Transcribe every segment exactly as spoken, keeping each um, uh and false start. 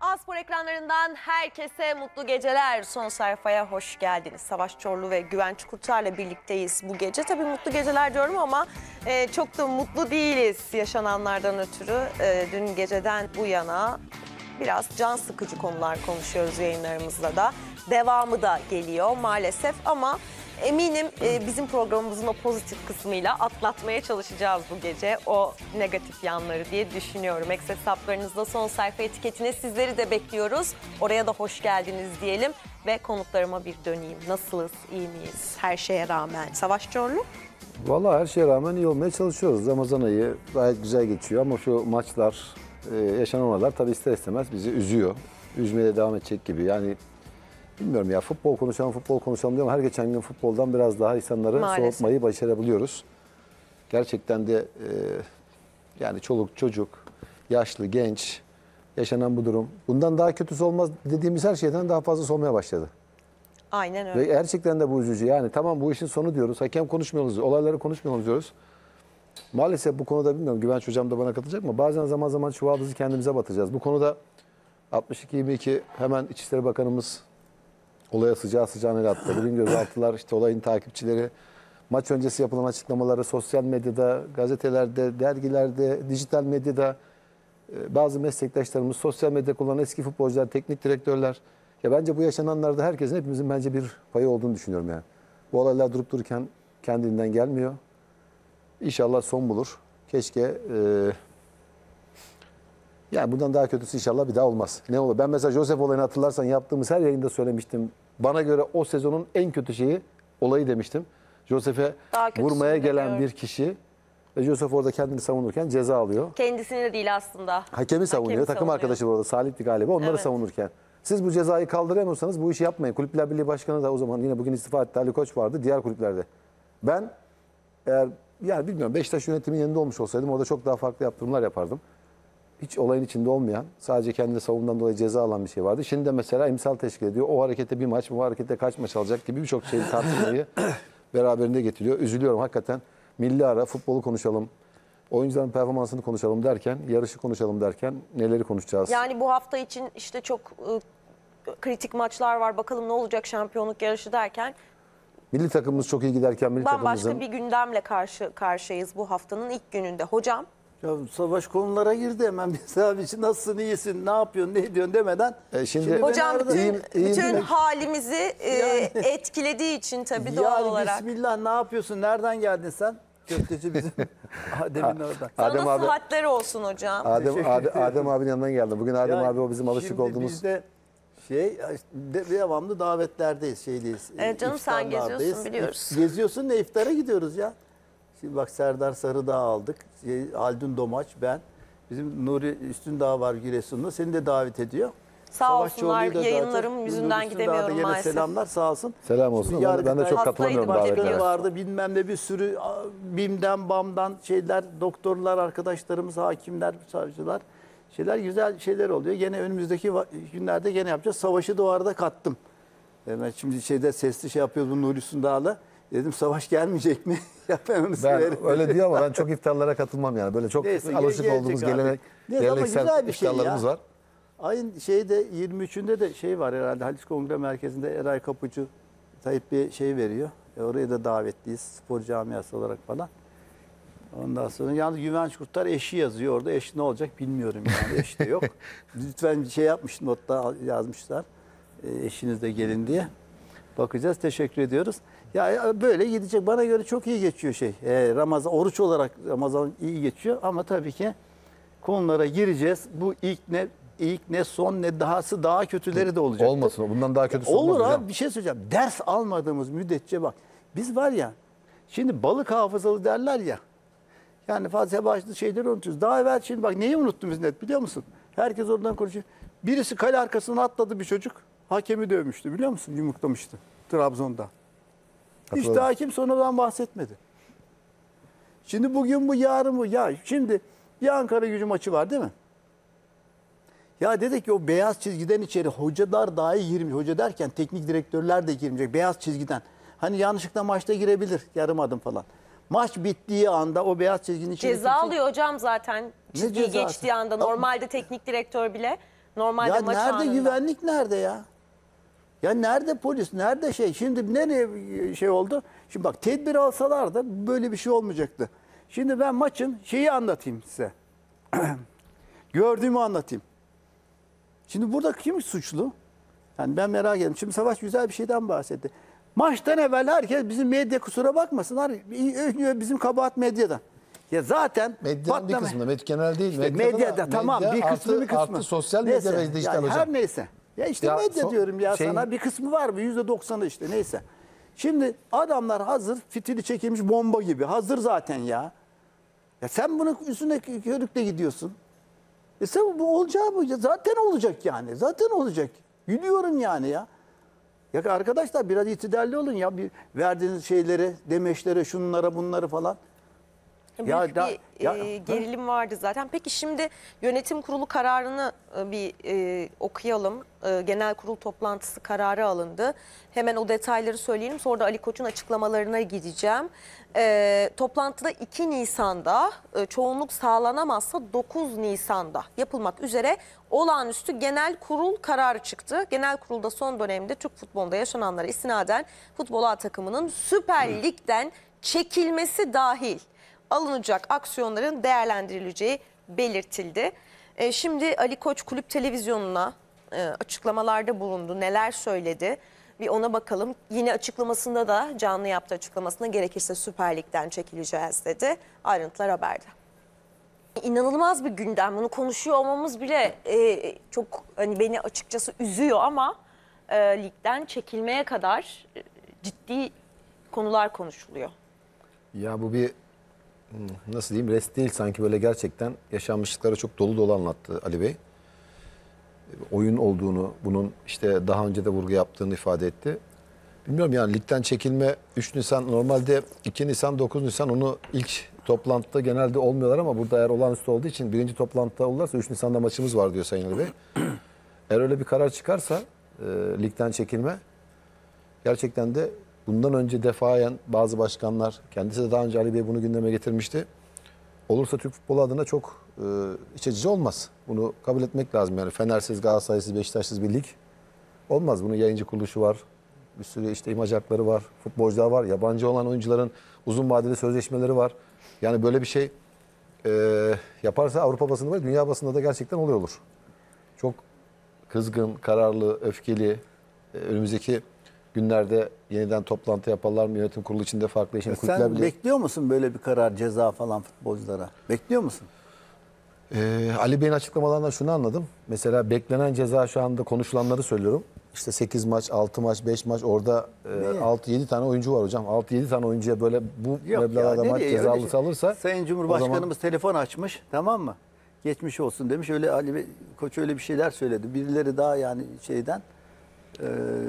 A-Spor ekranlarından herkese mutlu geceler. Son sayfaya hoş geldiniz. Savaş Çorlu ve Güvenç Kurtar'la birlikteyiz bu gece. Tabii mutlu geceler diyorum ama e, çok da mutlu değiliz yaşananlardan ötürü. E, dün geceden bu yana biraz can sıkıcı konular konuşuyoruz yayınlarımızda da. Devamı da geliyor maalesef ama eminim e, bizim programımızın o pozitif kısmıyla atlatmaya çalışacağız bu gece o negatif yanları diye düşünüyorum. Eks hesaplarınızda son sayfa etiketine sizleri de bekliyoruz. Oraya da hoş geldiniz diyelim ve konuklarıma bir döneyim. Nasılız, iyi miyiz her şeye rağmen? Savaş Çorlu? Vallahi her şeye rağmen iyi olmaya çalışıyoruz. Ramazan ayı gayet güzel geçiyor ama şu maçlar, e, yaşanan olaylar tabii ister istemez bizi üzüyor. Üzmeye de devam edecek gibi. Yani bilmiyorum ya, futbol konuşalım, futbol konuşalım diyorum. Her geçen gün futboldan biraz daha insanları Maalesef. soğutmayı başarabiliyoruz. Gerçekten de e, yani çoluk, çocuk, yaşlı, genç yaşanan bu durum. Bundan daha kötüsü olmaz dediğimiz her şeyden daha fazlası olmaya başladı. Aynen öyle. Ve gerçekten de bu üzücü. Yani tamam bu işin sonu diyoruz. Hakem konuşmuyoruz, olayları konuşmuyoruz diyoruz. Maalesef bu konuda bilmiyorum, Güvenç Hocam da bana katılacak mı? Bazen zaman zaman çuvaldızı kendimize batacağız. Bu konuda altmış iki yirmi iki hemen İçişleri Bakanımız olaya sıcağı sıcağına el attı. Bugün gözaltılar, işte olayın takipçileri, maç öncesi yapılan açıklamaları sosyal medyada, gazetelerde, dergilerde, dijital medyada bazı meslektaşlarımız, sosyal medya kullanan eski futbolcular, teknik direktörler. Ya bence bu yaşananlarda herkesin, hepimizin bence bir payı olduğunu düşünüyorum yani. Bu olaylar durup dururken kendinden gelmiyor. İnşallah son bulur. Keşke e, yani bundan daha kötüsü inşallah bir daha olmaz. Ne olur? Ben mesela Josef olayını hatırlarsan yaptığımız her yayında söylemiştim. Bana göre o sezonun en kötü şeyi olayı demiştim. Josef'e vurmaya gelen bir kişi ve Josef orada kendini savunurken ceza alıyor. Kendisini de değil aslında. Hakemi savunuyor. Hakemi Takım savunuyor. arkadaşı bu arada Salih'ti galiba. Onları evet. savunurken. Siz bu cezayı kaldıramıyorsanız bu işi yapmayın. Kulüpler Birliği Başkanı da o zaman yine bugün istifa etti, Ali Koç vardı diğer kulüplerde. Ben eğer yani bilmiyorum Beşiktaş yönetimin yanında olmuş olsaydım orada çok daha farklı yaptırımlar yapardım. Hiç olayın içinde olmayan, sadece kendini savundan dolayı ceza alan bir şey vardı. Şimdi de mesela emsal teşkil ediyor. O harekete bir maç, bu harekete kaç maç alacak gibi birçok şeyi tartışmayı beraberinde getiriyor. Üzülüyorum hakikaten. Milli ara, futbolu konuşalım, oyuncuların performansını konuşalım derken, yarışı konuşalım derken neleri konuşacağız? Yani bu hafta için işte çok ıı, kritik maçlar var. Bakalım ne olacak şampiyonluk yarışı derken. Milli takımımız çok iyi giderken milli Bambaşka takımımızın... bir gündemle karşı karşıyayız bu haftanın ilk gününde. Hocam? Ya Savaş konulara girdi hemen. Mesela bir nasılsın, iyisin, ne yapıyorsun, ne ediyorsun demeden. E şimdi, şimdi hocam bütün, iyiyim, iyiyim bütün demek. halimizi e, Yani, etkilediği için tabii doğal yani olarak. Bismillah, ne yapıyorsun, nereden geldin sen? Köfteci bizim Adem'in orada. Sana Adem abi, sıhhatler olsun hocam. Adem, Adem, Adem abinin yanından geldim. Bugün Adem Yani abi o bizim alışık şimdi olduğumuz... Bizde şey, de, devamlı davetlerdeyiz, şeydeyiz. Evet canım, sen geziyorsun biliyoruz. Geziyorsun ne, iftara gidiyoruz ya. Şimdi bak Serdar Sarıdağ aldık. Şey, Haldun Domaç, ben. Bizim Nuri Üstündağ var Giresun'da. Seni de davet ediyor. Sağ Savaş olsunlar, Çorlu'yu da yayınlarım zaten, yüzünden Nuri gidemiyorum Üstündağ'a da maalesef. Selamlar, sağ olsun. Selam olsun. Şimdi Ben, ben de çok katılamıyorum Hastaydı, davetlere. başkanı vardı bilmem ne, bir sürü BİM'den, BAM'dan şeyler, doktorlar, arkadaşlarımız, hakimler, savcılar. Şeyler, güzel şeyler oluyor. Gene önümüzdeki günlerde gene yapacağız. Savaşı da o arada kattım. Ben şimdi şeyde sesli şey yapıyoruz bu Nuri Üstündağ'la. Dedim Savaş gelmeyecek mi? Ben öyle diyor ama ben çok iftarlara katılmam yani. Böyle çok Neyse, alışık gelecek olduğumuz abi. gelenek, Neyse, ama geleneksel güzel bir şey iftarlarımız ya. var. Ayın şeyde yirmi üçünde de şey var herhalde, Haliç Kongre Merkezi'nde Eray Kapıcı Tayyip bir şey veriyor. E oraya da davetliyiz spor camiası olarak falan. Ondan sonra yalnız Güvenç Kurtar eşi yazıyor orada. Eş ne olacak bilmiyorum yani, eş de yok. Lütfen bir şey yapmış, notta yazmışlar. E, eşiniz de gelin diye. Bakacağız, teşekkür ediyoruz. Ya böyle gidecek, bana göre çok iyi geçiyor şey. E, Ramazan, oruç olarak Ramazan iyi geçiyor ama tabii ki konulara gireceğiz. Bu ilk ne ilk ne son ne dahası, daha kötüleri de olacak. Olmasın, bundan daha kötüsü Olur olmaz abi hocam. Bir şey söyleyeceğim. Ders almadığımız müddetçe bak. Biz var ya, şimdi balık hafızalı derler ya. Yani fazla başlı şeyleri unutuyoruz. Daha evvel şimdi bak neyi unuttum biz net biliyor musun? Herkes oradan konuşuyor. Birisi kale arkasına atladı bir çocuk. Hakemi dövmüştü biliyor musun? Yumruklamıştı Trabzon'da. Hiç Hatırladım. daha kimse ondan bahsetmedi. Şimdi bugün bu, yarın bu. Ya şimdi bir Ankara Gücü maçı var değil mi? Ya dedik ki o beyaz çizgiden içeri hocalar dahi girmiyor. Hoca derken teknik direktörler de girmeyecek beyaz çizgiden. Hani yanlışlıkla maçta girebilir yarım adım falan. Maç bittiği anda o beyaz çizginin içeri... Ceza alıyor hocam zaten çizgiyi cezası? geçtiği anda. Normalde teknik direktör bile Normalde Ya maç nerede anında. güvenlik nerede ya? Ya nerede polis, nerede şey? Şimdi nereye şey oldu? Şimdi bak tedbir alsalar da böyle bir şey olmayacaktı. Şimdi ben maçın şeyi anlatayım size. Gördüğümü anlatayım. Şimdi burada kim suçlu? Yani ben merak ediyorum. Şimdi Savaş güzel bir şeyden bahsetti. Maçtan evvel herkes bizim medya kusura bakmasınlar. Bizim kabahat medyadan. Ya zaten Medyanın bir patlama- kısmında, medya genel değil. İşte Medyada medyada da- tamam medya bir kısmı artı- bir kısmı. Artı sosyal medya Neyse, ve dijital yani hocam. her neyse. Ya işte Ya medya son- diyorum ya şey- sana bir kısmı var mı? yüzde doksanı işte neyse. Şimdi adamlar hazır fitili çekilmiş bomba gibi. Hazır zaten ya. Ya sen bunu üstüne körükle gidiyorsun. E sen bu olacağı bu. Zaten olacak yani. Zaten olacak. Gülüyorum yani ya. Ya arkadaşlar biraz itidalli olun ya. Bir verdiğiniz şeylere, demeçlere, şunlara, bunları falan. Büyük Ya bir da- ya- e, gerilim vardı zaten. Peki şimdi yönetim kurulu kararını e, bir e, okuyalım. E, genel kurul toplantısı kararı alındı. Hemen o detayları söyleyelim. Sonra da Ali Koç'un açıklamalarına gideceğim. E, toplantıda iki Nisan'da e, çoğunluk sağlanamazsa dokuz Nisan'da yapılmak üzere olağanüstü genel kurul kararı çıktı. Genel kurulda son dönemde Türk futbolunda yaşananlara istinaden futbol A takımının Süper Lig'den çekilmesi dahil alınacak aksiyonların değerlendirileceği belirtildi. E, şimdi Ali Koç kulüp televizyonuna e, açıklamalarda bulundu. Neler söyledi? Bir ona bakalım. Yine açıklamasında da canlı yaptığı açıklamasında gerekirse Süper Lig'den çekileceğiz dedi. Ayrıntılar haberde. İnanılmaz bir gündem. Bunu konuşuyor olmamız bile e, çok hani beni açıkçası üzüyor ama e, ligden çekilmeye kadar e, ciddi konular konuşuluyor. Ya bu bir hmm, nasıl diyeyim, rest değil, sanki böyle gerçekten yaşanmışlıklara çok dolu dolu anlattı Ali Bey. Oyun olduğunu, bunun işte daha önce de vurgu yaptığını ifade etti. Bilmiyorum yani ligden çekilme üç Nisan, normalde iki Nisan dokuz Nisan, onu ilk toplantıda genelde olmuyorlar ama burada eğer olağanüstü olduğu için birinci toplantıda olursa üç Nisan'da maçımız var diyor Sayın Ali Bey. Eğer öyle bir karar çıkarsa e, ligden çekilme, gerçekten de bundan önce defayen bazı başkanlar, kendisi de daha önce Ali Bey bunu gündeme getirmişti. Olursa Türk futbolu adına çok e, iç açıcı olmaz. Bunu kabul etmek lazım yani. Fenersiz, Galatasaray'sız, Beşiktaş'sız bir lig olmaz. Bunun yayıncı kuruluşu var. Bir sürü işte imaj hakları var. Futbolcular var. Yabancı olan oyuncuların uzun vadeli sözleşmeleri var. Yani böyle bir şey e, yaparsa Avrupa basında ve dünya basında da gerçekten oluyor olur. Çok kızgın, kararlı, öfkeli, e, önümüzdeki günlerde yeniden toplantı yaparlar mı? Yönetim kurulu içinde farklı işin kulüpler Sen bile. bekliyor musun böyle bir karar, ceza falan futbolculara? Bekliyor musun? Ee, Ali Bey'in açıklamalarından şunu anladım. Mesela beklenen ceza, şu anda konuşulanları söylüyorum. İşte sekiz maç, altı maç, beş maç, orada e, altı yedi tane oyuncu var hocam. altı yedi tane oyuncuya böyle bu meblağda maç nereye? Öyle cezalısı şey- alırsa Sayın o Cumhurbaşkanımız zaman- telefon açmış, tamam mı? Geçmiş olsun demiş. Öyle Ali Bey, Koç öyle bir şeyler söyledi. Birileri daha yani şeyden e,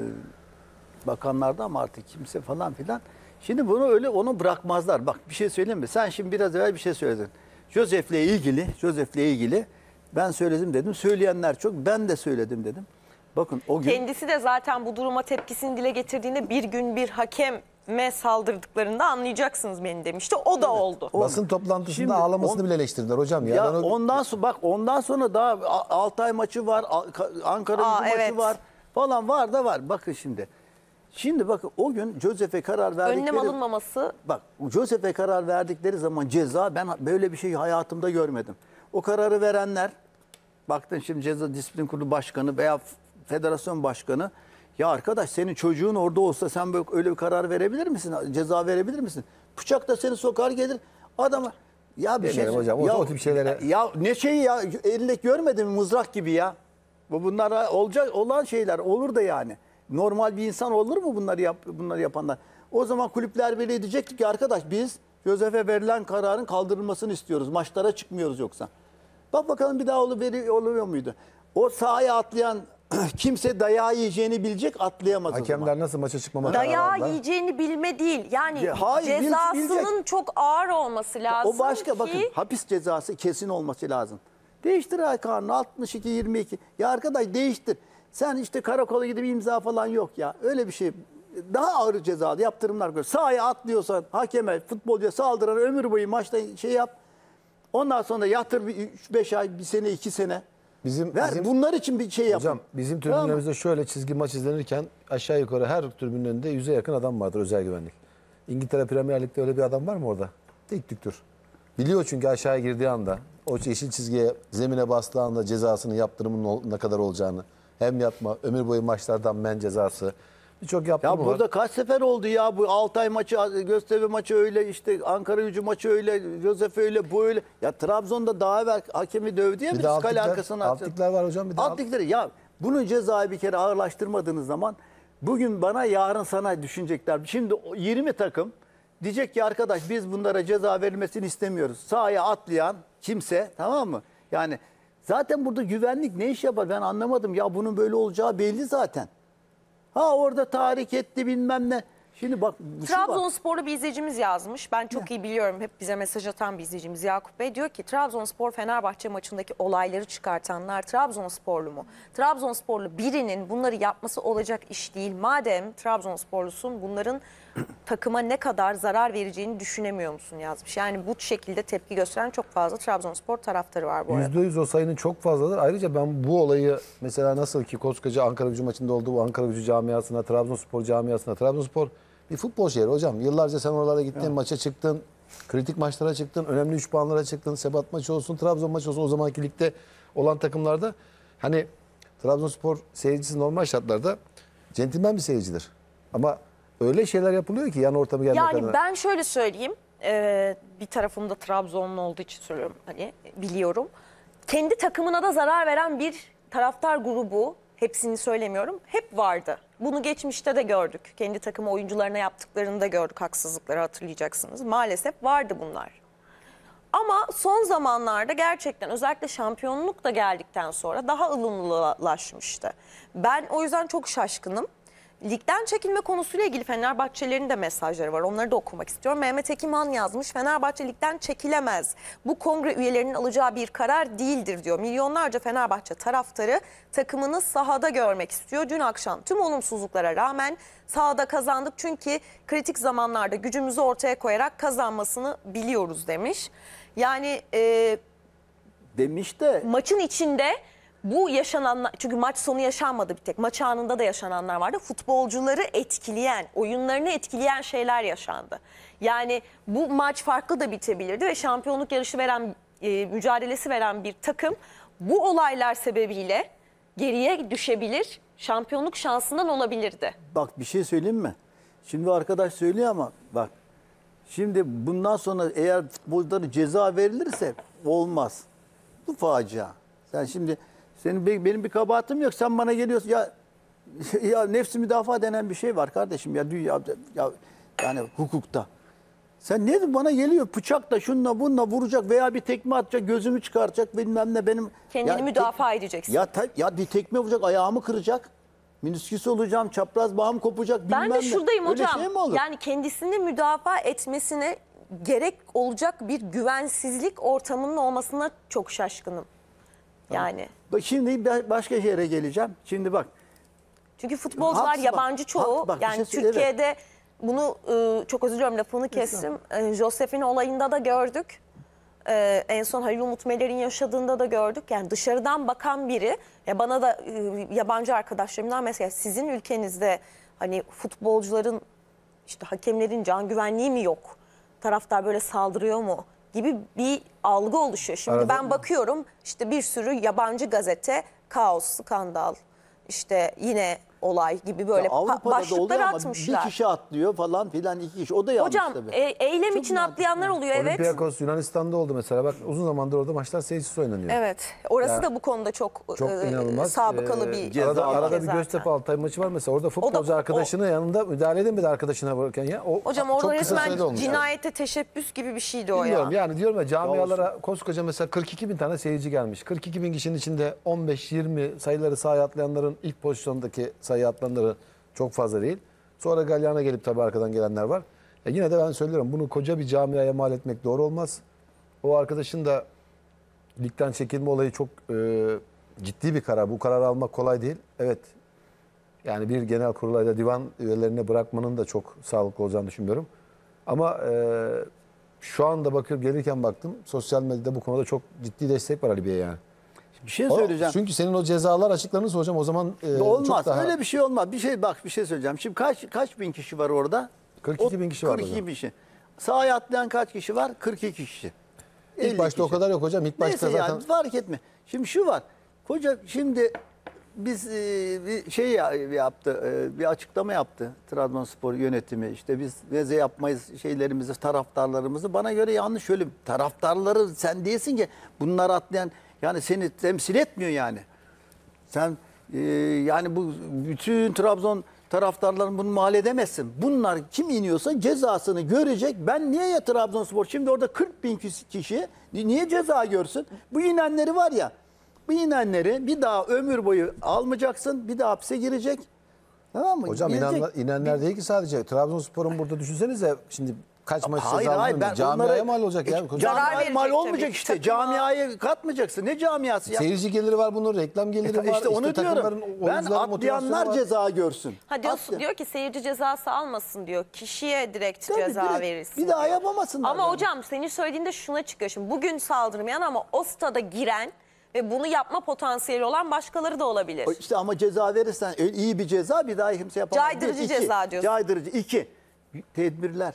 bakanlardan mı artık kimse falan filan. Şimdi bunu öyle onu bırakmazlar. Bak bir şey söyleyeyim mi? Sen şimdi biraz evvel bir şey söyledin. Josef'le ilgili, Josef'le ilgili ben söyledim dedim. Söyleyenler çok. Ben de söyledim dedim. Bakın o gün Kendisi de zaten bu duruma tepkisini dile getirdiğinde bir gün bir hakeme saldırdıklarında anlayacaksınız beni demişti. O da oldu. basın toplantısında Şimdi ağlamasını on- bile eleştirdiler hocam. Ya, ya Ben o- ondan sonra bak ondan sonra daha A- Altay maçı var, A- Ka- Ankara Aa, gücü evet. maçı var falan var da var. Bakın şimdi. Şimdi bakın o gün Josef'e karar verdikleri Önlem alınmaması Bak Josef'e karar verdikleri zaman ceza, ben böyle bir şey hayatımda görmedim. O kararı verenler, baktın şimdi ceza disiplin kurulu başkanı veya f- federasyon başkanı, ya arkadaş senin çocuğun orada olsa sen böyle öyle bir karar verebilir misin? Ceza verebilir misin? Bıçak da seni sokar gelir adama. Ya bir şey Demeyelim hocam, o- ya, o tip şeylere- ya ne şeyi ya, elinde görmedin mi mızrak gibi ya. Bu bunlar olacak olan şeyler olur da yani. Normal bir insan olur mu bunları yap, bunları yapanlar? O zaman kulüpler Birliği diyecekti ki arkadaş biz Josef'e verilen kararın kaldırılmasını istiyoruz. Maçlara çıkmıyoruz yoksa. Bak bakalım bir daha oluyor, oluyor muydu? O sahaya atlayan kimse dayağı yiyeceğini bilecek, atlayamaz o zaman. hakemler nasıl maça çıkmama kararı dayağı aldılar? yiyeceğini bilme değil. Yani Ya, hayır, bil- cezasının bilecek. çok ağır olması lazım O başka ki... bakın hapis cezası kesin olması lazım. Değiştir kanunu altmış iki yirmi iki. Ya arkadaş değiştir. Sen işte karakola gidip imza falan yok ya. Öyle bir şey. Daha ağır cezalı yaptırımlar koy. Sahaya atlıyorsan hakeme, futbolcuya saldıran ömür boyu maçta şey yap. Ondan sonra yatır bir üç beş ay, bir sene, iki sene. Bizim, Ver bizim bunlar için bir şey yapın. hocam bizim Tamam mı? tribünlerimizde şöyle çizgi maç izlenirken aşağı yukarı her tribünün önünde yüze yakın adam vardır özel güvenlik. İngiltere Premier Lig'de öyle bir adam var mı orada? Dik düktür. Biliyor çünkü aşağıya girdiği anda o yeşil çizgiye zemine bastığı anda cezasının yaptırımının ne kadar olacağını. Hem yapma ömür boyu maçlardan men cezası. Birçok yaptırımı Ya var. burada kaç sefer oldu ya bu Altay maçı, Göztepe maçı öyle, işte Ankaragücü maçı öyle, Josef öyle, bu öyle. Ya Trabzon'da daha evvel hakemi dövdü ya Bir bir de alt kale ligler- arkasına. alt ligler var hocam, bir de Alt alt- ligleri ya bunun cezayı bir kere ağırlaştırmadığınız zaman bugün bana yarın sana düşünecekler. Şimdi o yirmi takım diyecek ki arkadaş biz bunlara ceza verilmesini istemiyoruz. Sahaya atlayan kimse, tamam mı? Yani zaten burada güvenlik ne iş yapar ben anlamadım. Ya bunun böyle olacağı belli zaten. Ha orada tahrik etti bilmem ne. Şimdi bak. şu var. Trabzonsporlu bir izleyicimiz yazmış. Ben çok iyi biliyorum. Hep bize mesaj atan bir izleyicimiz Yakup Bey. Diyor ki Trabzonspor Fenerbahçe maçındaki olayları çıkartanlar Trabzonsporlu mu? Trabzonsporlu birinin bunları yapması olacak iş değil. Madem Trabzonsporlusun bunların takıma ne kadar zarar vereceğini düşünemiyor musun yazmış. Yani bu şekilde tepki gösteren çok fazla Trabzonspor taraftarı var bu arada. yüzde yüz o sayının çok fazladır. Ayrıca ben bu olayı mesela nasıl ki koskoca Ankaragücü maçında olduğu bu Ankaragücü camiasına, Trabzonspor camiasına, Trabzonspor bir futbol şehri hocam. Yıllarca sen oralara gittin, evet. Maça çıktın, kritik maçlara çıktın, önemli üç puanlara çıktın. Sebat maçı olsun, Trabzon maçı olsun o zamanki ligde olan takımlarda. Hani Trabzonspor seyircisi normal şartlarda centilmen bir seyircidir. Ama öyle şeyler yapılıyor ki yan ortamı gelmek Yani adına. ben şöyle söyleyeyim. Ee, bir tarafımda Trabzonlu olduğu için söylüyorum, hani biliyorum. Kendi takımına da zarar veren bir taraftar grubu, hepsini söylemiyorum, hep vardı. Bunu geçmişte de gördük. Kendi takımı oyuncularına yaptıklarını da gördük, haksızlıkları hatırlayacaksınız. Maalesef vardı bunlar. Ama son zamanlarda gerçekten özellikle şampiyonluk da geldikten sonra daha ılımlılaşmıştı. Ben o yüzden çok şaşkınım. Ligden çekilme konusuyla ilgili Fenerbahçelerin de mesajları var. Onları da okumak istiyorum. Mehmet Ekiman yazmış. Fenerbahçe ligden çekilemez. Bu kongre üyelerinin alacağı bir karar değildir diyor. Milyonlarca Fenerbahçe taraftarı takımını sahada görmek istiyor. Dün akşam tüm olumsuzluklara rağmen sahada kazandık. Çünkü kritik zamanlarda gücümüzü ortaya koyarak kazanmasını biliyoruz demiş. Yani e, demiş de maçın içinde bu yaşananlar, çünkü maç sonu yaşanmadı bir tek. Maç anında da yaşananlar vardı. Futbolcuları etkileyen, oyunlarını etkileyen şeyler yaşandı. Yani bu maç farklı da bitebilirdi ve şampiyonluk yarışı veren, e, mücadelesi veren bir takım bu olaylar sebebiyle geriye düşebilir, şampiyonluk şansından olabilirdi. bak bir şey söyleyeyim mi? Şimdi arkadaş söylüyor ama bak. Şimdi bundan sonra eğer futbolculara ceza verilirse olmaz. Bu facia. Sen şimdi senin benim bir kabahatim yok. Sen bana geliyorsun ya ya nefsi müdafaa denen bir şey var kardeşim ya dünya ya yani hukukta. Sen ne bana geliyor bıçakla şunla bununla vuracak veya bir tekme atacak, gözümü çıkaracak bilmem ne benim. Kendini ya, müdafaa tek, edeceksin. Ya ta, ya bir tekme vuracak, ayağımı kıracak. Minisküs olacağım, çapraz bağım kopacak bilmem ne. Ben de şuradayım Öyle hocam. şey mi olur? Yani kendisini müdafaa etmesine gerek olacak bir güvensizlik ortamının olmasına çok şaşkınım. Yani. Bak şimdi başka yere geleceğim. Şimdi bak. Çünkü futbolcular Haksız bak. yabancı çoğu. Hak- bak, bir yani şey söyle- Türkiye'de bunu e, çok özür diliyorum lafını kestim. E, Josef'in olayında da gördük. E, en son Halil Umut Meler'in yaşadığında da gördük. Yani dışarıdan bakan biri, ya bana da e, yabancı arkadaşlarımdan mesela sizin ülkenizde hani futbolcuların, işte hakemlerin can güvenliği mi yok? Taraftar böyle saldırıyor mu? Gibi bir algı oluşuyor. Şimdi Arada- ben bakıyorum işte bir sürü yabancı gazete kaos, skandal, işte yine olay gibi böyle Ya Avrupa'da pa- da oluyor başlıklar ama atmışlar. bir kişi atlıyor falan filan iki kişi. O da yanlış Hocam tabii. e, eylem Çok için nadir. atlayanlar oluyor, evet. Olympiakos Yunanistan'da oldu mesela. Bak uzun zamandır orada maçlar seyircisiz oynanıyor. Evet. Orası Ya, da bu konuda çok, Çok e, inanılmaz. sabıkalı Ee, bir ceza arada, var. arada bir zaten. Göztepe Altay maçı var mesela. Orada futbolcu O da- arkadaşının yanında müdahale edemedi arkadaşına vururken ya. O Hocam çok orada kısa sürede resmen olmuş. cinayete teşebbüs gibi bir şeydi o Bilmiyorum ya. yani diyorum ya camialara koskoca mesela kırk iki bin tane seyirci gelmiş. kırk iki bin kişinin içinde on beş yirmi sayıları sahaya atlayanların ilk pozisyondaki sayı atlayanları çok fazla değil. Sonra galyana gelip tabii arkadan gelenler var. Ya yine de ben söylüyorum bunu koca bir camiaya mal etmek doğru olmaz. O arkadaşın da ligden çekilme olayı çok e, ciddi bir karar. Bu kararı almak kolay değil. Evet. Yani bir genel kurulda divan üyelerine bırakmanın da çok sağlıklı olacağını düşünmüyorum. Ama e, şu anda bakıp gelirken baktım sosyal medyada bu konuda çok ciddi destek var Ali Bey'e yani. Bir şey O- söyleyeceğim. Çünkü senin o cezalar açıklanırsa hocam o zaman e, Olmaz. çok daha... Öyle bir şey olmaz. Bir şey bak bir şey söyleyeceğim. Şimdi kaç kaç bin kişi var orada? kırk iki bin kişi var kırk iki hocam. bin kişi. Sahaya atlayan kaç kişi var? kırk iki kişi. İlk başta o kadar yok hocam. İlk başta Neyse zaten... yani fark etme. Şimdi şu var. Koca şimdi biz e, bir şey ya- yaptı, e, bir açıklama yaptı Trabzonspor yönetimi. İşte biz meze yapmayız şeylerimizi, taraftarlarımızı. Bana göre yanlış şöyle. Taraftarları sen değilsin ki bunlar atlayan yani seni temsil etmiyor yani. Sen e, yani bu bütün Trabzon taraftarların bunu mal edemezsin. Bunlar kim iniyorsa cezasını görecek. Ben niye ya Trabzonspor? Şimdi orada kırk bin kişi niye ceza görsün? Bu inenleri var ya, bu inenleri bir daha ömür boyu almayacaksın. Bir daha hapse girecek. Tamam mı? Hocam Girecek. inanlar, inenler değil ki sadece. Trabzonspor'un burada düşünsenize şimdi kaç maç Hayır ceza hayır aldın ben mı? Camiaya onlara- mal olacak ya. E, Hocam. Zarar Camiaya verecek mal tabii. olmayacak işte. Takıma- Camiaya katmayacaksın. Ne camiası ya? Seyirci geliri var bunun, reklam geliri var. işte onu takımların, diyorum. Ben oyuncuların motivasyonu atlayanlar var. ceza görsün. Ha diyor, Atlayan- diyor ki seyirci cezası almasın diyor. Kişiye direkt Tabii, ceza direkt. verilsin. Bir daha diyor. yapamasınlar Ama yani. hocam senin söylediğinde şuna çıkıyor. Şimdi bugün saldırmayan ama o stada giren ve bunu yapma potansiyeli olan başkaları da olabilir. İşte ama ceza verirsen öyle iyi bir ceza bir daha kimse yapamaz. Caydırıcı Bir, iki. ceza diyorsun. Caydırıcı. İki. Tedbirler.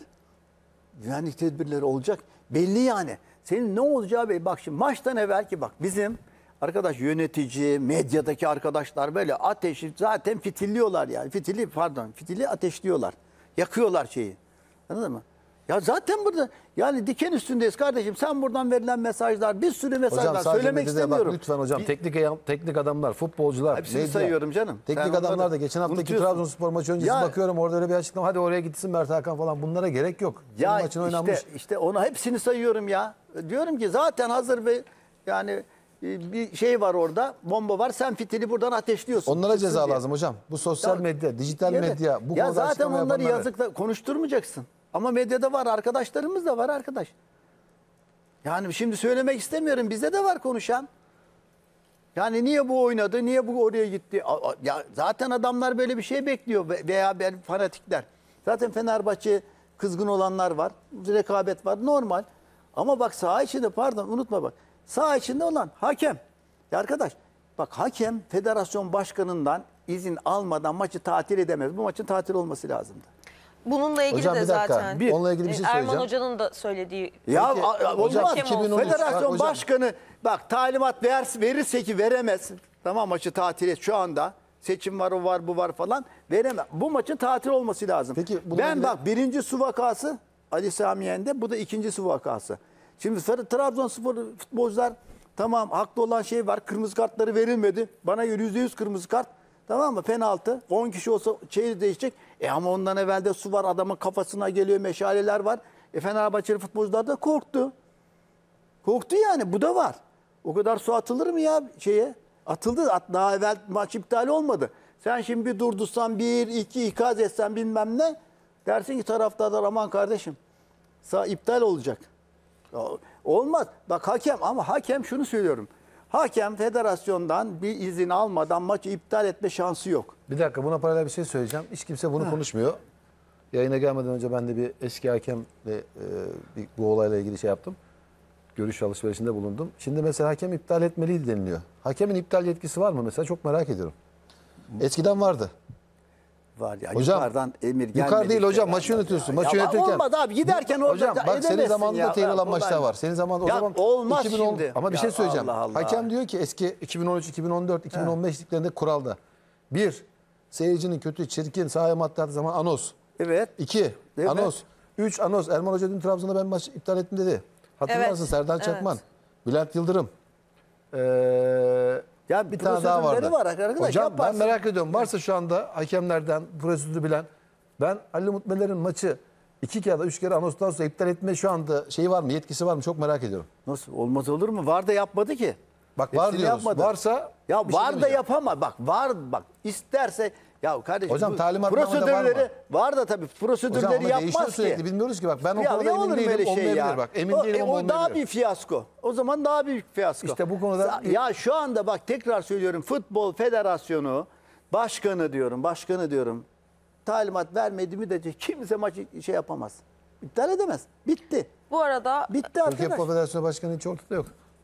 Yani tedbirler olacak. Belli yani. Senin ne olacağı belli. Bak şimdi maçtan evvelki bak bizim arkadaş yönetici, medyadaki arkadaşlar böyle ateşi zaten fitilliyorlar yani. Fitili pardon fitili ateşliyorlar. Yakıyorlar şeyi. Anladın mı? Ya zaten burada yani diken üstündeyiz kardeşim. Sen buradan verilen mesajlar bir sürü mesajlar Hocam sadece söylemek medyada bak istemiyorum. lütfen hocam. Bir- Teknik teknik adamlar, futbolcular, Hepsini medya. sayıyorum canım. Teknik Sen adamlar onları da geçen haftaki unutuyorsun. Trabzonspor maçı öncesi Ya- bakıyorum orada öyle bir açıklama. Hadi oraya gitsin Mert Hakan falan. Bunlara gerek yok. Ya Senin maçın oynanmış. işte, işte onu hepsini sayıyorum ya. Diyorum ki zaten hazır bir yani e, bir şey var orada. Bomba var. Sen fitili buradan ateşliyorsun. Onlara Çıksın ceza diye. lazım hocam. Bu sosyal Ya- medya, dijital Evet. medya. Bu ya konuda zaten açıklama onları yapanlara. yazıkla konuşturmayacaksın. Ama medyada var. Arkadaşlarımız da var arkadaş. Yani şimdi söylemek istemiyorum. Bizde de var konuşan. Yani niye bu oynadı, niye bu oraya gitti? A- a- Ya zaten adamlar böyle bir şey bekliyor Ve- veya ben fanatikler. Zaten Fenerbahçe kızgın olanlar var. Rekabet var normal. Ama bak saha içinde pardon unutma bak. Saha içinde olan hakem. Ya arkadaş bak hakem federasyon başkanından izin almadan maçı tatil edemez. Bu maçın tatil olması lazımdı. Bununla ilgili Hocam de bir dakika. zaten. Bir- Onunla ilgili bir şey Erman söyleyeceğim. Hoca'nın da söylediği. Ya Peki, a- a- hocam, olmaz. iki bin on üç Federasyon hocam. başkanı bak talimat ver, verirse ki veremez. Tamam maçı tatil et şu anda. Seçim var o var bu var falan. Veremez. Bu maçın tatil olması lazım. Peki, bununla ben ilgili- bak birinci su vakası Ali Sami Yen'de bu da ikinci su vakası. Şimdi Trabzonspor futbolcular tamam haklı olan şey var. Kırmızı kartları verilmedi. Bana göre yüzde yüz kırmızı kart. Tamam mı? Penaltı. on kişi olsa şey değişecek. E ama ondan evvel de su var. Adamın kafasına geliyor. Meşaleler var. E Fenerbahçeli futbolcular da korktu. Korktu yani. Bu da var. O kadar su atılır mı ya şeye? Atıldı. At- Daha evvel maç iptal olmadı. Sen şimdi bir durdursan bir, iki ikaz etsen bilmem ne. Dersin ki taraftarlar aman kardeşim. Sağ iptal olacak. Ya, olmaz. Bak hakem ama hakem şunu söylüyorum. Hakem federasyondan bir izin almadan maçı iptal etme şansı yok. Bir dakika buna paralel bir şey söyleyeceğim. Hiç kimse bunu konuşmuyor. Yayına gelmeden önce ben de bir eski hakemle e, bir, bu olayla ilgili şey yaptım. Görüş alışverişinde bulundum. Şimdi mesela hakem iptal etmeliydi deniliyor. Hakemin iptal yetkisi var mı mesela? Çok merak ediyorum. Eskiden vardı. Var ya Hocam, yukarıdan emir gelmedi. yukarı değil hocam, işte maçı benden yönetiyorsun. ya. Maçı Ya yönetirken- olmaz abi giderken orada Hocam bak senin edemezsin zamanında ya. tehir alan Ya, maçlar kolay. var. Senin zamanında o Ya zaman olmaz iki bin on şimdi. ama bir Ya şey söyleyeceğim. Allah Allah. Hakem diyor ki eski iki bin on üç, iki bin on dört, iki bin on beş liglerinde kuralda. Bir, seyircinin kötü, çirkin, sahaya madde attığı zaman anos. Evet. İki, Evet. anos. Üç, anos. Erman Hoca dün Trabzon'da ben maç iptal ettim dedi. Hatırlarsın Evet, Serdar evet. Çakman, Bülent Yıldırım. Ee, Ya bir tane daha prosedürleri vardı. var arkadaş, Hocam yaparsın. ben merak ediyorum. Varsa şu anda hakemlerden prosedürü bilen. Ben Ali Mutmeler'in maçı iki kere ya da üç kere anostan sonra iptal etme şu anda şeyi var mı? Yetkisi var mı? Çok merak ediyorum. Nasıl olmaz olur mu? Var da yapmadı ki. Bak var Hepsini diyoruz. yapmadı. Varsa Ya bir şey var da demeyeceğim. yapama. Bak var bak isterse ya kardeşim Hocam bu talimatnamada var mı? prosedürleri var, da tabii prosedürleri Hocam ama değişiyor yapmaz ki. sürekli. Bilmiyoruz ki bak. Ben o Ya konuda ne emin olur değilim. böyle şey Olmayabilir ya. bak. Emin o, değilim e, ama o daha olmayabilir. bir fiyasko. O zaman daha büyük fiyasko. İşte bu konuda Sa- bir- Ya şu anda bak tekrar söylüyorum Futbol Federasyonu başkanı diyorum, başkanı diyorum. Talimat vermedi mi de kimse maçı şey yapamaz. İptal edemez. Bitti. Bu arada Bitti Türkiye arkadaş. Futbol Federasyonu Başkanı hiç ortada yok.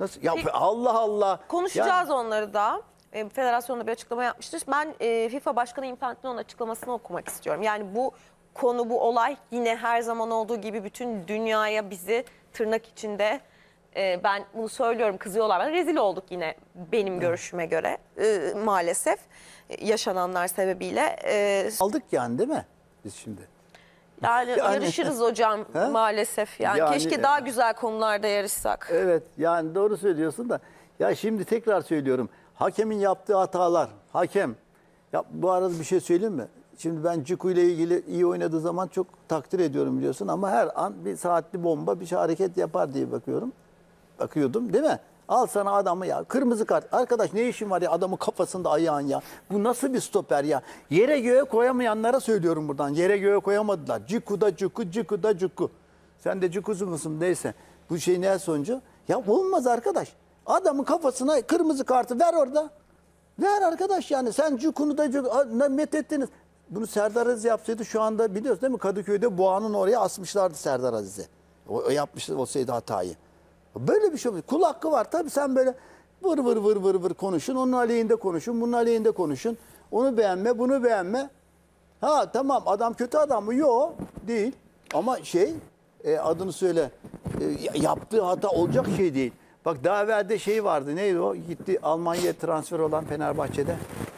Nasıl? Ya Peki, Allah Allah. Konuşacağız Ya, onları da. E, Federasyonda bir açıklama yapmıştır. Ben e, FIFA Başkanı Infantino'nun açıklamasını okumak istiyorum. Yani bu konu, bu olay yine her zaman olduğu gibi bütün dünyaya bizi tırnak içinde, e, ben bunu söylüyorum, kızıyorlar bana, rezil olduk yine benim görüşüme göre e, maalesef e, yaşananlar sebebiyle. E, aldık yani değil mi biz şimdi? yani, Yani- yarışırız hocam He? maalesef. Yani, Yani- keşke daha güzel konularda yarışsak. Evet yani doğru söylüyorsun da. Ya şimdi tekrar söylüyorum. Hakemin yaptığı hatalar. Hakem. Ya bu arada bir şey söyleyeyim mi? Şimdi ben Ciku ile ilgili iyi oynadığı zaman çok takdir ediyorum biliyorsun ama her an bir saatli bomba bir şey hareket yapar diye bakıyorum. Bakıyordum değil mi? Al sana adamı ya. Kırmızı kart. Arkadaş ne işin var ya adamın kafasında ayağın ya. Bu nasıl bir stoper ya? Yere göğe koyamayanlara söylüyorum buradan. Yere göğe koyamadılar. Ciku da Ciku, Ciku da Ciku. Sen de Ciku'su musun neyse. Bu şey ne sonucu? Ya olmaz arkadaş. Adamın kafasına kırmızı kartı ver orada. Ver arkadaş yani. Sen Ciku'nu da Ciku, ne methettiniz. Bunu Serdar Aziz yapsaydı şu anda biliyoruz değil mi? Kadıköy'de Boğa'nın oraya asmışlardı Serdar Aziz'i. O, o yapmıştı olsaydı hatayı. Böyle bir şey olmuyor. Kul hakkı var. Tabii sen böyle vır vır vır vır vır konuşun. Onun aleyhinde konuşun. Bunun aleyhinde konuşun. Onu beğenme, bunu beğenme. Ha tamam adam kötü adam mı? Yok değil. Ama şey e, adını söyle. E, yaptığı hata olacak şey değil. Bak daha evvelde şey vardı. Neydi o? Gitti Almanya'ya transfer olan Fenerbahçe'de.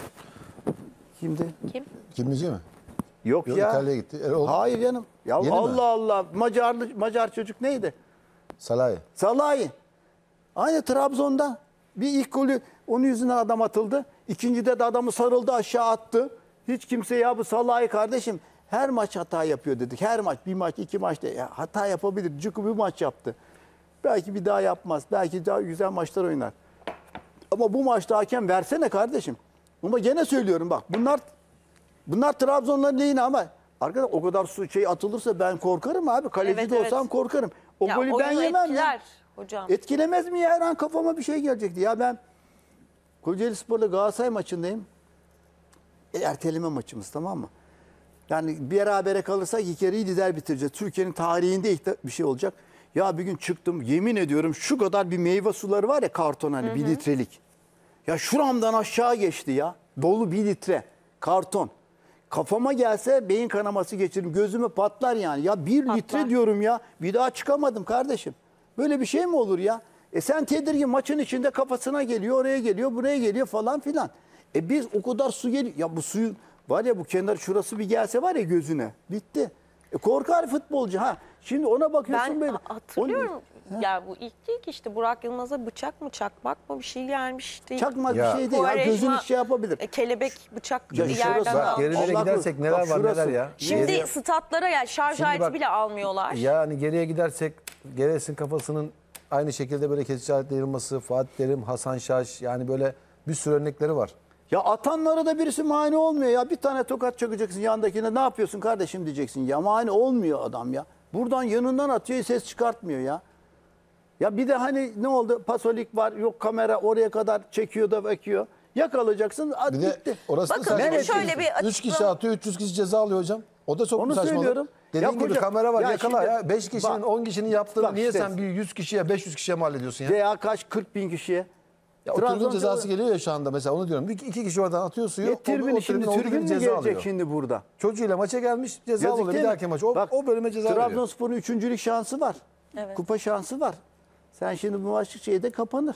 Kimdi? Kim? Kimlici mi? Yok, Yok, ya. İtalya'ya gitti. Erol- Hayır canım. Ya Yeni mi? Allah Allah. Macarlı Macar çocuk neydi? Salahi. Salahi. Aynı Trabzon'da bir ilk golü onun yüzünden adam atıldı. İkincide de adamı sarıldı aşağı attı. Hiç kimse ya bu Salahi kardeşim her maç hata yapıyor dedik. Her maç bir maç iki maçta ya hata yapabilir. Ciku bir maç yaptı. Belki bir daha yapmaz. Belki daha güzel maçlar oynar. Ama bu maçta hakem versene kardeşim. Ama gene söylüyorum bak bunlar bunlar Trabzonların lehine ama arkadaş o kadar su şey atılırsa ben korkarım abi. Kaleci Evet, de evet. olsam korkarım. O Ya, golü ben oyunu yemem etkiler ya. hocam. Etkilemez mi ya? Her an kafama bir şey gelecekti. Ya ben Kocaeli Spor'la Galatasaray maçındayım. E, erteleme maçımız tamam mı? Yani bir berabere kalırsak iki kereyi lider bitireceğiz. Türkiye'nin tarihinde ilk bir şey olacak. Ya bir gün çıktım yemin ediyorum şu kadar bir meyve suları var ya karton hani bir litrelik. Ya şuramdan aşağı geçti ya. Dolu bir litre karton. Kafama gelse beyin kanaması geçiririm. Gözüme patlar yani. Ya bir Patlar. litre diyorum ya. Bir daha çıkamadım kardeşim. Böyle bir şey mi olur ya? E sen tedirgin maçın içinde kafasına geliyor, oraya geliyor, buraya geliyor falan filan. E biz o kadar su geliyor. Ya bu suyu var ya bu kenar şurası bir gelse var ya gözüne. Bitti. E korkar futbolcu ha. Şimdi ona bakıyorsun Ben böyle. ha- hatırlıyorum. Ya bu ilk değil ki işte Burak Yılmaz'a bıçak mı çakmak mı bir şey gelmişti. Çakmak Ya. bir şey değil. Ya, Quaresma, gözün şey yapabilir. e, kelebek bıçak Ya bir şurası- yerden Bak, almış. Gerilere Allah gidersek korusun. neler Bak var şurası. neler ya. Şimdi Geriye- statlara yani şarj Şimdi aleti bak- bile almıyorlar. Yani geriye gidersek Geres'in kafasının aynı şekilde böyle kesici aletle yırılması, Fatih Terim, Hasan Şaş yani böyle bir sürü örnekleri var. Ya atanlara da birisi mani olmuyor ya. Bir tane tokat çakacaksın yandakine ne yapıyorsun kardeşim diyeceksin. Ya mani olmuyor adam ya. Buradan yanından atıyor ses çıkartmıyor ya. Ya bir de hani ne oldu? Pasolik var yok kamera oraya kadar çekiyor da bakıyor. Yakalayacaksın hadi Bir de bitti. orası da Bakın saçma. bir de şöyle bir üç kişi açıklama- atıyor, üç yüz kişi ceza alıyor hocam. O da çok Onu saçmalık. söylüyorum. Dediğin Ya gibi koca- kamera var ya yakala şimdi- ya. beş kişinin bak- on kişinin yaptığını bak niye işte- sen bir yüz kişiye beş yüz kişiye mi hallediyorsun ya? Veya kaç kırk bin kişiye. Ya o tribün cezası geliyor ya şu anda mesela onu diyorum. Bir, iki kişi oradan atıyor suyu. Ya o- tribün o şimdi tribün olduğu tribün gibi mü ceza gelecek alıyor. şimdi burada? Çocuğuyla maça gelmiş ceza Yazık alıyor. Bir değil mi? dahaki maç. O, Bak, o bölüme ceza veriyor. Trabzonspor'un üçüncülük şansı var. Evet. Kupa şansı var. Sen şimdi bu maç şeyde kapanır.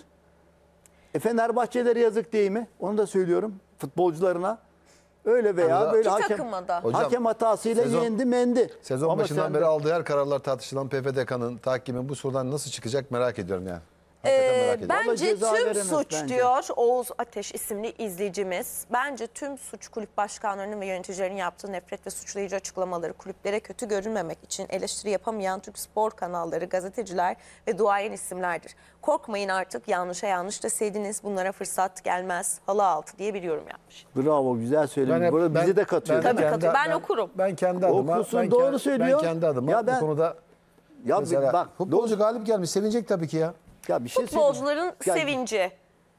E Fenerbahçelere yazık değil mi? Onu da söylüyorum futbolcularına. Öyle veya Ama böyle İki hakem, takıma da. Hocam, hakem hatasıyla sezon- yendi mendi. Sezon Ama başından sen beri de- aldığı her kararlar tartışılan P F D K'nın takibi bu sorudan nasıl çıkacak merak ediyorum yani. Hakikaten Ee, merak ediyorum. Vallahi bence ceza tüm veremez suç bence. diyor Oğuz Ateş isimli izleyicimiz. Bence tüm suç kulüp başkanlarının ve yöneticilerin yaptığı nefret ve suçlayıcı açıklamaları, kulüplere kötü görünmemek için eleştiri yapamayan Türk spor kanalları, gazeteciler ve duayen isimlerdir. Korkmayın artık yanlışa yanlış deseydiniz bunlara fırsat gelmez halı altı diye bir yorum yapmış. Bravo güzel söyledin. hep- Burada bizi de katıyor. Tabii katıyor. Ben okurum. Ben kendi adıma. Okusun, ben, doğru ke- söylüyor. Ben kendi adıma Ya ben- bu konuda Ya mesela bak futbolcu galip gelmiş sevinecek tabii ki ya. ya bir şey Futbolcuların söyleyeyim. Ya- sevinci.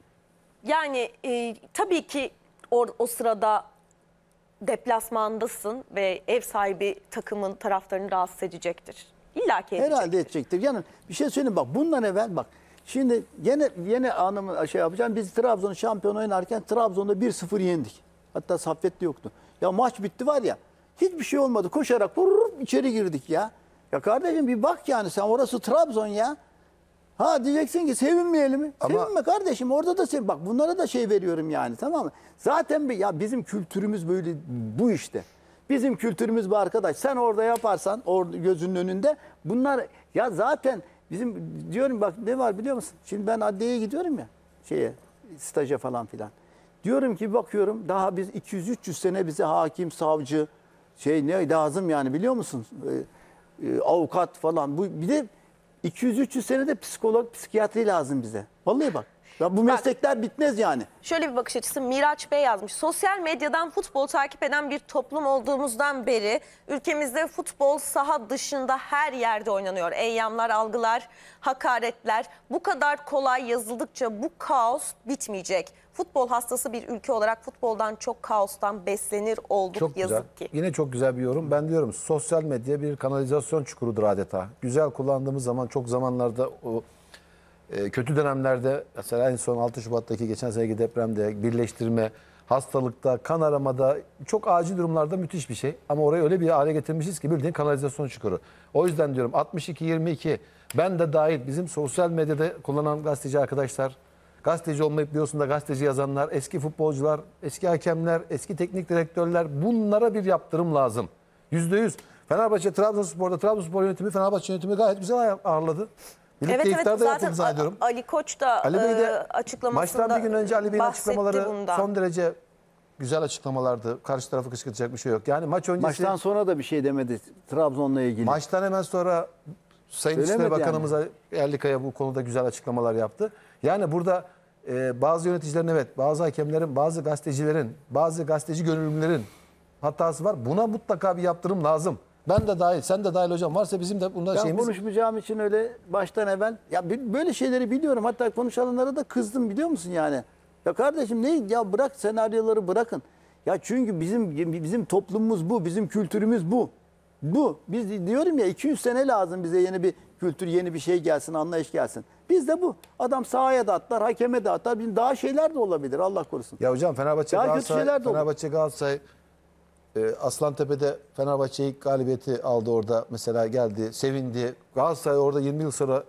Yani e, tabii ki o, o sırada deplasmandasın ve ev sahibi takımın taraftarını rahatsız edecektir. İlla ki edecek. Herhalde edecektir. Yani bir şey söyleyeyim bak bundan evvel bak. Şimdi yine yine anımı şey yapacağım. Biz Trabzon şampiyon oynarken Trabzon'da bir sıfır yendik. Hatta Saffet de yoktu. Ya maç bitti var ya. Hiçbir şey olmadı. Koşarak vurur, içeri girdik ya. Ya kardeşim bir bak yani sen orası Trabzon ya. Ha diyeceksin ki sevinmeyelim mi? Ama- Sevinme kardeşim orada da sevin. Bak bunlara da şey veriyorum yani tamam mı? Zaten bir- ya bizim kültürümüz böyle bu işte. Bizim kültürümüz bu arkadaş. Sen orada yaparsan orada gözünün önünde bunlar ya zaten bizim diyorum bak ne var biliyor musun? Şimdi ben adliyeye gidiyorum ya şeye staja falan filan. Diyorum ki bakıyorum daha biz iki yüz üç yüz sene bize hakim, savcı şey ne lazım yani biliyor musun? Ee, e, avukat falan. Bu bir de iki yüz üç yüz senede psikolog, psikiyatri lazım bize. Vallahi bak. Ya bu meslekler bitmez yani. Şöyle bir bakış açısı Miraç Bey yazmış. Sosyal medyadan futbol takip eden bir toplum olduğumuzdan beri ülkemizde futbol saha dışında her yerde oynanıyor. Eyyamlar, algılar, hakaretler bu kadar kolay yazıldıkça bu kaos bitmeyecek. Futbol hastası bir ülke olarak futboldan çok kaostan beslenir olduk Çok güzel. yazık ki. Yine çok güzel bir yorum. Ben diyorum sosyal medya bir kanalizasyon çukurudur adeta. Güzel kullandığımız zaman çok zamanlarda o e, kötü dönemlerde mesela en son altı Şubat'taki geçen seneki depremde birleştirme, hastalıkta, kan aramada çok acil durumlarda müthiş bir şey. Ama orayı öyle bir hale getirmişiz ki bildiğin kanalizasyon çukuru. O yüzden diyorum altmış iki yirmi iki ben de dahil bizim sosyal medyada kullanan gazeteci arkadaşlar, gazeteci olmayıp biliyorsun da gazeteci yazanlar, eski futbolcular, eski hakemler, eski teknik direktörler bunlara bir yaptırım lazım. Yüzde yüz. Fenerbahçe, Trabzonspor'da Trabzonspor yönetimi, Fenerbahçe yönetimi gayet güzel ağırladı. Birlikte Evet evet iftarda zaten yapıldı zannediyorum. A- Ali Koç da Ali Bey e, de açıklamasında maçtan bir gün önce Ali Bey'in bahsetti açıklamaları bundan. son derece güzel açıklamalardı. Karşı tarafı kışkırtacak bir şey yok. Yani maç öncesi Maçtan sonra da bir şey demedi Trabzon'la ilgili. maçtan hemen sonra Sayın İçişleri Söylemedi Bakanımız Erlikaya bu konuda güzel açıklamalar yaptı. Yani burada e, bazı yöneticilerin evet, bazı hakemlerin, bazı gazetecilerin, bazı gazeteci gönüllülerin hatası var. Buna mutlaka bir yaptırım lazım. Ben de dahil, sen de dahil hocam. Varsa bizim de bunda Ben şeyimiz... konuşmayacağım için öyle baştan evvel ya bi- böyle şeyleri biliyorum. Hatta konuşanlara da kızdım biliyor musun yani? Ya kardeşim ne ya bırak senaryoları bırakın. Ya çünkü bizim bizim toplumumuz bu, bizim kültürümüz bu. Bu. Biz diyorum ya iki yüz sene lazım bize yeni bir kültür, yeni bir şey gelsin, anlayış gelsin. Bizde bu. Adam sahaya da atlar, hakeme de atar. Bizim daha şeyler de olabilir Allah korusun. Ya hocam Fenerbahçe, Daha kötü Galatasaray, şeyler de olur. Fenerbahçe, Galatasaray e, Aslantepe'de Fenerbahçe ilk galibiyeti aldı orada mesela geldi, sevindi. Galatasaray orada yirmi yıl sonra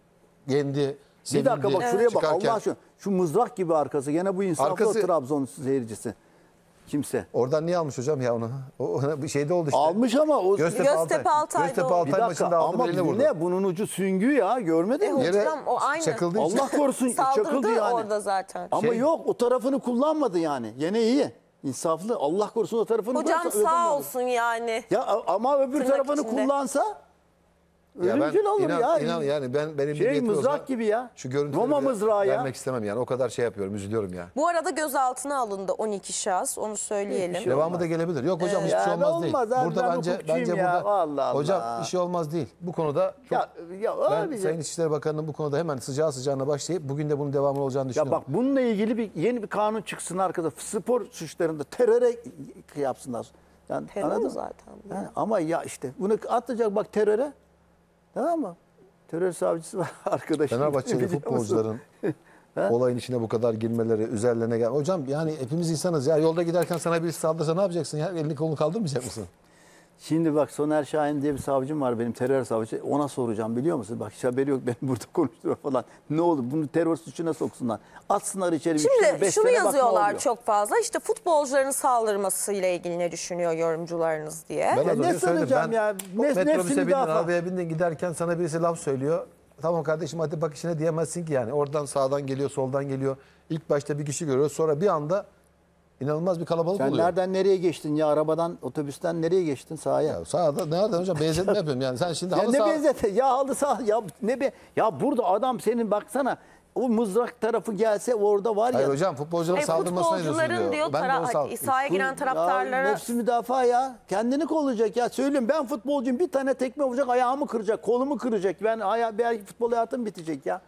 yendi, Bir sevindi. dakika bak şuraya bak Çıkarken Allah aşkına. Şu mızrak gibi arkası. Gene bu insaflı Arkası- o Trabzon seyircisi. Kimse. Oradan niye almış hocam ya onu? O, o bir şeyde oldu işte. Almış ama o Göztepe, Göztepe Altay'da Göztepe oldu. bir Altay dakika maçında aldı ama eline vurdu. ne bunun ucu süngü ya görmedin mi? E, Yere hocam, o aynı. çakıldığı için. Allah korusun çakıldı Saldırdı yani. orada zaten. Ama Şey- yok o tarafını kullanmadı yani. Yine iyi. İnsaflı. Allah korusun o tarafını Hocam kullansa sağ öldürmedi. olsun yani. Ya a- ama öbür Tırnak tarafını içinde. kullansa Ya ben ölümcül olur inan, ya. inan yani ben benim Şey, niyetim mızrak olsa gibi ya. Şu görüntüleri Roma de mızrağı ya. vermek istemem yani. O kadar şey yapıyorum, üzülüyorum ya. Bu arada gözaltına alındı on iki şahıs, onu söyleyelim. şey Devamı olmaz. da gelebilir. Yok hocam hiçbir Ya şey olmaz, olmaz değil. abi, Burada ben bence hukukçuyum bence ya. burada Allah Allah. hocam bir şey olmaz değil. Bu konuda çok Ya, ya ben abi ya. Sayın İçişleri Bakanı'nın bu konuda hemen sıcağı sıcağına başlayıp bugün de bunun devamı olacağını Ya düşünüyorum. bak bununla ilgili bir yeni bir kanun çıksın arkadaşlar. Spor suçlarında teröre yapsınlar. Yani Terör anladın mı? zaten bu. Yani ama ya işte bunu atacak bak teröre. Tamam mı? Terör savcısı var arkadaşım. Fenerbahçeli Biliyor musun? futbolcuların olayın içine bu kadar girmeleri, üzerlerine gel. Hocam yani hepimiz insanız ya. Yolda giderken sana birisi saldırsa ne yapacaksın ya? Elini kolunu kaldırmayacak mısın? Şimdi bak Soner Şahin diye bir savcım var benim terör savcısı. Ona soracağım biliyor musun? Bak hiç haberi yok benim burada konuştuğum falan. Ne olur bunu terör suçuna soksunlar. Atsınlar içeri. üç sene, Şimdi beş şunu sene, bak ne yazıyorlar oluyor. çok fazla. İşte futbolcuların saldırmasıyla ilgili ne düşünüyor yorumcularınız diye. Ben az ne önce söyledim. soracağım Ben ya? Nes- metrobüse nefsini bindin, daha fa- arabaya bindin giderken sana birisi laf söylüyor. Tamam kardeşim hadi bak işine diyemezsin ki yani. Oradan sağdan geliyor, soldan geliyor. İlk başta bir kişi görüyor. Sonra bir anda inanılmaz bir kalabalık Sen oluyor. nereden nereye geçtin ya? Arabadan, otobüsten nereye geçtin sahaya? Ya sağda nereden hocam benzetme yapıyorum yani. Sen şimdi Ya halı ne saha... benzete? Ya halı saha ya ne be? Ya burada adam senin baksana o mızrak tarafı gelse orada var ya. Hayır hocam futbolcuların Hayır, saldırmasına diyorsun futbolcuların diyor. diyor, Ben de tara- o sal- sahaya giren Ya taraftarlara nefsi müdafaa ya. Kendini kollayacak ya. Söyleyeyim ben futbolcuyum bir tane tekme vuracak ayağımı kıracak, kolumu kıracak. Ben aya belki futbol hayatım bitecek ya.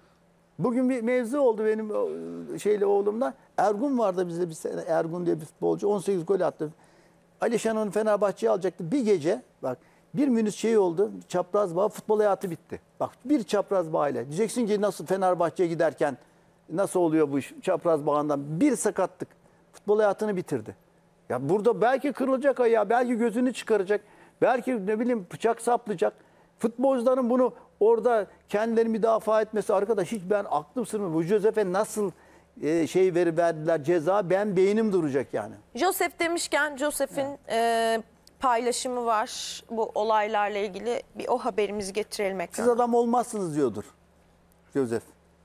Bugün bir mevzu oldu benim o, şeyle oğlumla. Ergun vardı bizde bir sene. Ergun diye bir futbolcu on sekiz gol attı. Ali Şenol Fenerbahçe'yi alacaktı. Bir gece bak Bir minüt şey oldu. Çapraz bağ, futbol hayatı bitti. Bak bir çapraz bağ ile. Diyeceksin ki nasıl Fenerbahçe'ye giderken nasıl oluyor bu iş? Çapraz bağından bir sakatlık futbol hayatını bitirdi. Ya burada belki kırılacak ayağı, belki gözünü çıkaracak. Belki ne bileyim bıçak saplayacak. Futbolcuların bunu orada kendilerini müdafaa etmesi, arkadaş hiç ben aklım sırrım. Bu Josef'e nasıl e, şey veri verdiler ceza, ben beynim duracak yani. Josef demişken Josef'in e, paylaşımı var bu olaylarla ilgili. Bir o haberimizi getirelim Siz ekrana. adam olmazsınız diyordur Josef.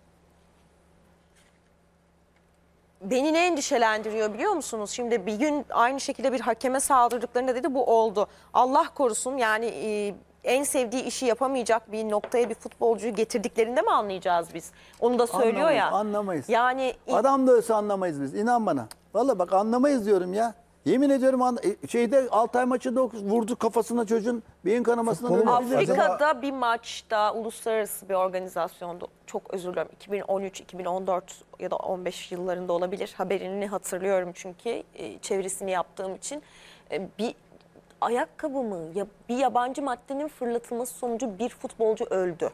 Beni ne endişelendiriyor biliyor musunuz? Şimdi bir gün aynı şekilde bir hakeme saldırdıklarında dedi bu oldu. Allah korusun yani e, en sevdiği işi yapamayacak bir noktaya bir futbolcuyu getirdiklerinde mi anlayacağız biz? Onu da söylüyor Anlamayız, ya. anlamayız. Yani Adam da ölse anlamayız biz. İnan bana. Vallahi bak anlamayız diyorum ya. Yemin ediyorum an- e, şeyde Altay maçında vurdu kafasına çocuğun beyin kanamasından Futbolun ölebilir. Afrika- Afrika'da bir maçta uluslararası bir organizasyonda çok özür dilerim iki bin on üç iki bin on dört ya da on beş yıllarında olabilir. Haberini hatırlıyorum çünkü e, çevirisini yaptığım için E, bir ayakkabı mı ya bir yabancı maddenin fırlatılması sonucu bir futbolcu öldü.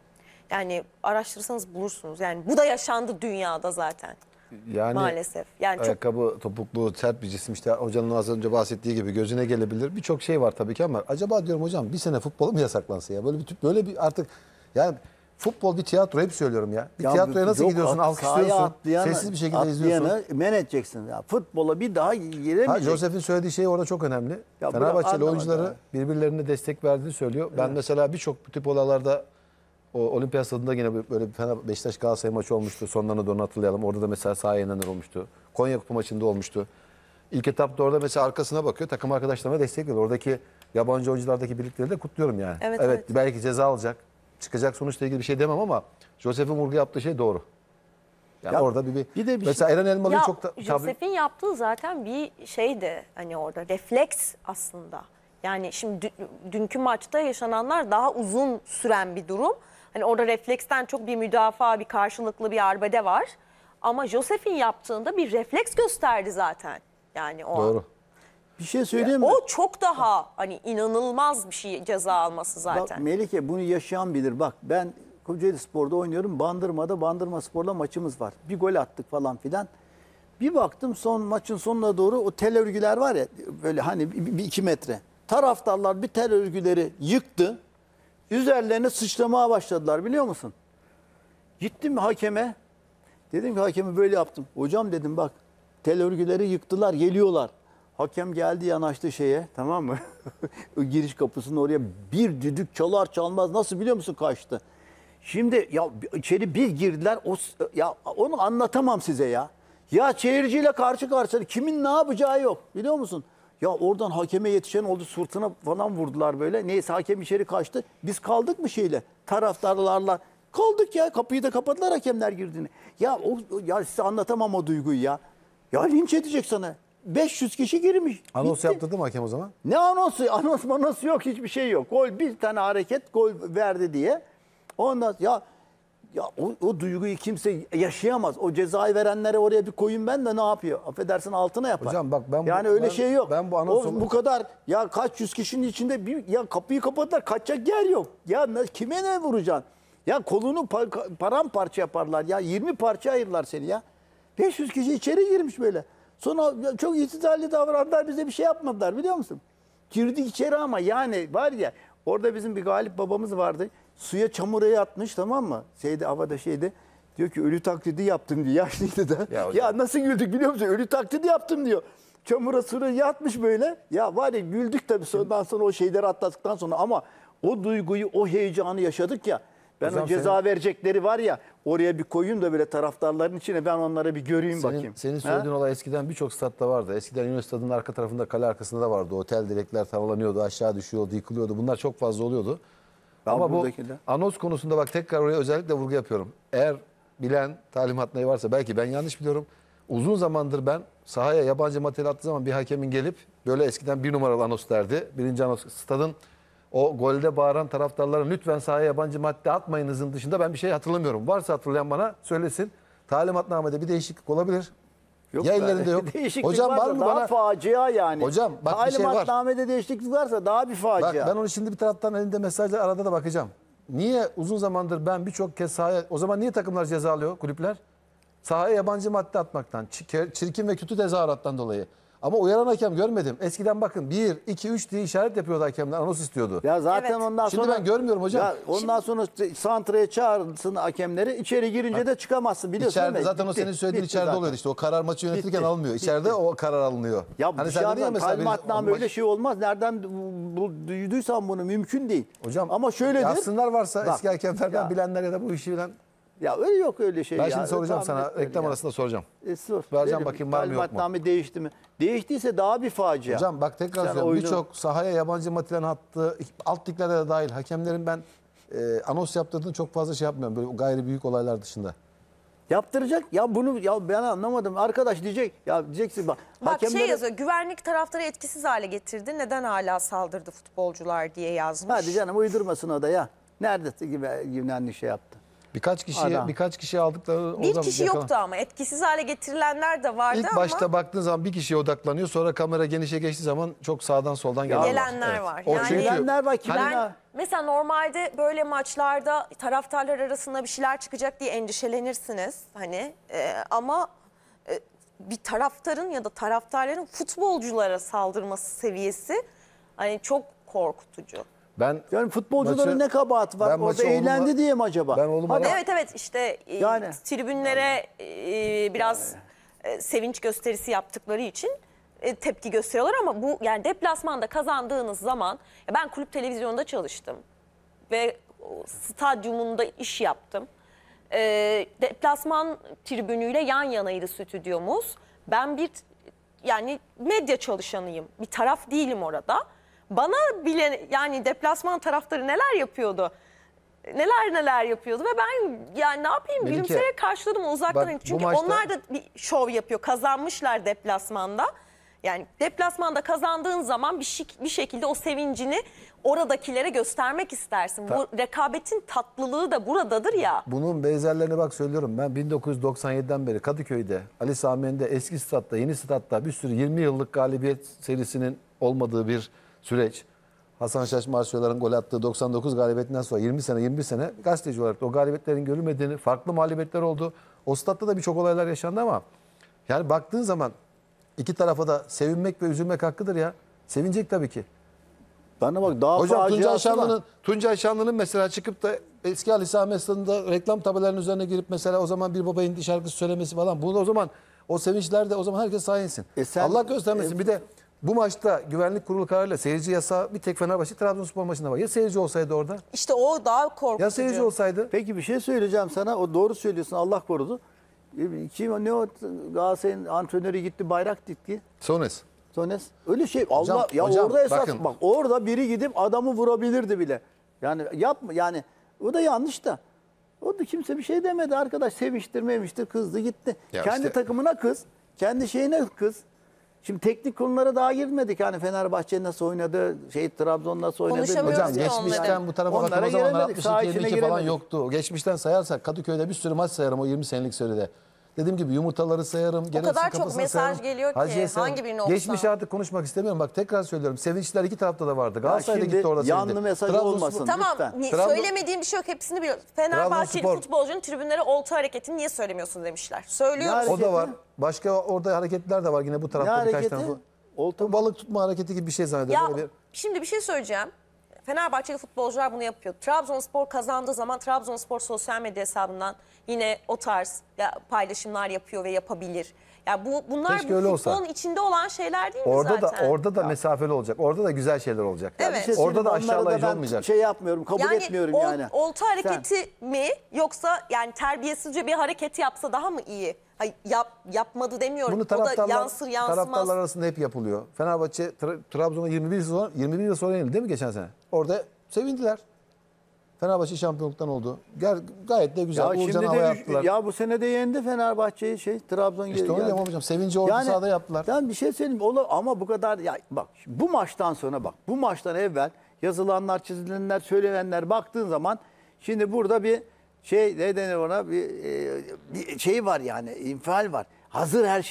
Yani araştırırsanız bulursunuz. Yani bu da yaşandı dünyada zaten. Yani Maalesef. Yani çok ayakkabı, topuklu, sert bir cisim işte hocanın az önce bahsettiği gibi gözüne gelebilir. Birçok şey var tabii ki ama acaba diyorum hocam bir sene futbolu mu yasaklansa ya? Böyle bir tip böyle bir artık yani futbol bir tiyatro hep söylüyorum ya. Bir Ya tiyatroya nasıl yok, gidiyorsun? at- Alkışlıyorsun. sahaya atlayanı- Sessiz bir şekilde izliyorsun. atlayanı men edeceksin. Ya. Futbola bir daha Ha, giremeyecek. Joseph'in söylediği şey orada çok önemli. Ya Fenerbahçeli bırak, oyuncuları anlamadı. birbirlerine destek verdiğini söylüyor. Ben mesela birçok bu tip olaylarda o Olimpiyat Stadı'nda yine böyle bir Fener Beşiktaş Galatasaray maçı olmuştu. Sonlarına doğru hatırlayalım. Orada da mesela sahaya inenler olmuştu. Konya Kupa maçında olmuştu. İlk etapta orada mesela arkasına bakıyor. Takım arkadaşlarına destek veriyor. Oradaki yabancı oyunculardaki birlikleri de kutluyorum yani. Evet, evet. Belki ceza alacak. Çıkacak sonuçla ilgili bir şey demem ama Joseph'in vurgu yaptığı şey doğru. Yani Ya, orada bir, bir, bir de bir mesela şey- Eren Elmalı'yı ya çok da tabii Josef'in yaptığı zaten bir şeydi hani orada refleks aslında. Yani şimdi dü- dünkü maçta yaşananlar daha uzun süren bir durum. Hani orada refleksten çok bir müdafaa, bir karşılıklı bir arbede var. Ama Josef'in yaptığında bir refleks gösterdi zaten. Yani o an. doğru. Bir şey söyleyeyim mi? O çok daha hani inanılmaz bir şey ceza alması zaten. Bak Melike bunu yaşayan bilir. Bak ben Kocaeli Spor'da oynuyorum. Bandırma'da Bandırma Spor'la maçımız var. Bir gol attık falan filan. Bir baktım son maçın sonuna doğru o tel örgüler var ya böyle hani bir, bir iki metre. Taraftarlar bir tel örgüleri yıktı. Üzerlerine sıçramaya başladılar biliyor musun? Gittim hakeme. Dedim ki hakeme böyle yaptım. Hocam dedim bak tel örgüleri yıktılar geliyorlar. Hakem geldi yanaştı şeye tamam mı? O giriş kapısının oraya bir düdük çalar çalmaz nasıl biliyor musun kaçtı. Şimdi ya içeri bir girdiler o ya onu anlatamam size ya. Ya seyirciyle karşı karşıya kimin ne yapacağı yok biliyor musun? Ya oradan hakeme yetişen oldu sırtına falan vurdular böyle. Neyse hakem içeri kaçtı. Biz kaldık mı şeyle taraftarlarla? Kaldık ya kapıyı da kapadılar hakemler girdiğini. Ya o ya size anlatamam o duyguyu ya. Ya linç edecek sana. beş yüz kişi girmiş. Anons Gitti. yaptırdı mı hakem o zaman? Ne anonsu? Anons manası yok. Hiçbir şey yok. Gol bir tane hareket gol verdi diye. Ondan ya ya o, o duyguyu kimse yaşayamaz. O cezayı verenlere oraya bir koyun ben de ne yapıyor? Affedersin altına yapar. Hocam bak ben bu- yani öyle ben- şey yok. ben bu o, anonsu- bu kadar ya kaç yüz kişinin içinde bir ya kapıyı kapattılar. Kaçacak yer yok. Ya ne- kime ne vuracaksın? Ya kolunu pa- paramparça yaparlar. Ya yirmi parça ayırırlar seni ya. beş yüz kişi içeri girmiş böyle. Sonra ya çok itidalli davrandılar bize bir şey yapmadılar biliyor musun? Girdik içeri ama yani var ya orada bizim bir Galip babamız vardı. Suya çamuraya atmış tamam mı? Şeyde havada şeyde diyor ki ölü taklidi yaptım diyor. Yaşlıydı da. Ya Ya, hocam. nasıl güldük biliyor musun? Ölü taklidi yaptım diyor. Çamura suya yatmış böyle. Ya var ya güldük tabii sondan sonra o şeyleri atlattıktan sonra ama o duyguyu o heyecanı yaşadık ya. Ben Hocam o ceza senin- verecekleri var ya oraya bir koyun da böyle taraftarların içine ben onlara bir göreyim Senin, bakayım. senin Ha? söylediğin olay eskiden birçok statta vardı. Eskiden Ünlü Stadı'nın arka tarafında kale arkasında da vardı. Otel direkler tavalanıyordu, aşağı düşüyordu, yıkılıyordu. Bunlar çok fazla oluyordu. Ben Ama bu buradakiler- anons konusunda bak tekrar oraya özellikle vurgu yapıyorum. Eğer bilen talimat neyi varsa belki ben yanlış biliyorum. Uzun zamandır ben sahaya yabancı materyal attığı zaman bir hakemin gelip böyle eskiden bir numaralı anons derdi. Birinci anons stadın o golde bağıran taraftarlara lütfen sahaya yabancı madde atmayınızın dışında ben bir şey hatırlamıyorum. Varsa hatırlayan bana söylesin. Talimatnamede bir değişiklik olabilir. Yok Ya be. ellerinde yok. Değişiklik Hocam var varsa mı daha bana? facia yani. Hocam bak bir şey var. Talimatnamede değişiklik varsa daha bir Bak facia. ben onu şimdi bir taraftan elinde mesajlar arada da bakacağım. Niye uzun zamandır ben birçok kez sahaya... O zaman niye takımlar ceza alıyor kulüpler? Sahaya yabancı madde atmaktan, çi- çirkin ve kötü tezahürattan dolayı. Ama uyaran hakem görmedim. Eskiden bakın bir, iki, üç diye işaret yapıyordu hakemler. Anons istiyordu. Ya zaten Evet. ondan Şimdi sonra... ben görmüyorum hocam. Ya ondan sonra santraya çağırsın hakemleri. İçeri girince de çıkamazsın biliyorsun İçeride değil mi? zaten o Bitti, senin söylediğin bitti içeride zaten. oluyor işte. O karar maçı yönetirken Bitti, alınmıyor. İçeride bitti. o karar alınıyor. Ya Hani sen dedin ya dışarıdan mesela bir- talimatname o öyle maç- şey olmaz. Nereden bu- duyduysan bunu mümkün değil. Hocam ama şöyledir. yazsınlar varsa Bak, eski hakemlerden ya- bilenler ya da bu işi bilen. Ya öyle yok öyle şey Ben ya. şimdi soracağım Tahmin sana. etmedim Reklam ya. arasında soracağım. E, sor. Vereceğim Verin. bakayım var mı yok mu? Talimatname değişti mi? Değiştiyse daha bir facia. Hocam bak tekrar Sen söylüyorum. oyunu- Birçok sahaya yabancı matilen attı. Alt liglerde de dahil. Hakemlerin ben e, anons yaptırdığını çok fazla şey yapmıyorum. Böyle gayri büyük olaylar dışında. Yaptıracak. Ya bunu ya ben anlamadım. Arkadaş diyecek. Ya diyeceksin bak. Bak hakemlere- şey yazıyor, güvenlik taraftarı etkisiz hale getirdi. Neden hala saldırdı futbolcular diye yazmış. Hadi canım uydurmasın o da ya. Nerede gibi güvenli şey yaptı. Birkaç kişiye Adam. birkaç kişiye aldıkları Bir oradan kişi yakala- yoktu ama etkisiz hale getirilenler de vardı İlk ama başta baktığın zaman bir kişiye odaklanıyor. Sonra kamera genişe geçtiği zaman çok sağdan soldan gelen var. gelenler var. O Yani- çünkü Gelenler var, kimin hani- ha? ben mesela normalde böyle maçlarda taraftarlar arasında bir şeyler çıkacak diye endişelenirsiniz. Hani e, ama e, bir taraftarın ya da taraftarların futbolculara saldırması seviyesi hani çok korkutucu. ben Yani futbolcuların maçı- ne kabahati var? ben Orada maçı eğlendi oğlumla- diye mi acaba? ben oğlumla- Hadi. Evet evet işte e, Yani. tribünlere e, biraz e, sevinç gösterisi yaptıkları için e, tepki gösteriyorlar ama bu yani deplasmanda kazandığınız zaman ya ben kulüp televizyonda çalıştım ve o stadyumunda iş yaptım. E, deplasman tribünüyle yan yanaydı stüdyomuz. Ben bir yani medya çalışanıyım. Bir taraf değilim orada. Bana bile yani deplasman taraftarı neler yapıyordu? Neler neler yapıyordu ve ben yani ne yapayım Melike, gülümseyerek karşıladım o uzaktan. bak bu Çünkü maçta- onlar da bir şov yapıyor. Kazanmışlar deplasmanda. Yani deplasmanda kazandığın zaman bir, şik- bir şekilde o sevincini oradakilere göstermek istersin. Bu rekabetin tatlılığı da buradadır ya. bunun benzerlerini bak söylüyorum. Ben bin dokuz yüz doksan yediden beri Kadıköy'de, Ali Sami Yen'de, eski statta, yeni statta bir sürü yirmi yıllık galibiyet serisinin olmadığı bir süreç. Hasan Şaş Marsiyoların gol attığı doksan dokuz galibiyetinden sonra yirmi sene yirmi sene gazeteci olarak da o galibiyetlerin görülmediğini, farklı mağlubiyetler oldu. O statta da birçok olaylar yaşandı ama yani baktığın zaman iki tarafa da sevinmek ve üzülmek hakkıdır ya. Sevinecek tabii ki. Bana bak daha Hocam Tuncay faciası var. Şanlı'nın Tuncay Şanlı'nın mesela çıkıp da eski Ali Sami Yen'de reklam tabelalarının üzerine girip mesela o zaman bir baba indi şarkısı söylemesi falan. Bu da o zaman o sevinçler de o zaman herkes sayensin. E sen- Allah göstermesin. e- Bir de bu maçta güvenlik kurulu kararıyla seyirci yasağı bir tek Fenerbahçe Trabzonspor maçında var. Ya seyirci olsaydı orada? İşte o daha korkutucu. Ya seyirci olsaydı? Peki bir şey söyleyeceğim sana. O doğru söylüyorsun. Allah korudu. E, Kim ne o Galatasaray'ın antrenörü gitti bayrak dikti. Sones. Sones. Öyle şey Hocam, Allah ya hocam, orada esas bakın. bak orada biri gidip adamı vurabilirdi bile. Yani yapma yani o da yanlış da. Orada kimse bir şey demedi arkadaş seviştir memiştir kızdı gitti. Ya kendi işte- takımına kız. Kendi şeyine kız. Şimdi teknik konulara daha girmedik. Hani Fenerbahçe nasıl oynadı, şey Trabzon nasıl oynadı. Konuşamıyoruz Hocam ki geçmişten onları. bu tarafa bakın Onlara o zamanlar giremedik, altmış saha iki içine yirmi iki falan giremedik. yoktu. Geçmişten sayarsak Kadıköy'de bir sürü maç sayarım o yirmi senelik sürede. Dediğim gibi yumurtaları sayarım. O gereksiz kadar çok kafasını mesaj sayarım. geliyor ki, Hacı'ya sayarım. hangi birini okusan. Geçmişi artık konuşmak istemiyorum. Bak tekrar söylüyorum. Sevinçler iki tarafta da vardı. Galatasaray da şimdi gitti orada yanlı sevindi. mesaj Trabzonspor- olmasın. Tamam, Lütfen. ni- Trabzon- söylemediğim bir şey yok. Hepsini biliyoruz. Fenerbahçeli Trabzonspor- futbolcunun tribünlere olta hareketini niye söylemiyorsun demişler. Söylüyoruz. Yani- O da var. Başka orada hareketler de var yine bu Ne tarafta birkaç hareketi? tane. Olta Balık tutma hareketi gibi bir şey zannediyorum. Ya Böyle bir- şimdi bir şey söyleyeceğim. Fenerbahçeli futbolcular bunu yapıyor. Trabzonspor kazandığı zaman Trabzonspor sosyal medya hesabından yine o tarz ya, paylaşımlar yapıyor ve yapabilir. Ya bu bunlar Keşke bu öyle olsa. futbolun içinde olan şeyler değil mi Orada zaten? da orada da mesafeli olacak. Orada da güzel şeyler olacak. Evet. Bir şey Orada söyleyeyim, da onlara aşağılayıcı ben olmayacak. Şey yapmıyorum, kabul yani etmiyorum ol- yani. olta Sen- hareketi mi yoksa yani terbiyesizce bir hareket yapsa daha mı iyi? Hayır, yap, yapmadı demiyorum. Bunu O da taraftarlar, yansır yansımaz. taraftarlar arasında hep yapılıyor. Fenerbahçe Tra- Trabzon'a yirmi bir yıl sonra yirmi bir yıl sonra yenildi değil mi geçen sene? Orada sevindiler. Fenerbahçe şampiyonluktan oldu. Ger- gayet de güzel. Ya Uğurcan şimdi havaya de attılar. ya bu sene de yendi Fenerbahçe'yi şey Trabzon İşte geldi. onu diyorum hocam. Sevinci orta sahada yaptılar. Ben bir şey söyleyeyim ola- ama bu kadar ya bak bu maçtan sonra bak bu maçtan evvel yazılanlar, çizilenler, söylenenler baktığın zaman şimdi burada bir şey ne denir ona bir, e, bir şey var yani infial var. Hazır her şey.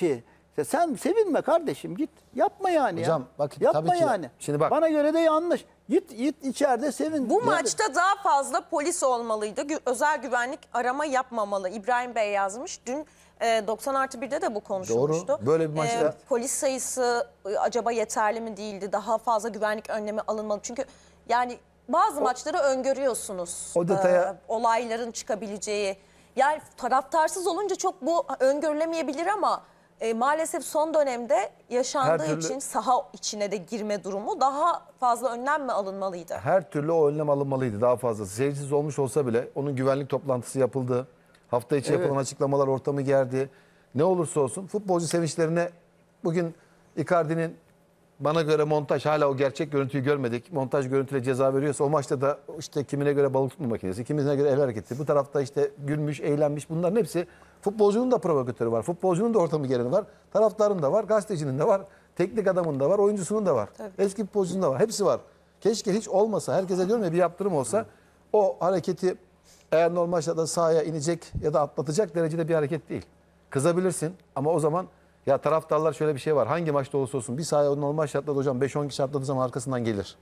Ya sen sevinme kardeşim, git. Yapma yani Hocam, ya. bak, Yapma tabii ki- yani. şimdi bak- Bana göre de yanlış. Git git içeride sevin. Bu Yani- maçta daha fazla polis olmalıydı. Gü- özel güvenlik arama yapmamalı. İbrahim Bey yazmış. Dün e, doksan artı birde de bu konuşulmuştu. Doğru. Böyle bir maçta- polis sayısı e, acaba yeterli mi değildi? Daha fazla güvenlik önlemi alınmalı. Çünkü yani bazı maçları öngörüyorsunuz. O detaya- E, olayların çıkabileceği. Yani taraftarsız olunca çok bu öngörülemeyebilir ama e, maalesef son dönemde yaşandığı Her türlü- için saha içine de girme durumu daha fazla önlem mi alınmalıydı? Her türlü o önlem alınmalıydı daha fazlası. Seyircisiz olmuş olsa bile onun güvenlik toplantısı yapıldı. Hafta içi Evet. yapılan açıklamalar ortamı gerdi. Ne olursa olsun futbolcu sevinçlerine bugün Icardi'nin bana göre montaj, hala o gerçek görüntüyü görmedik. Montaj görüntüyle ceza veriyorsa o maçta da işte kimine göre balık tutma makinesi, kimine göre el hareketi. Bu tarafta işte gülmüş, eğlenmiş, bunların hepsi futbolcunun da provokatörü var. Futbolcunun da ortamı gereni var. Taraftarın da var, gazetecinin de var, teknik adamın da var, oyuncusunun da var. Eski futbolcunun da var. Hepsi var. Keşke hiç olmasa, herkese diyorum ya, bir yaptırım olsa o hareketi eğer normal şartlarda sahaya inecek ya da atlatacak derecede bir hareket değil. Kızabilirsin ama o zaman ya taraftarlar, şöyle bir şey var. Hangi maçta olursa olsun bir sahaya normal şartlarda hocam beş on kişi atladığı zaman arkasından gelir.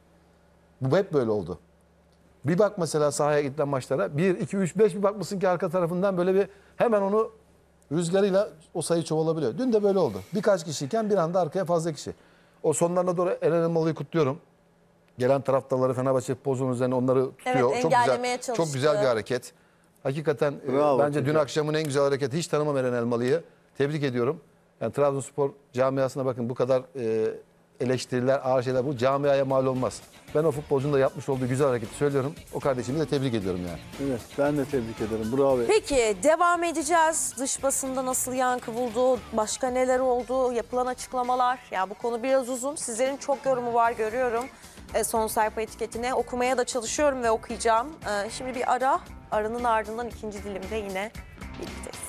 Bu hep böyle oldu. Bir bak mesela sahaya gidilen maçlara. bir, iki, üç, beş bir bakmışsın ki arka tarafından böyle bir hemen onu rüzgarıyla o sayı çoğalabiliyor. Dün de böyle oldu. Birkaç kişiyken bir anda arkaya fazla kişi. O sonlarına doğru Eren Elmalı'yı kutluyorum. Gelen taraftarları Fenerbahçe futbolcunun üzerine onları tutuyor. Evet, çok engellemeye güzel, çok çalıştı. güzel bir hareket. Hakikaten e, Bravo, bence dün güzel. akşamın en güzel hareketi. Hiç tanımam Eren Elmalı'yı. Tebrik ediyorum. Yani Trabzonspor camiasına bakın, bu kadar e, eleştiriler, ağır şeyler bu camiaya mal olmaz. Ben o futbolcunun da yapmış olduğu güzel hareketi söylüyorum. O kardeşimi de tebrik ediyorum yani. Evet, ben de tebrik ederim. Bravo. Peki devam edeceğiz. Dış basında nasıl yankı buldu? Başka neler oldu? Yapılan açıklamalar. Ya bu konu biraz uzun. Sizlerin çok yorumu var görüyorum. E, son sayfa etiketine okumaya da çalışıyorum ve okuyacağım. E, şimdi bir ara. Aranın ardından ikinci dilimde yine birlikteyiz.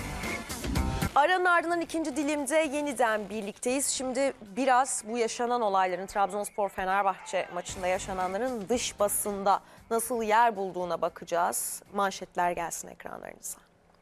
Aranın ardından ikinci dilimde yeniden birlikteyiz. Şimdi biraz bu yaşanan olayların, Trabzonspor-Fenerbahçe maçında yaşananların dış basında nasıl yer bulduğuna bakacağız. Manşetler gelsin ekranlarınıza.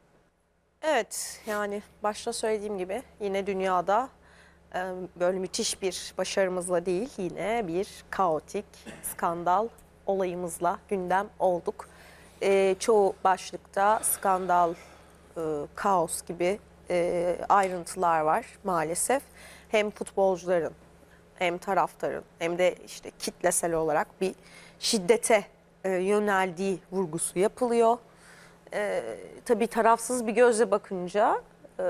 Evet, yani başta söylediğim gibi yine dünyada e, böyle müthiş bir başarımızla değil, yine bir kaotik skandal olayımızla gündem olduk. E, çoğu başlıkta skandal, e, kaos gibi e, ayrıntılar var maalesef. Hem futbolcuların hem taraftarın hem de işte kitlesel olarak bir şiddete e, yöneldiği vurgusu yapılıyor. E, tabii tarafsız bir gözle bakınca, e,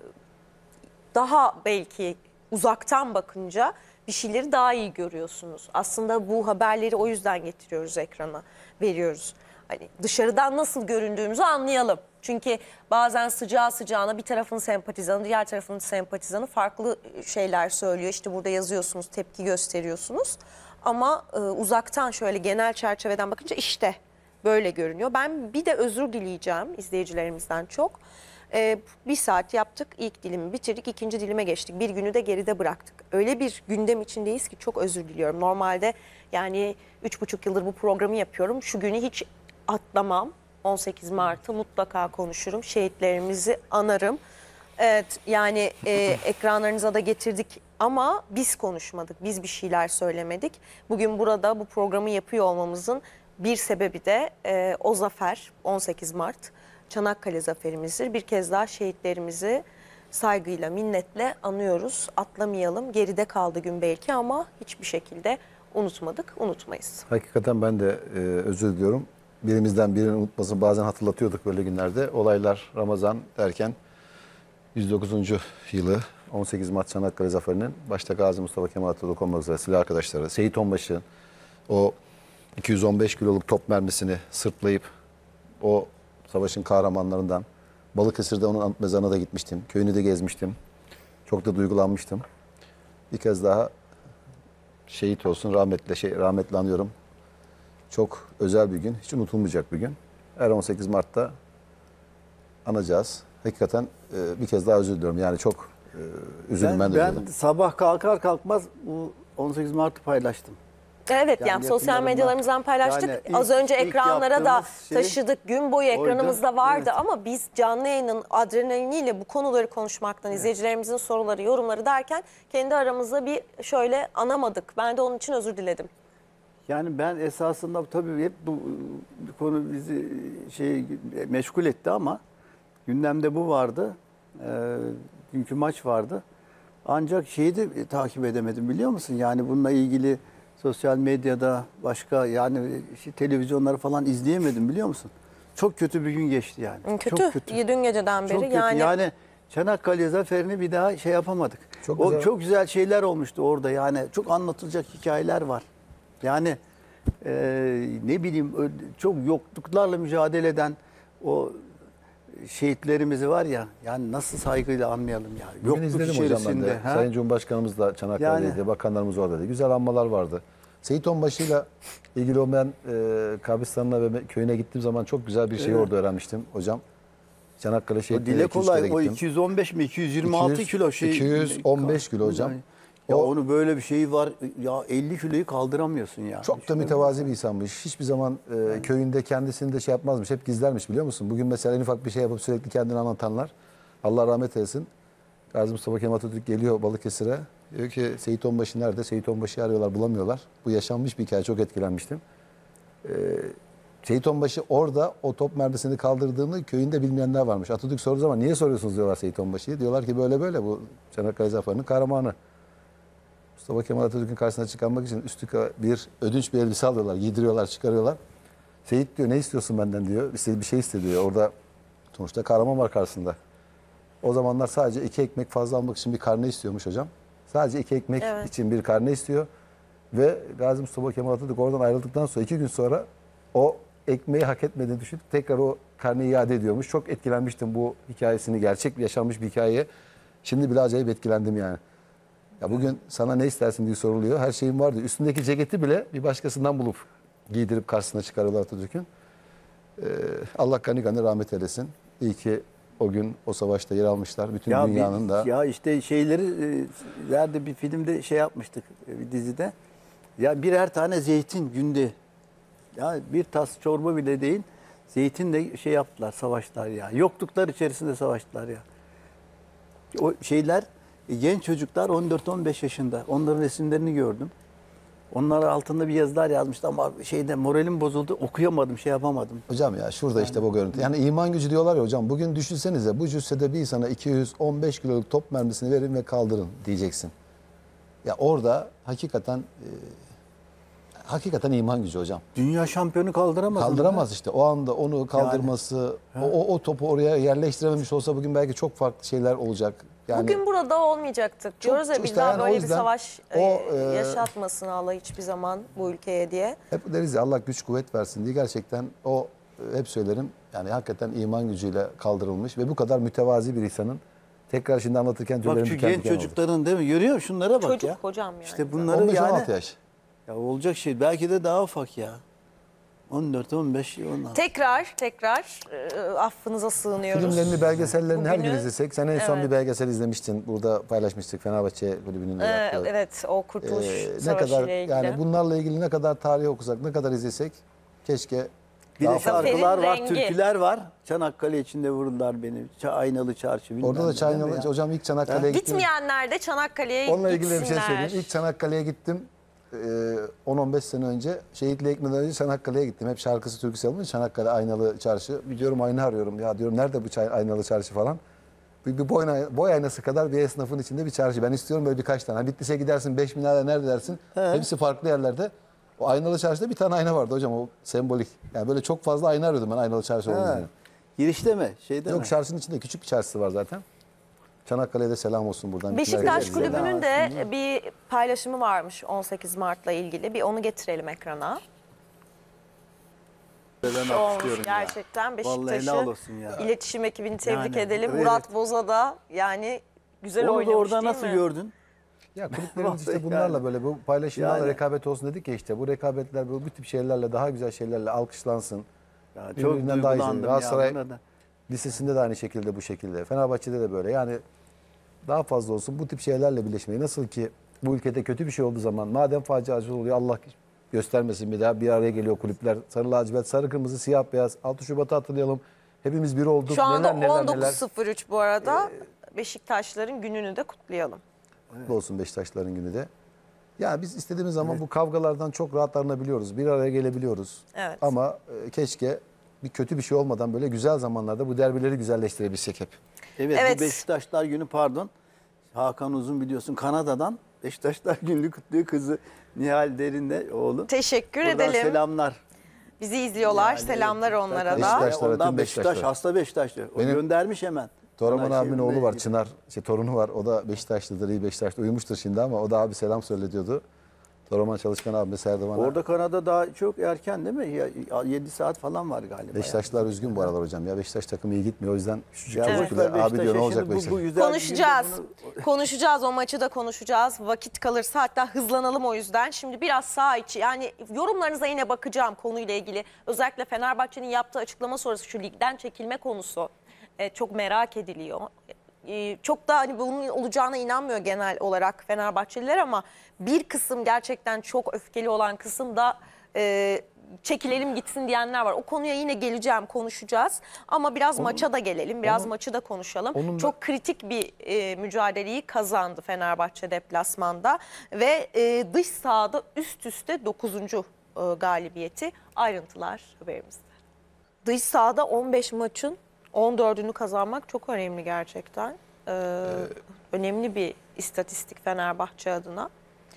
daha belki uzaktan bakınca bir şeyleri daha iyi görüyorsunuz. Aslında bu haberleri o yüzden getiriyoruz ekrana, veriyoruz. Hani dışarıdan nasıl göründüğümüzü anlayalım. Çünkü bazen sıcağı sıcağına bir tarafın sempatizanı, diğer tarafın sempatizanı farklı şeyler söylüyor. İşte burada yazıyorsunuz, tepki gösteriyorsunuz. Ama e, uzaktan şöyle genel çerçeveden bakınca işte böyle görünüyor. Ben bir de özür dileyeceğim izleyicilerimizden çok. E, bir saat yaptık, ilk dilimi bitirdik, ikinci dilime geçtik. Bir günü de geride bıraktık. Öyle bir gündem içindeyiz ki çok özür diliyorum. Normalde yani üç buçuk yıldır bu programı yapıyorum. Şu günü hiç atlamam. on sekiz Mart'ı mutlaka konuşurum. Şehitlerimizi anarım. Evet, yani e, ekranlarınıza da getirdik ama biz konuşmadık. Biz bir şeyler söylemedik. Bugün burada bu programı yapıyor olmamızın bir sebebi de e, o zafer, on sekiz Mart Çanakkale zaferimizdir. Bir kez daha şehitlerimizi saygıyla, minnetle anıyoruz. Atlamayalım. Geride kaldı gün belki ama hiçbir şekilde unutmadık, unutmayız. Hakikaten ben de e, özür diliyorum. Birimizden birinin unutmasın, bazen hatırlatıyorduk böyle günlerde. Olaylar Ramazan derken yüz dokuzuncu yılı on sekiz Mart Çanakkale Zaferi'nin başta Gazi Mustafa Kemal Atatürk olmak üzere silah arkadaşları, Seyit Onbaşı o iki yüz on beş kiloluk top mermisini sırtlayıp o savaşın kahramanlarından, Balıkesir'de onun anıt mezarına da gitmiştim. Köyünü de gezmiştim. Çok da duygulanmıştım. Bir kez daha şehit olsun, rahmetle şey rahmetle anıyorum. Çok özel bir gün, hiç unutulmayacak bir gün. Her on sekiz Mart'ta anacağız. Hakikaten e, bir kez daha özür diliyorum. Yani çok e, üzüldüm ben, Ben, de. ben üzüldüm. sabah kalkar kalkmaz bu on sekiz Mart'ı paylaştım. Evet yani, Yani sosyal yakınlarımdan- medyalarımızdan paylaştık. Yani ilk- Az önce ilk ekranlara da yaptığımız şey taşıdık. Gün boyu oydu. ekranımızda vardı Evet. ama biz canlı yayının adrenaliniyle bu konuları konuşmaktan, izleyicilerimizin soruları, yorumları derken kendi aramızda bir şöyle anamadık. Ben de onun için özür diledim. Yani ben esasında tabii hep bu, bu konu bizi şey meşgul etti ama gündemde bu vardı. Ee, dünkü maç vardı. Ancak şeyi de takip edemedim biliyor musun? Yani bununla ilgili sosyal medyada başka yani şey, televizyonları falan izleyemedim biliyor musun? Çok kötü bir gün geçti yani. Kötü. Çok kötü. Dün geceden beri Çok kötü. yani. Yani, Çanakkale zaferini bir daha şey yapamadık. Çok o güzel. çok güzel şeyler olmuştu orada yani. Çok anlatılacak hikayeler var. Yani e, ne bileyim ö- çok yokluklarla mücadele eden o şehitlerimizi var ya yani nasıl saygıyla anmayalım ya. Bugün Yokluk izledim hocam ben içerisinde. de. ha? Sayın Cumhurbaşkanımız da Çanakkale'deydi, Yani- bakanlarımız oradaydı. Güzel anmalar vardı. Seyit Onbaşı'yla ilgili olmayan e, kabristanına ve me- köyüne gittiğim zaman çok güzel bir şey Evet. orada öğrenmiştim hocam. Çanakkale O şehitleri dile iki üç kolay kere o gittim. iki yüz on beş mi iki yüz yirmi altı iki yüz kilo şey. iki yüz on beş kilo hocam. Ya O- onu böyle bir şey var ya elli kiloyu kaldıramıyorsun ya. Çok da mütevazi bir insanmış. Hiçbir zaman e, köyünde kendisini de şey yapmazmış. Hep gizlermiş biliyor musun? Bugün mesela en ufak bir şey yapıp sürekli kendini anlatanlar. Allah rahmet eylesin. Gazi Mustafa Kemal Atatürk geliyor Balıkesir'e. Diyor ki Seyit Onbaşı nerede? Seyit Onbaşı'yı arıyorlar bulamıyorlar. Bu yaşanmış bir hikaye. Çok etkilenmiştim. Ee, Seyit Onbaşı orada o top merdesini kaldırdığını köyünde bilmeyenler varmış. Atatürk sorduğu zaman niye soruyorsunuz diyorlar Seyit Onbaşı'yı. Diyorlar ki böyle böyle bu Çanakkale Zaferi'nin kahramanı. Mustafa Kemal Atatürk'ün karşısına çıkarmak için üstü bir ödünç bir elbise alıyorlar, giydiriyorlar, çıkarıyorlar. Seyit diyor ne istiyorsun benden diyor. İstediği bir şey iste diyor. Orada sonuçta kahraman var karşısında. O zamanlar sadece iki ekmek fazla almak için bir karne istiyormuş hocam. Sadece iki ekmek Evet. için bir karne istiyor. Ve Gazi Mustafa Kemal Atatürk oradan ayrıldıktan sonra iki gün sonra o ekmeği hak etmediğini düşünüp tekrar o karneyi iade ediyormuş. Çok etkilenmiştim bu hikayesini. Gerçek bir yaşanmış bir hikaye. Şimdi bile acayip etkilendim yani. Ya bugün sana ne istersin diye soruluyor. Her şeyim vardı. Üstündeki ceketi bile bir başkasından bulup giydirip karşısına çıkarıyorlar Atatürk'ün. Ee, Allah gani gani rahmet eylesin. İyi ki o gün o savaşta yer almışlar. Bütün Ya dünyanın bir- da. Ya işte şeyleri e, nerede bir filmde şey yapmıştık e, bir dizide. Ya birer tane zeytin günde. Ya bir tas çorba bile değil. Zeytinle şey yaptılar, savaştılar ya. Yokluklar içerisinde savaştılar ya. O şeyler e, genç çocuklar on dört on beş yaşında. Onların resimlerini gördüm. Onlar altında bir yazılar yazmıştı ama şeyde moralim bozuldu. Okuyamadım, şey yapamadım. Hocam ya şurada işte bu görüntü. Yani iman gücü diyorlar ya hocam. Bugün düşünsenize bu cüssede bir insana iki yüz on beş kiloluk top mermisini verin ve kaldırın diyeceksin. Ya orada hakikaten e, hakikaten iman gücü hocam. Dünya şampiyonu kaldıramaz. Kaldıramaz işte. O anda onu kaldırması, o, o, o topu oraya yerleştirememiş olsa bugün belki çok farklı şeyler olacak. Yani Bugün burada olmayacaktık. Diyoruz ya çok- bir işte daha yani o böyle bir yüzden savaş o, e, e, yaşatmasın Allah hiçbir zaman bu ülkeye diye. hep deriz ya Allah güç kuvvet versin diye gerçekten o e, hep söylerim. Yani hakikaten iman gücüyle kaldırılmış ve bu kadar mütevazi bir insanın tekrar şimdi anlatırken Bak tüylerim şu diken genç diken oldu. çocukların değil mi? Görüyor musun? Şunlara bak Çocuk ya. hocam yani. İşte bunları on beş on yani. altı yaş. Ya olacak şey. Belki de daha ufak ya. on dört on beş ondan. Tekrar tekrar e, affınıza sığınıyoruz. Filmlerini, belgesellerini her gün Bugünü- izlesek. Sen en son Evet. bir belgesel izlemiştin. Burada paylaşmıştık Fenerbahçe kulübünün de Ee, yaptığı. evet o Kurtuluş Ee, ne Savaşı kadar ile ilgili. yani bunlarla ilgili ne kadar tarih okusak, ne kadar izlesek keşke Bir daha de fazla. şarkılar var, rengi. türküler var. Çanakkale içinde vurdular beni. Ça Aynalı Çarşı. bilmem Orada da ne, değil mi Çaynalı, ya? hocam ilk Çanakkale'ye gittim. Gitmeyenler de Çanakkale'ye Onunla ilgili de bir şey gitsinler. söyleyeyim. İlk Çanakkale'ye gittim. Ee, on on beş sene önce şehitliğe gitmeden önce Çanakkale'ye gittim. Hep şarkısı türküsü alınmış. Çanakkale Aynalı Çarşı. Bir diyorum ayna arıyorum. Ya diyorum nerede bu çay, Aynalı Çarşı falan. Bir, bir boy, boy aynası kadar bir esnafın içinde bir çarşı. Ben istiyorum böyle birkaç tane. Hani Bitlis'e gidersin beş binlerle nerede dersin. Hepsi farklı yerlerde. O Aynalı Çarşı'da bir tane ayna vardı hocam. O sembolik. Yani böyle çok fazla ayna arıyordum ben Aynalı Çarşı Ha. olduğunu. Girişte mi? Şeyde Yok mi? çarşının içinde küçük bir çarşısı var zaten. Çanakkale'ye de selam olsun buradan. Bütün Beşiktaş herkese. Kulübü'nün de bir paylaşımı varmış on sekiz Mart'la ilgili. Bir onu getirelim ekrana. Ben Olmuş alkışlıyorum ya. gerçekten Vallahi helal Beşiktaş'ı olsun ya. iletişim ekibini tebrik Yani, edelim. evet. Murat Boz'a da yani güzel Onu da oynamış orada değil nasıl mi? gördün? Ya kulüplerimiz işte Vallahi bunlarla yani. böyle bu paylaşımlarla Yani. rekabet olsun dedik ya işte bu rekabetler bu, bu tip şeylerle daha güzel şeylerle alkışlansın. Ya çok Birbirinden daha iyi. duygulandım ya. Galatasaray buna da. Lisesinde de aynı şekilde bu şekilde. Fenerbahçe'de de böyle. Yani daha fazla olsun bu tip şeylerle birleşmeyi. Nasıl ki bu ülkede kötü bir şey olduğu zaman madem faciacı oluyor Allah göstermesin bir daha. Bir araya geliyor kulüpler. Sarı lacivert, sarı kırmızı, siyah beyaz. altı Şubat'ı hatırlayalım. Hepimiz bir olduk. Şu anda neler, neler, on dokuz neler. sıfır üç bu arada. Beşiktaşların gününü de kutlayalım. Kutlu olsun Beşiktaşların günü de. Ya biz istediğimiz zaman bu kavgalardan çok rahatlanabiliyoruz. Bir araya gelebiliyoruz. Evet. Ama e, keşke bir kötü bir şey olmadan böyle güzel zamanlarda bu derbileri güzelleştirebilsek hep. Evet, Evet. bu Beşiktaşlar günü pardon. Hakan Uzun biliyorsun Kanada'dan Beşiktaşlar gününü kutluyor kızı Nihal Derin'le oğlu. Teşekkür Buradan edelim. selamlar. Bizi izliyorlar. Yani Selamlar onlara da. Beşiktaşlara, Ondan tüm Beşiktaş, Beşiktaşlara. hasta Beşiktaşlı. O Benim- göndermiş hemen. Toraman Sana abimin şey- oğlu var Çınar. Şey, torunu var. O da Beşiktaşlıdır, iyi Beşiktaşlı. Uyumuştur şimdi ama o da abi selam söyle diyordu. Toraman Çalışkan abime Serdivan'a. Orada Kanada daha çok erken değil mi? Ya, yedi saat falan var galiba. Beşiktaşlılar üzgün bu aralar hocam. Ya Beşiktaş takımı iyi gitmiyor. O yüzden küçücük Ya. çocuk bile abi diyor ne olacak Beşiktaş. Konuşacağız. Bunu- Konuşacağız. O maçı da konuşacağız. Vakit kalırsa hatta hızlanalım o yüzden. Şimdi biraz sağ içi yani yorumlarınıza yine bakacağım konuyla ilgili. Özellikle Fenerbahçe'nin yaptığı açıklama sonrası şu ligden çekilme konusu e, çok merak ediliyor. E, çok da hani bunun olacağına inanmıyor genel olarak Fenerbahçeliler ama bir kısım gerçekten çok öfkeli olan kısım da e, çekilelim gitsin diyenler var. O konuya yine geleceğim, konuşacağız. Ama biraz maça da gelelim, biraz onun- maçı da konuşalım. onun da- Çok kritik bir e, mücadeleyi kazandı Fenerbahçe deplasmanda ve e, dış sahada üst üste dokuzuncu E, galibiyeti. Ayrıntılar haberimizde. Dış sahada on beş maçın on dördünü kazanmak çok önemli gerçekten. Ee, önemli bir istatistik Fenerbahçe adına.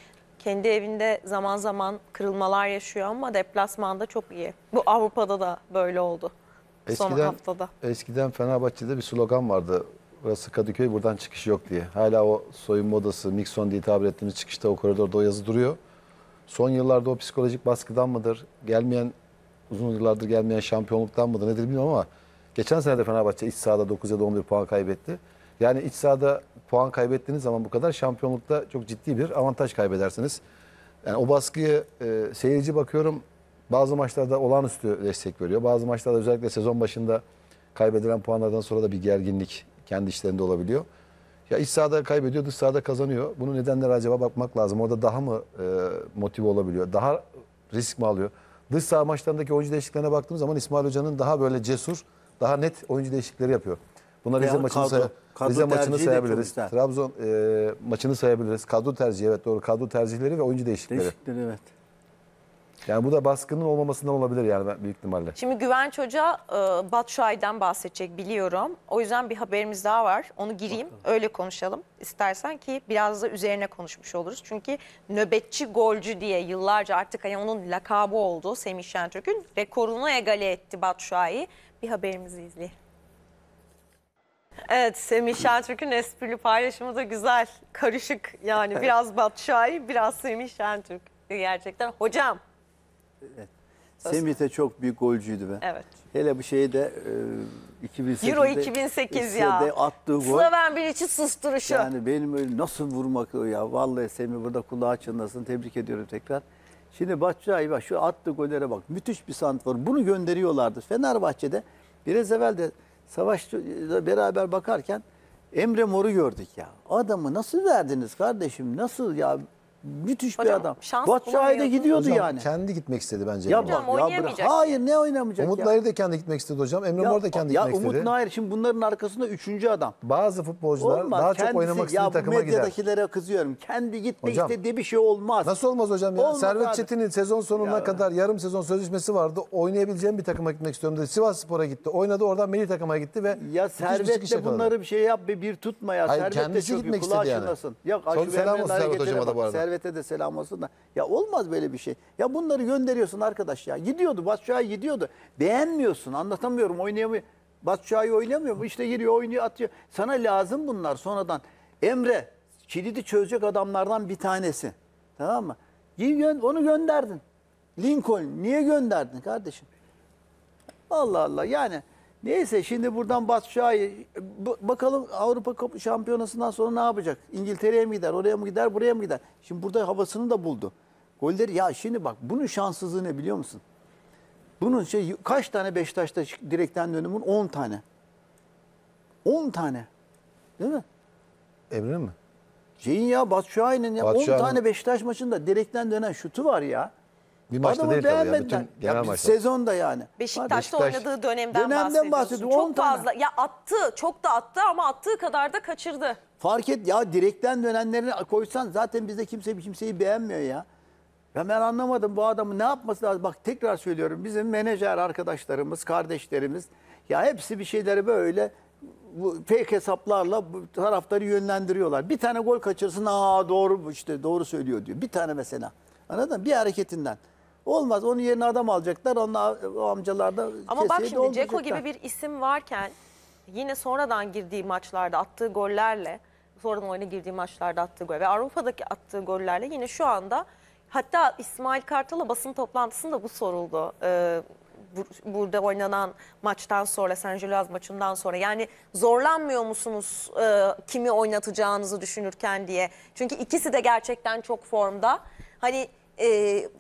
Kendi evinde zaman zaman kırılmalar yaşıyor ama deplasmanda çok iyi. Bu Avrupa'da da böyle oldu. Son Eskiden, haftada. eskiden Fenerbahçe'de bir slogan vardı. Burası Kadıköy, buradan çıkış yok diye. Hala o soyunma odası, mixon diye tabir ettiğimiz çıkışta o koridorda o yazı duruyor. Son yıllarda o psikolojik baskıdan mıdır? Gelmeyen, uzun yıllardır gelmeyen şampiyonluktan mıdır nedir bilmiyorum ama geçen sene de Fenerbahçe iç sahada dokuz ya da on bir puan kaybetti. Yani iç sahada puan kaybettiğiniz zaman bu kadar şampiyonlukta çok ciddi bir avantaj kaybedersiniz. Yani o baskıyı e, seyirci bakıyorum bazı maçlarda olağanüstü destek veriyor. Bazı maçlarda özellikle sezon başında kaybedilen puanlardan sonra da bir gerginlik kendi işlerinde olabiliyor. Ya iç sahada kaybediyor, dış sahada kazanıyor. Bunun nedenleri acaba bakmak lazım. Orada daha mı e, motive olabiliyor? Daha risk mi alıyor? Dış saha maçlarındaki oyuncu değişikliklerine baktığımız zaman İsmail Hoca'nın daha böyle cesur, daha net oyuncu değişiklikleri yapıyor. Buna Rize Veya maçını, kadro- say- kadro Rize maçını tercihi de sayabiliriz. çok güzel. Trabzon e, maçını sayabiliriz. Kadro tercihi evet doğru. Kadro tercihleri ve oyuncu değişiklikleri. Değişikleri evet. Yani bu da baskının olmamasından olabilir yani ben- büyük ihtimalle. Şimdi Güvenç Hoca e, Batshuayi'den bahsedecek biliyorum. O yüzden bir haberimiz daha var. Onu gireyim, öyle konuşalım istersen ki biraz da üzerine konuşmuş oluruz. Çünkü nöbetçi golcü diye yıllarca artık hani onun lakabı oldu Semih Şentürk'ün. Rekorunu egale etti Batshuayi. Bir haberimizi izleyelim. Evet, Semih Şentürk'ün esprili paylaşımı da güzel. Karışık yani biraz Batshuayi, biraz Semih Şentürk. Gerçekten hocam. Semih de çok büyük golcüydü be. Evet. Hele bu şeyde e, iki bin sekizde Euro iki bin sekiz ya. attığı gol. Slaven Bilic'i susturuşu. Yani benim öyle nasıl vurmak o ya. Vallahi Semih burada kulağı çınlasın. Tebrik ediyorum tekrar. Şimdi Batshuayi bak şu attığı gollere bak. Müthiş bir santrfor. Bunu gönderiyorlardı. Fenerbahçe'de biraz evvel de Savaş'la beraber bakarken Emre Mor'u gördük ya. Adamı nasıl verdiniz kardeşim? Nasıl ya? Müthiş Hocam, bir adam. şans Batshuayi de bulamıyordu. gidiyordu Hocam yani. kendi gitmek istedi bence. Ya Emre. Hocam, bak ya bırak. oynayamayacak. Hayır ne oynamayacak Umut ya? Nayır da kendi gitmek istedi hocam. Emre Ya, Mor da kendi ya gitmek Umut istedi. Nayır şimdi bunların arkasında üçüncü adam. Bazı futbolcular Olmaz. daha çok Kendisi- oynamak istediği ya bu takıma gider. medyadakilere kızıyorum. Kendi gitmek Hocam, istediği bir şey olmaz. Nasıl olmaz hocam ya? Olmaz Servet abi. Çetin'in sezon sonuna Ya. kadar yarım sezon sözleşmesi vardı. Oynayabileceğim bir takıma gitmek istiyorum dedi. Sivas Spor'a gitti. Oynadı oradan milli takıma gitti ve Ya müthiş bir çıkış Servet'le yakaladı. bunları bir şey yap bir, bir tutma ya. Hayır, Servet de kendisi çok iyi, gitmek kulağı istedi yani. çınlasın. Ya Çok şu selam Emre'nin olsun Servet hareketlere hocama da bak. bu arada. Servet'e de selam olsun da. Ya olmaz böyle bir şey. Ya bunları gönderiyorsun arkadaş ya. Gidiyordu Batshuayi gidiyordu. Beğenmiyorsun anlatamıyorum oynayamıyor. Batshuayi oynayamıyor mu? İşte giriyor oynuyor atıyor. Sana lazım bunlar sonradan. Emre kilidi çözecek adamlardan bir tanesi. Tamam mı? Gö- Onu gönderdin. Lincoln niye gönderdin kardeşim? Allah Allah yani neyse şimdi buradan Batshuayi b- bakalım Avrupa Kupa Şampiyonası'ndan sonra ne yapacak? İngiltere'ye mi gider, oraya mı gider, buraya mı gider? Şimdi burada havasını da buldu. Golleri ya şimdi bak bunun şanssızlığı ne biliyor musun? Bunun şey kaç tane Beşiktaş'ta direkten dönümün on tane. on tane. Değil mi? Emre mi? Şeyin ya Batshuayi'nin ya on Batshuayi'nin- tane Beşiktaş maçında direkten dönen şutu var ya. Bir maçta Adamı değil tabii ya, beğenmediler. bütün genel Ya bir maçlar. sezonda yani. Beşiktaş'ta Beşiktaş- oynadığı dönemden, Dönemden bahsediyorsun. bahsediyorum, on Çok tane. fazla. Ya attı, çok da attı ama attığı kadar da kaçırdı. Fark et ya, direkten dönenlerini koysan zaten bizde kimse kimseyi beğenmiyor ya. Ya ben anlamadım bu adamın ne yapması lazım. Bak tekrar söylüyorum, bizim menajer arkadaşlarımız, kardeşlerimiz ya hepsi bir şeyleri böyle bu fake hesaplarla bu taraftarı yönlendiriyorlar. Bir tane gol kaçırsın, aa doğru işte doğru söylüyor diyor. Bir tane mesela. Anladın mı? Bir hareketinden. Olmaz. Onun yerine adam alacaklar. Onlar, o amcalar da Ama bak keseye şimdi Dzeko dolduracaklar. gibi bir isim varken yine sonradan girdiği maçlarda attığı gollerle, sonradan oyuna girdiği maçlarda attığı gol ve Avrupa'daki attığı gollerle yine şu anda, hatta İsmail Kartal'a basın toplantısında bu soruldu. Ee, bu- burada oynanan maçtan sonra, San Juliaz maçından sonra, yani zorlanmıyor musunuz e, kimi oynatacağınızı düşünürken diye. Çünkü ikisi de gerçekten çok formda. Hani e,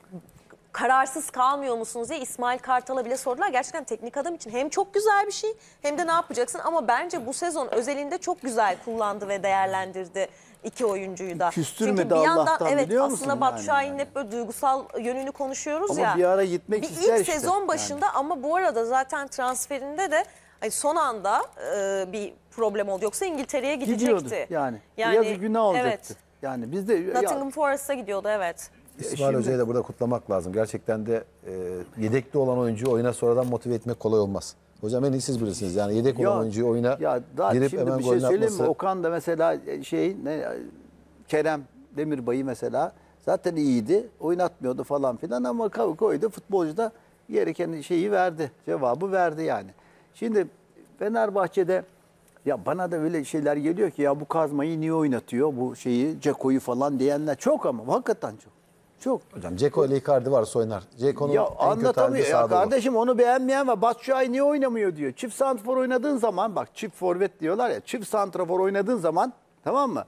kararsız kalmıyor musunuz diye İsmail Kartal'a bile sordular. Gerçekten teknik adam için hem çok güzel bir şey hem de ne yapacaksın, ama bence bu sezon özelinde çok güzel kullandı ve değerlendirdi iki oyuncuyu da. Küstürmedi Çünkü bir yandan Allah'tan, evet, biliyor musun aslında Batu yani? Şahin'in hep böyle duygusal yönünü konuşuyoruz Ama ya. bir ara gitmek bir ister ilk işte sezon başında yani. ama bu arada zaten transferinde de hani son anda e, bir problem oldu. Yoksa İngiltere'ye gidecekti. Gidiyordu yani. Yani, Yazık günah olacaktı. Evet. Yani biz de ya, Nottingham Forest'a gidiyordu, evet. İsmail şimdi- Hoca'yı da burada kutlamak lazım. Gerçekten de e, yedekte olan oyuncuyu oyuna sonradan motive etmek kolay olmaz. Hocam en iyi siz bilirsiniz. Yani yedek olan oyuncuyu oyuna ya daha girip şimdi hemen bir şey golünü söyleyeyim mi? atması. Okan da mesela şey ne Kerem Demirbay'ı mesela zaten iyiydi. Oynatmıyordu falan filan ama koydu, futbolcu da gereken şeyi verdi. Cevabı verdi yani. Şimdi Fenerbahçe'de ya bana da öyle şeyler geliyor ki ya bu kazmayı niye oynatıyor, bu şeyi Ceko'yu falan diyenler çok, ama hakikaten çok. Çok. Hocam Dzeko ile Icardi varsa oynar. Dzeko'nun Ya en kötü anlatamıyor halinde ya sağda olur. kardeşim, onu beğenmeyen var. Batshuayi niye oynamıyor diyor. Çift santrafor oynadığın zaman, bak çift forvet diyorlar ya, çift santrafor oynadığın zaman, tamam mı?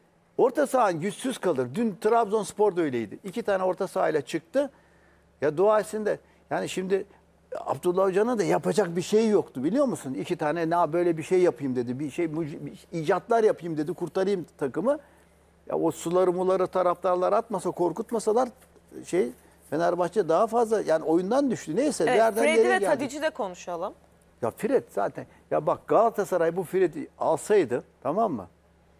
Orta sahan güçsüz kalır. Dün Trabzonspor da öyleydi. İki tane orta sahayla çıktı. Ya dua etsin de yani şimdi Abdullah Hoca'nın da yapacak bir şey yoktu, biliyor musun? İki tane ne böyle bir şey yapayım dedi. Bir şey muci- bir icatlar yapayım dedi. Kurtarayım takımı. Ya o suları muları taraftarlar atmasa, korkutmasalar şey Fenerbahçe daha fazla yani oyundan düştü. Neyse Evet, nereden Freddy nereye ve geldi? Tadic'i de konuşalım. Ya Fred zaten ya bak Galatasaray bu Fred'i alsaydı, tamam mı?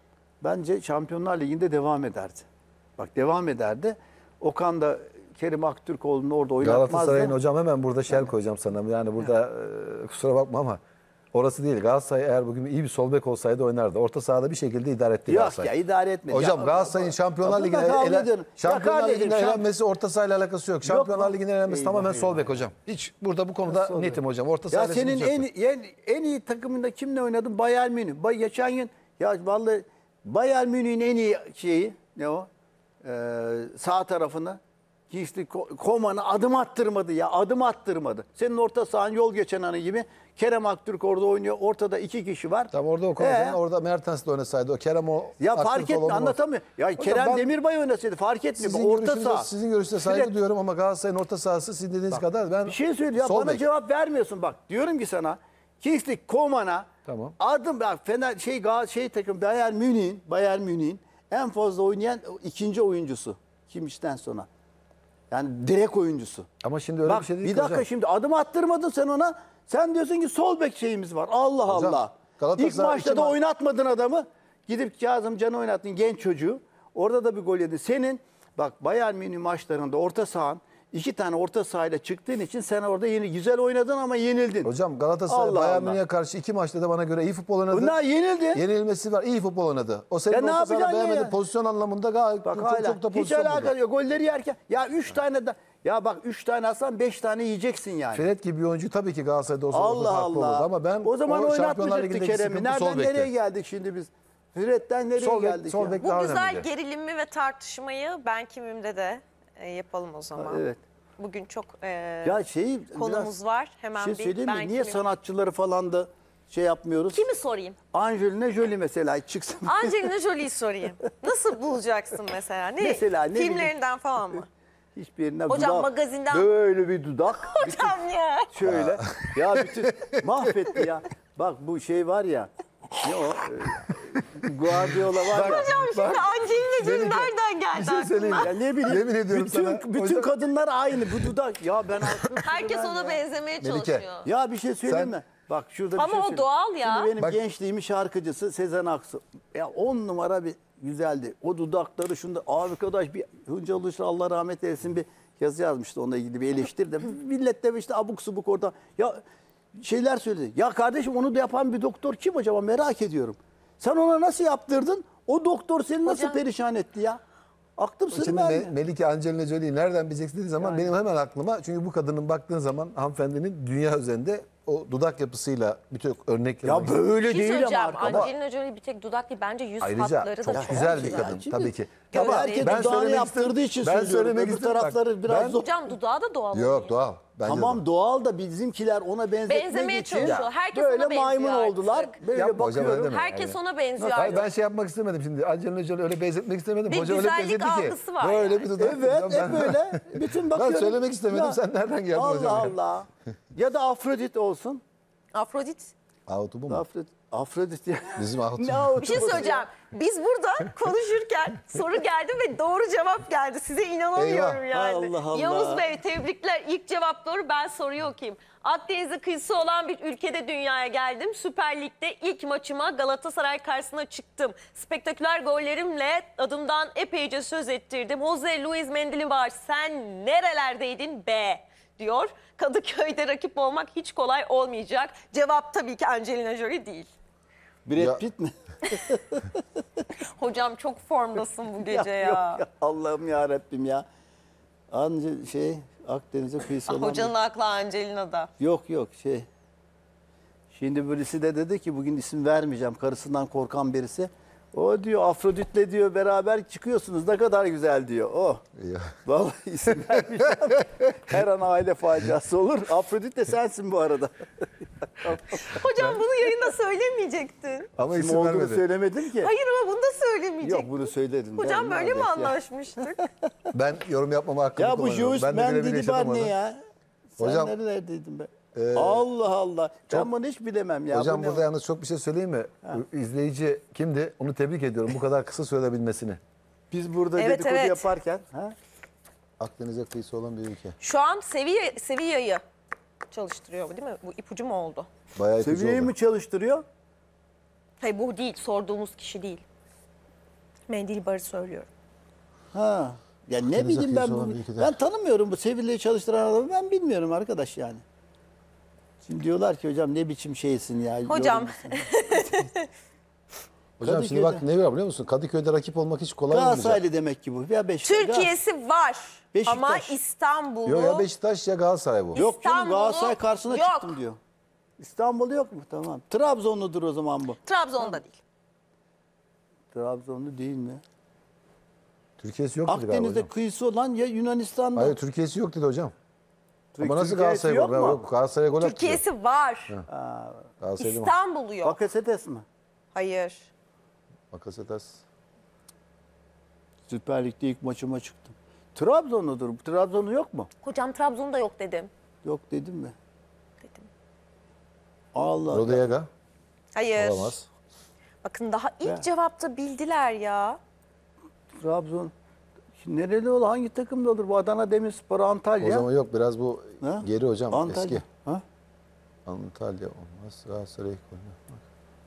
Bence Şampiyonlar Ligi'nde devam ederdi. Bak devam ederdi. Okan da Kerim Aktürkoğlu'nu orada oynatmazdı. Galatasaray'ın hocam hemen burada şel koyacağım sana. Yani burada e, kusura bakma ama orası değil. Galatasaray eğer bugün iyi bir sol bek olsaydı oynardı. Orta sahada bir şekilde idare etti Yok Galatasaray. ya, idare etmedi. Hocam Ya, Galatasaray'ın ya, Şampiyonlar ya, Ligi'ne bununla kavga ele- ediyorum. Ya Şampiyonlar kardeşim, Ligi'ne şamp- elenmesi orta sahayla alakası yok. Şampiyonlar mu? Ligi'ne elenmesi Eyvah, tamamen sol eyvah, bek hocam. Hiç burada bu konuda Sol netim bek. hocam. Orta Ya sahayla senin sıkıntı en, yoktu. en en iyi takımında kimle oynadın? Bayern Münih. Bay geçen gün ya vallahi Bayern Münih'in en iyi şeyi ne o? Ee, sağ tarafını Kingsley Coman'ı adım attırmadı ya. Adım attırmadı. Senin orta sahan yol geçen anı gibi. Kerem Aktürk orada oynuyor. Ortada iki kişi var. Tam orada o konuda Ee? orada Mertens de oynasaydı o Kerem o Ya fark Aktürkoğlu etmiyor, olmaz. anlatamıyor. Ya Hocam Kerem ben- Demirbay oynasaydı fark etmiyor. Sizin Bu orta görüşünüze, saha. sizin görüşünüze saygı Fred- duyuyorum ama Galatasaray'ın orta sahası sizin dediğiniz kadar ben Bir şey söylüyor. sol Bana bek. cevap vermiyorsun bak. Diyorum ki sana Kingsley Coman'a Tamam. adım bak Fener şey Gal şey takım Bayern Münih'in Bayern Münih'in en fazla oynayan ikinci oyuncusu Kimmich'ten sonra. Yani direkt oyuncusu. Ama şimdi öyle Bak bir şey değil bir ki dakika hocam. şimdi adım attırmadın sen ona. Sen diyorsun ki sol bek şeyimiz var. Allah Hocam, Allah. Galatasaray İlk maçta iki da ma- oynatmadın adamı. Gidip Kazımcan'ı oynattın, genç çocuğu. Orada da bir gol yedi. Senin bak Bayern Münih maçlarında orta sahan iki tane orta sahayla çıktığın için sen orada yeni güzel oynadın ama yenildin. Hocam Galatasaray Allah Bayern Allah. Münih'e karşı iki maçta da bana göre iyi futbol oynadı. Bunlar yenildi. Yenilmesi var. İyi futbol oynadı. O senin Ya ne orta sahada yapacaksın beğenmedi. ya? Pozisyon anlamında gayet Bak çok, hala çok da hiç pozisyon buldu. alakası yok. Golleri yerken ya üç tane de ya bak üç tane atsan beş tane yiyeceksin yani. Fred gibi bir oyuncu tabii ki Galatasaray'da olsa orada Allah farklı Allah. olurdu ama ben o zaman Şampiyonlar oynatmayacaktı Ligi'ndeki Kerem'i. sıkıntı sol Nereden bekte. nereye geldik şimdi biz? Fred'den nereye Sol bek- geldik sol ya? bek- Bu Daha güzel önemliydi. gerilimi ve tartışmayı Ben Kimim'de de e, yapalım o zaman. Evet. Bugün çok e, Ya şeyi konumuz biraz- var. Hemen Bir şey bir söyleyeyim mi? Ben Niye Kimim- sanatçıları falan da şey yapmıyoruz? Kimi sorayım? Angelina Jolie mesela çıksın. Angelina Jolie'yi sorayım. Nasıl bulacaksın mesela? Ne? Mesela ne Filmlerinden falan mı? Hiçbirinden Hocam dudak, magazinden- böyle bir dudak. bütün- Hocam ya. şöyle. ya bütün mahvetti ya. Bak bu şey var ya. Ne o? Ee, Guardiola var ya. Şimdi Angelina Jolie Melike, nereden geldi Bir şey söyleyeyim. aklına? Ya ne bileyim. Yemin ediyorum bütün, sana. Bütün Hocam- kadınlar aynı. Bu dudak. Ya ben aklım Herkes sırrı ben ona ya. benzemeye Melike. çalışıyor. Ya bir şey söyleyeyim Sen- mi? Bak şurada bir Ama şey o söyleyeyim. doğal ya. Şimdi benim Bak- gençliğimin şarkıcısı Sezen Aksu. Ya on numara bir güzeldi. O dudakları şunda arkadaş bir Hıncal Uluçlar Allah rahmet eylesin bir yazı yazmıştı onunla ilgili bir eleştiri de. Millet de işte abuk subuk orada. Ya şeyler söyledi. Ya kardeşim onu da yapan bir doktor kim acaba merak ediyorum. Sen ona nasıl yaptırdın? O doktor seni nasıl Hocam- perişan etti ya? Aklım sır Şimdi verdi. Me- Melike Angelina Jolie'yi nereden bileceksin dediği zaman benim hemen aklıma, çünkü bu kadının baktığın zaman hanımefendinin dünya üzerinde o dudak yapısıyla birçok örnekler. Ya böyle Bir şey değil ama söyleyeceğim. arkadaş. Angelina Jolie bir tek dudak değil. Bence yüz Ayrıca hatları da çok çok. güzel bir Ya kadın şimdi- tabii ki. Ya Ama herkes ben dudağını söylemek yaptırdığı istedim- için ben söylüyorum. söylemek Öbür istedim. Bak, tarafları biraz ben- zor. Hocam dudağı da doğal. Yok doğal. Bence Tamam de. doğal da bizimkiler ona benzetmek Benzemeye için çalışıyor. Herkes böyle ona benziyor maymun artık. oldular. Böyle Yapma hocam, bakıyorum. öyle deme. Herkes Yani. ona benziyor Hayır, artık. ben şey yapmak istemedim şimdi. Angelina Jolie öyle benzetmek istemedim. Bir Hoca öyle güzellik benzetti ki. algısı var Böyle yani. bir dudak. Evet Ben- hep böyle. Bütün bakıyorum. Ben söylemek istemedim. Sen nereden geldin Allah hocam? Allah Allah. Ya da Afrodit olsun. Afrodit. Ahutu bu mu? Afrodit. Afrodit ya. Bizim Ahutu. Ne Ahutu Bir şey bu ya? söyleyeceğim. Biz burada konuşurken soru geldi ve doğru cevap geldi. Size inanamıyorum Eyvah. yani. Allah Allah. Yavuz Bey tebrikler. İlk cevap doğru. Ben soruyu okuyayım. Akdeniz'e kıyısı olan bir ülkede dünyaya geldim. Süper Lig'de ilk maçıma Galatasaray karşısına çıktım. Spektaküler gollerimle adımdan epeyce söz ettirdim. Jose Luis Mendilibar sen nerelerdeydin be diyor. Kadıköy'de rakip olmak hiç kolay olmayacak. Cevap tabii ki Angelina Jolie değil. Brad Ya- Pitt mi? Hocam çok formdasın bu gece ya. Yok ya. Allah'ım ya Rabbim ya. Anca şey Akdeniz'e kıyısı Ah, olan. hocanın aklı Angelina'da. Yok yok şey. Şimdi birisi de dedi ki bugün isim vermeyeceğim. Karısından korkan birisi. O diyor Afrodit'le diyor beraber çıkıyorsunuz ne kadar güzel diyor. Oh. Ya. Vallahi isim vermeyeceğim. Her an aile faciası olur. Afrodit de sensin bu arada. Hocam bunu yayında söylemeyecektin. Ama Kim isim olduğunu vermedi. söylemedim ki. Hayır ama bunu da söylemeyecektin. Yok bunu söyledim. Hocam Ben böyle mi neredeyse ya. anlaşmıştık? Ben yorum yapmama hakkımı Ya bu kullanıyorum. Jewish Ben de birebir Mendilibar yaşadım ne orada. ya? Sen Hocam, nerelerdeydin be? e, Allah Allah. çok- Ben bunu hiç bilemem ya. Hocam Bu ne burada var? yalnız çok bir şey söyleyeyim mi? İzleyici kimdi? Onu tebrik ediyorum. Bu kadar kısa sürede bilmesini. Biz burada Evet, dedikodu evet. yaparken. Ha? Akdeniz'e kıyısı olan bir ülke. Şu an seviye Sevilla'yı çalıştırıyor değil mi? Bu ipucu mu oldu? Bayağı ipucu Seviyeyi oldu. mi çalıştırıyor? Hayır bu değil. Sorduğumuz kişi değil. Mendilibar'ı söylüyorum. Ha. Ya ne Akdeniz'e bileyim ben kıyısı olan bu. bir ülkede. Ben tanımıyorum bu Sevilla'yı çalıştıran adamı. Ben bilmiyorum arkadaş yani. Şimdi diyorlar ki hocam ne biçim şeysin ya. Hocam. yorumcusun. Hocam şimdi Kadıköy'de- bak ne var biliyor musun? Kadıköy'de rakip olmak hiç kolay olmayacak. Galatasaraylı demek ki bu. Ya Beşiktaş. Türkiye'si var. Beşiktaş. Ama İstanbul'u... Yok ya Beşiktaş ya Galatasaray bu. Yok canım İstanbul'u Galatasaray karşısına yok. çıktım diyor. İstanbul yok mu? Tamam. Trabzonludur o zaman bu. Trabzon'da değil. Trabzonlu değil mi? Türkiye'si yok dedi galiba Akdeniz'de hocam. kıyısı olan ya Yunanistan'da. Hayır Türkiye'si yok dedi hocam. Türk- Ama nasıl Türkiye'si Galatasaray yok gol? mu? Yok Galatasaray'a gol attı. Türkiye'si var. Galatasaray'da mı? İstanbul'u yok. Bakasetes mi? Hayır. Bakasetas. Süper Lig'de ilk maçıma çıktım. Trabzonludur. Trabzonlu yok mu? Hocam Trabzon'da yok dedim. Yok dedim mi? Dedim. Allah Allah. Rodega. Hayır. Olamaz. Bakın daha ilk Ya. cevapta bildiler ya. Trabzon. Şimdi nereli olur? Hangi takımda olur? Bu Adana Demirspor, Antalya. O zaman yok biraz bu Ha? geri hocam Antalya. eski. Ha? Antalya olmaz. Galatasaray gol yapmak.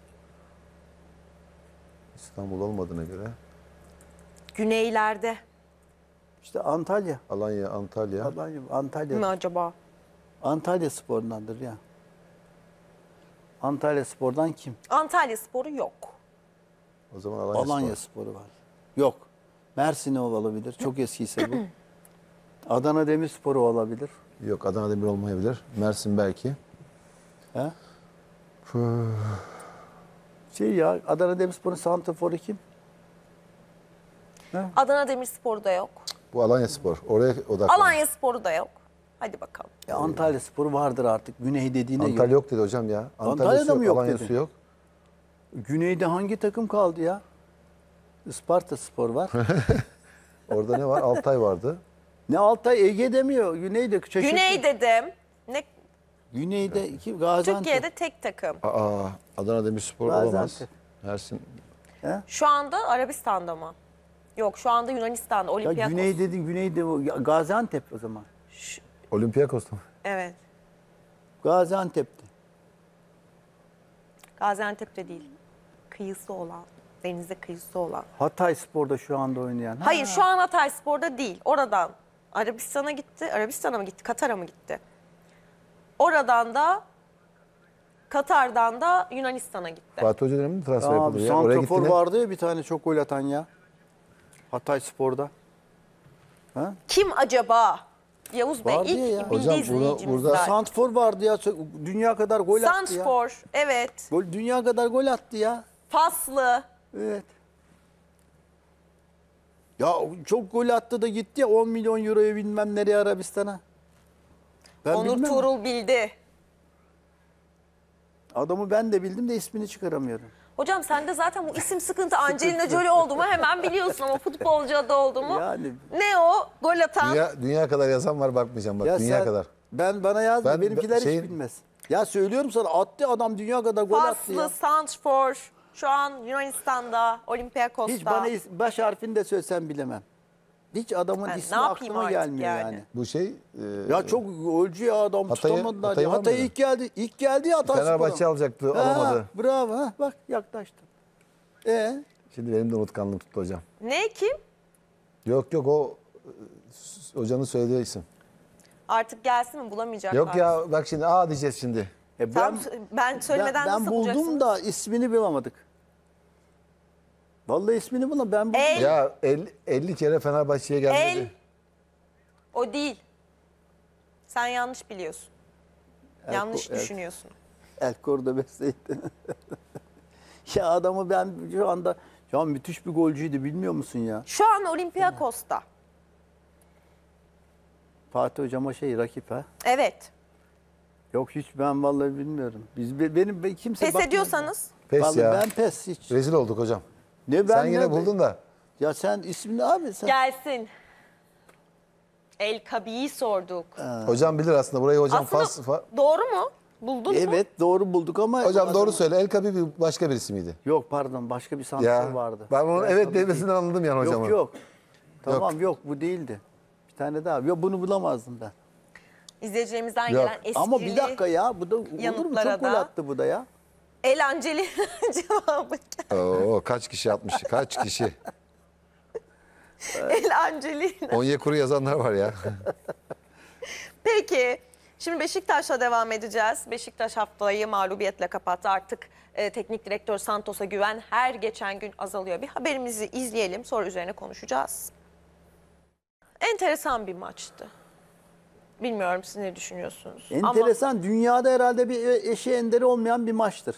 İstanbul olmadığına göre. Güneylerde İşte Antalya. Alanya, Antalya. Antalya. Antalya. mi acaba? Antalya Spor'dandır ya. Antalya Spor'dan kim? Antalya Sporu yok. O zaman Alanya, Alanya Spor. Spor'u var. Yok. Mersin'i olabilir. Çok eskiyse bu. Adana Demirspor'u olabilir. Yok Adana Demir olmayabilir. Mersin belki. He? Şey ya Adana Demirspor'un santraforu kim? Adana Demirspor'u da yok. Bu Alanya Spor. Oraya odaklan. Alanya Sporu da yok. Hadi bakalım. Ya Antalya Spor'u vardır artık. Güney dediğine Antalya yok. yok dedi hocam ya. Antalya'da Antalya'sı mı yok, yok Alanya'sı dedi? yok. Güney'de hangi takım kaldı ya? Isparta Spor var. Orada ne var? Altay vardı. Ne Altay Ege demiyor. Güney'de şaşırttı. Güney dedim. Ne Güney'de iki Gaziantep. Türkiye'de tek takım. Aa, Adana Demirspor Gaziantep. olamaz. Ersin. Şu anda Arabistan'da mı? Yok, şu anda Yunanistan'da. Ya Olympiakos. Güney dedin, Güney'de o ya Gaziantep o zaman. Olympiakos mu? Evet. Gaziantep'te. Gaziantep'te değil. Kıyısı olan. Denize kıyısı olan. Hatay Spor'da şu anda oynayan. Ha. Hayır, şu an Hatayspor'da değil. Oradan Arabistan'a gitti. Arabistan'a mı gitti? Katar'a mı gitti? Oradan da Katar'dan da Yunanistan'a gitti. Fatih Hoca döneminde transfer Aa, yapıldı bir ya. Oraya santrafor gitti ne? vardı ya bir tane çok gol atan ya. Hatay Spor'da. Ha? Kim acaba? Yavuz Bey Vardı ilk ya. bildi Hocam, izleyicimiz burada- zaten. Santfor vardı ya. çok- Dünya kadar gol attı ya. Santfor, evet. Gol, dünya kadar gol attı ya. Faslı. Evet. Ya çok gol attı da gitti ya on milyon euroya bilmem nereye Arabistan'a. Ben Onur bilmem. Tuğrul bildi. Adamı ben de bildim de ismini çıkaramıyorum. Hocam sende zaten bu isim sıkıntı. Angelina Jolie oldu mu hemen biliyorsun ama futbolcu adı oldu mu? Yani Ne o? Gol atan. Dünya, dünya kadar yazan var bakmayacağım bak. ya dünya sen- kadar. Ben bana yazma Ben- benimkiler şey- hiç bilmez. Ya söylüyorum sana attı adam dünya kadar gol attı ya. Faslı, Santfor. Şu an Yunanistan'da, Olympiakos'ta. Hiç bana is- baş harfini de söylesem bilemem. Hiç adamın Ben ismi ne yapayım aklıma artık gelmiyor yani. yani? Bu şey e, Ya çok golcü ya adam Hatay'ı- tutamadılar. Hatay'ı ya. var Hatay mıydı? ilk geldi. İlk geldi ya Hatay Fenerbahçe Spor'a. alacaktı, Ha, alamadı. Bravo ha, bak yaklaştın. E Şimdi benim de unutkanlığım tuttu hocam. Ne kim? Yok yok o e, hocanın söylediği isim. Artık gelsin mi bulamayacaklar. Yok ya bak şimdi aa diyeceğiz şimdi. E Tam, ben, ben söylemeden ben, ben nasıl buldum bulacaksın? da ismini bulamadık. Vallahi ismini bulamadım. Ben buldum. El. Ya elli, elli kere Fenerbahçe'ye gelmedi. El. O değil. Sen yanlış biliyorsun. El- yanlış el- düşünüyorsun. El Cordobes'teydi. Ya adamı ben şu anda şu an müthiş bir golcüydü bilmiyor musun ya? Şu an Olympiakos'ta. Fatih hocama şey rakip ha. Evet. Yok hiç ben vallahi bilmiyorum. Biz be- benim be- kimse Pes bakmıyor. ediyorsanız Pes Vallahi ya. ben pes hiç. Rezil olduk hocam. Ne ben Sen yine ne- buldun da. Ya sen ismini abi sen. gelsin. El Kabi'yi sorduk. Hocam bilir aslında burayı hocam Aslında Fas. Fa- doğru mu? Buldun mu? Evet doğru bulduk ama. hocam doğru söyle. El Kabi bir başka birisi miydi? Yok pardon başka bir santrfor Ya. vardı. Ben onun El evet Kabi demesinden anladım yani değil. hocamın. Yok yok. Tamam yok. bu değildi. Bir tane daha. Yok bunu bulamazdım ben. İzleyicilerimizden Yok. gelen esprili Ama bir dakika ya bu da olur mu? yanıtlara Çok gol da- attı bu da ya. El Angelina cevabı. Oo, kaç kişi atmış? Kaç kişi? El Angelina. Onyekuru yazanlar var ya. Peki. Şimdi Beşiktaş'la devam edeceğiz. Beşiktaş haftayı mağlubiyetle kapattı. Artık e, teknik direktör Santos'a güven her geçen gün azalıyor. Bir haberimizi izleyelim, sonra üzerine konuşacağız. Enteresan bir maçtı. Bilmiyorum siz ne düşünüyorsunuz? Enteresan. Dünyada herhalde bir eşi enderi olmayan bir maçtır.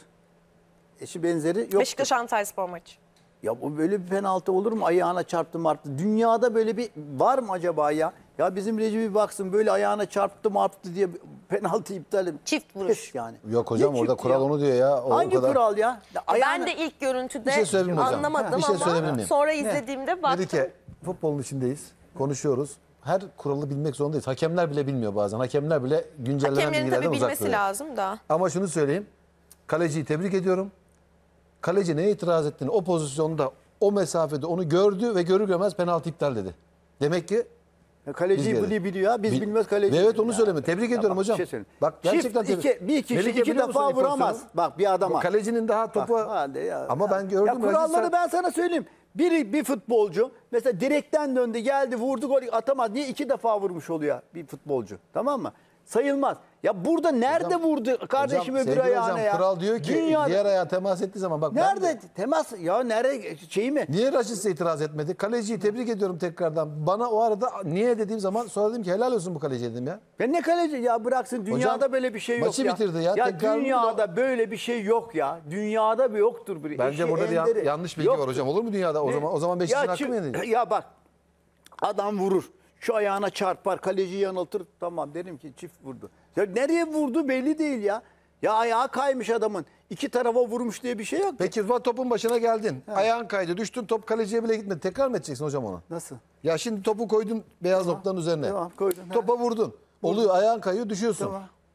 Eşi benzeri yok. Ama Beşiktaş Antalyaspor maçı. Ya bu böyle bir penaltı olur mu? Ayağına çarptı marptı. Dünyada böyle bir var mı acaba ya? Ya bizim Recep bir baksın böyle ayağına çarptı marptı diye penaltı iptal edin. Çift vuruş. Yani. Yok hocam Ne orada çifti kural ya? onu diyor ya. O, Hangi o kadar. kural ya? Ya ayağına- Ben de ilk görüntüde Bir şey söyleyeyim mi hocam? anlamadım Bir şey ama söyleyebilir miyim? sonra izlediğimde baktım. Melike futbolun içindeyiz. Konuşuyoruz. Her kuralı bilmek zorundayız. Hakemler bile bilmiyor bazen. Hakemler bile güncellenen Hakemlerin bilgilerden tabii uzak bilmesi duruyor. lazım da. Ama şunu söyleyeyim. Kaleciyi tebrik ediyorum. Kaleci neye itiraz ettiğini o pozisyonda, o mesafede onu gördü ve görür görmez penaltı iptal dedi. Demek ki Ya kaleciyi Biz bili biliyor ya. Biz Bil- bilmez kaleci. Evet onu Ya. söyleme. Tebrik Ya ediyorum bak, hocam. bir şey söyleyeyim. Bak gerçekten Çift, tebrik. iki, bir kişi Melike iki biliyor musun defa ilk pozisyonu? vuramaz. Bak bir adama. Kalecinin daha topu... Bak, hadi ya. Ama Ya. ben gördüm. Ya kuralları Raşit sen- ben sana söyleyeyim. Biri bir futbolcu mesela direkten döndü geldi vurdu gol atamaz. Niye iki defa vurmuş oluyor bir futbolcu? Tamam mı? Sayılmaz. Ya burada nerede Hocam- vurdu kardeşim Hocam, öbür sevgili ayağına hocam, ya? kural diyor ki Dünyada- diğer ayağa temas ettiği zaman bak ben Nerede de- temas ya nerede şey mi? Niye Raşit size itiraz etmedi? Kaleciyi tebrik ediyorum tekrardan. Bana o arada niye dediğim zaman sonra dedim ki helal olsun bu kaleci dedim ya. Ya ne kaleci ya bıraksın dünyada Hocam, böyle bir şey yok maçı ya. bitirdi ya, Ya tekrar dünyada böyle bir şey yok ya. Dünyada bir yoktur. Bir Bence eşi, burada bir yan- enderi yanlış bilgi var yoktur. hocam. Olur mu dünyada? O Ne? zaman o zaman Beşiktaş'ın hakkı mı çi- yenecek? Ya bak adam vurur. Şu ayağına çarpar, kaleciyi yanıltır. Tamam derim ki çift vurdu. Ya nereye vurdu belli değil ya. Ya ayağı kaymış adamın. İki tarafa vurmuş diye bir şey yok. Peki topun başına geldin. Ayağın kaydı. Düştün top kaleciye bile gitmedi. Tekrar mı edeceksin hocam onu? Nasıl? Ya şimdi topu koydun beyaz noktanın üzerine. Tamam, koydun, ha. Topa vurdun. Oluyor ayağın kayıyor düşüyorsun. Tamam.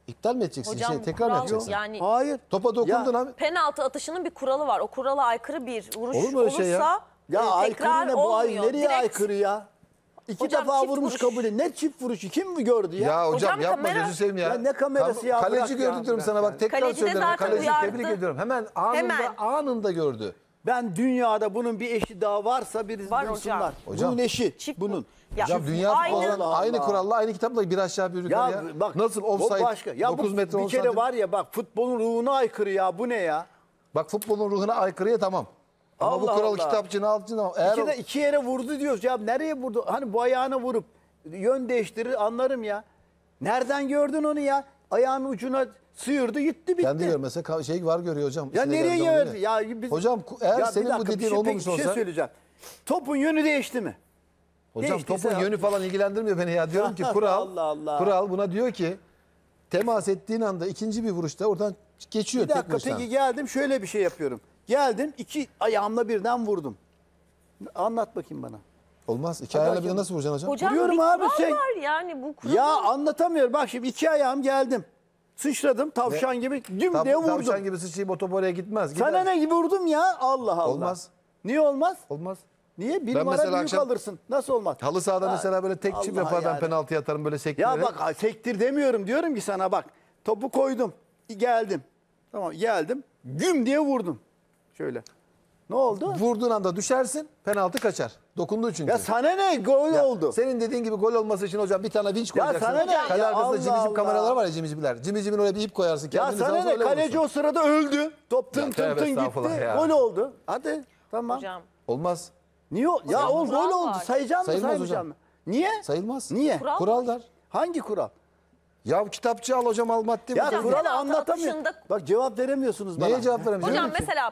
İptal mi edeceksin? Hocam şey, bu tekrar mı kural yapacaksın? yani Hayır. Topa dokundun Ya- abi. penaltı atışının bir kuralı var. O kurala aykırı bir vuruş Olur mu öyle olursa şey ya? Ya e, aykırı tekrar ne bu ay olmuyor. nereye Direkt- aykırı ya? İki Hocam defa çift vurmuş vuruş. kabul et. Ne çift vuruşu kim mi gördü ya? Ya hocam, Hocam yapma kamera- gözü seveyim ya. Ya ne kamerası ya? Kaleci Bırak ya, gördü diyorum bırak sana ya. bak tekrar Kaleci de söylüyorum. zaten Kaleci uyardı. tebrik ediyorum. Hemen anında Hemen. anında gördü. Ben dünyada bunun bir eşi daha varsa bir Var bulsunlar. hocam. Hocam. Bunun eşi Çift bunun. Ya, Hocam dünya aynı- futbolundan Allah aynı Allah. kuralla aynı kitapla bir aşağı bir yukarı ya. bak Nasıl o offside başka. Ya dokuz bu metre bir on kere santim. var ya bak futbolun ruhuna aykırı ya bu ne ya? Bak futbolun ruhuna aykırıya tamam. Ama bu Allah kural Allah. kitapçığını altına eğer İki, o- de, iki yere vurdu diyoruz ya nereye vurdu? Hani bu ayağına vurup yön değiştirir anlarım ya. Nereden gördün onu ya? Ayağının ucuna sıyırdı gitti bitti. kendi görmese ka- şey var görüyor hocam. Ya İçine nereye geldi, gördü? oluyor. Ya biz, Hocam ku- eğer Ya bir senin bu dakika, bir dediğin şey- olmamış peki bir şey olsa söyleyeceğim. Topun yönü değişti mi? hocam Değiştiyse topun ya- yönü falan ilgilendirmiyor beni ya. Diyorum ki kural Allah Allah. kural buna diyor ki temas ettiğin anda ikinci bir vuruşta oradan geçiyor Bir tek dakika vuruştan. peki geldim şöyle bir şey yapıyorum. Geldim iki ayağımla birden vurdum. Anlat bakayım bana. Olmaz. İki ayağıyla bir hakem- de nasıl vuracaksın hocam? Hocam Vuruyorum bir abi, kural şey- var yani bu kural. Ya anlatamıyorum. Bak şimdi iki ayağım geldim. Sıçradım tavşan gibi güm Tav- diye vurdum. Tavşan gibi sıçrayıp o top oraya gitmez. Gider. Sana ne gibi vurdum ya? Allah Allah. Olmaz. Niye olmaz? Olmaz. Niye? Bir Ben numara mesela büyük akşam- alırsın. Nasıl olmaz? Halı sahada Ha, mesela böyle tek çift Allah yapar ben yani. penaltı atarım böyle sektirerek. Ya bak ay, sektir demiyorum. Diyorum ki sana bak. Topu koydum. Geldim. Tamam geldim. Güm diye vurdum. Şöyle. Ne oldu? Vurduğun anda düşersin penaltı kaçar. Dokundun çünkü. Ya sana ne? Gol Ya oldu. Senin dediğin gibi gol olması için hocam bir tane vinç Ya koyacaksın. sana ne? Kale Ya arkasında Allah cimicim Allah. kameralar var ya cimicimler. Cimicimin oraya bir ip koyarsın. Ya kendini sana sağa ne? sola Kaleci vurursun. o sırada öldü. Top tın Ya tın tövbe tın gitti. estağfurullah ya. Gol oldu. Hadi tamam. Hocam Olmaz. Niye o? Ya Hocam, o kural gol oldu. var. Sayacağım mı Sayılmaz saymayacağım hocam. mı? Niye? Sayılmaz. Niye? Kural Kural var. der. Hangi kural? Ya kitapçı al hocam al madde. Ya bu. Hocam, kuralı penaltı anlatamıyor. atışında- Bak cevap veremiyorsunuz bana. Neye cevap veremeyeceğim? hocam Diyorum ki- mesela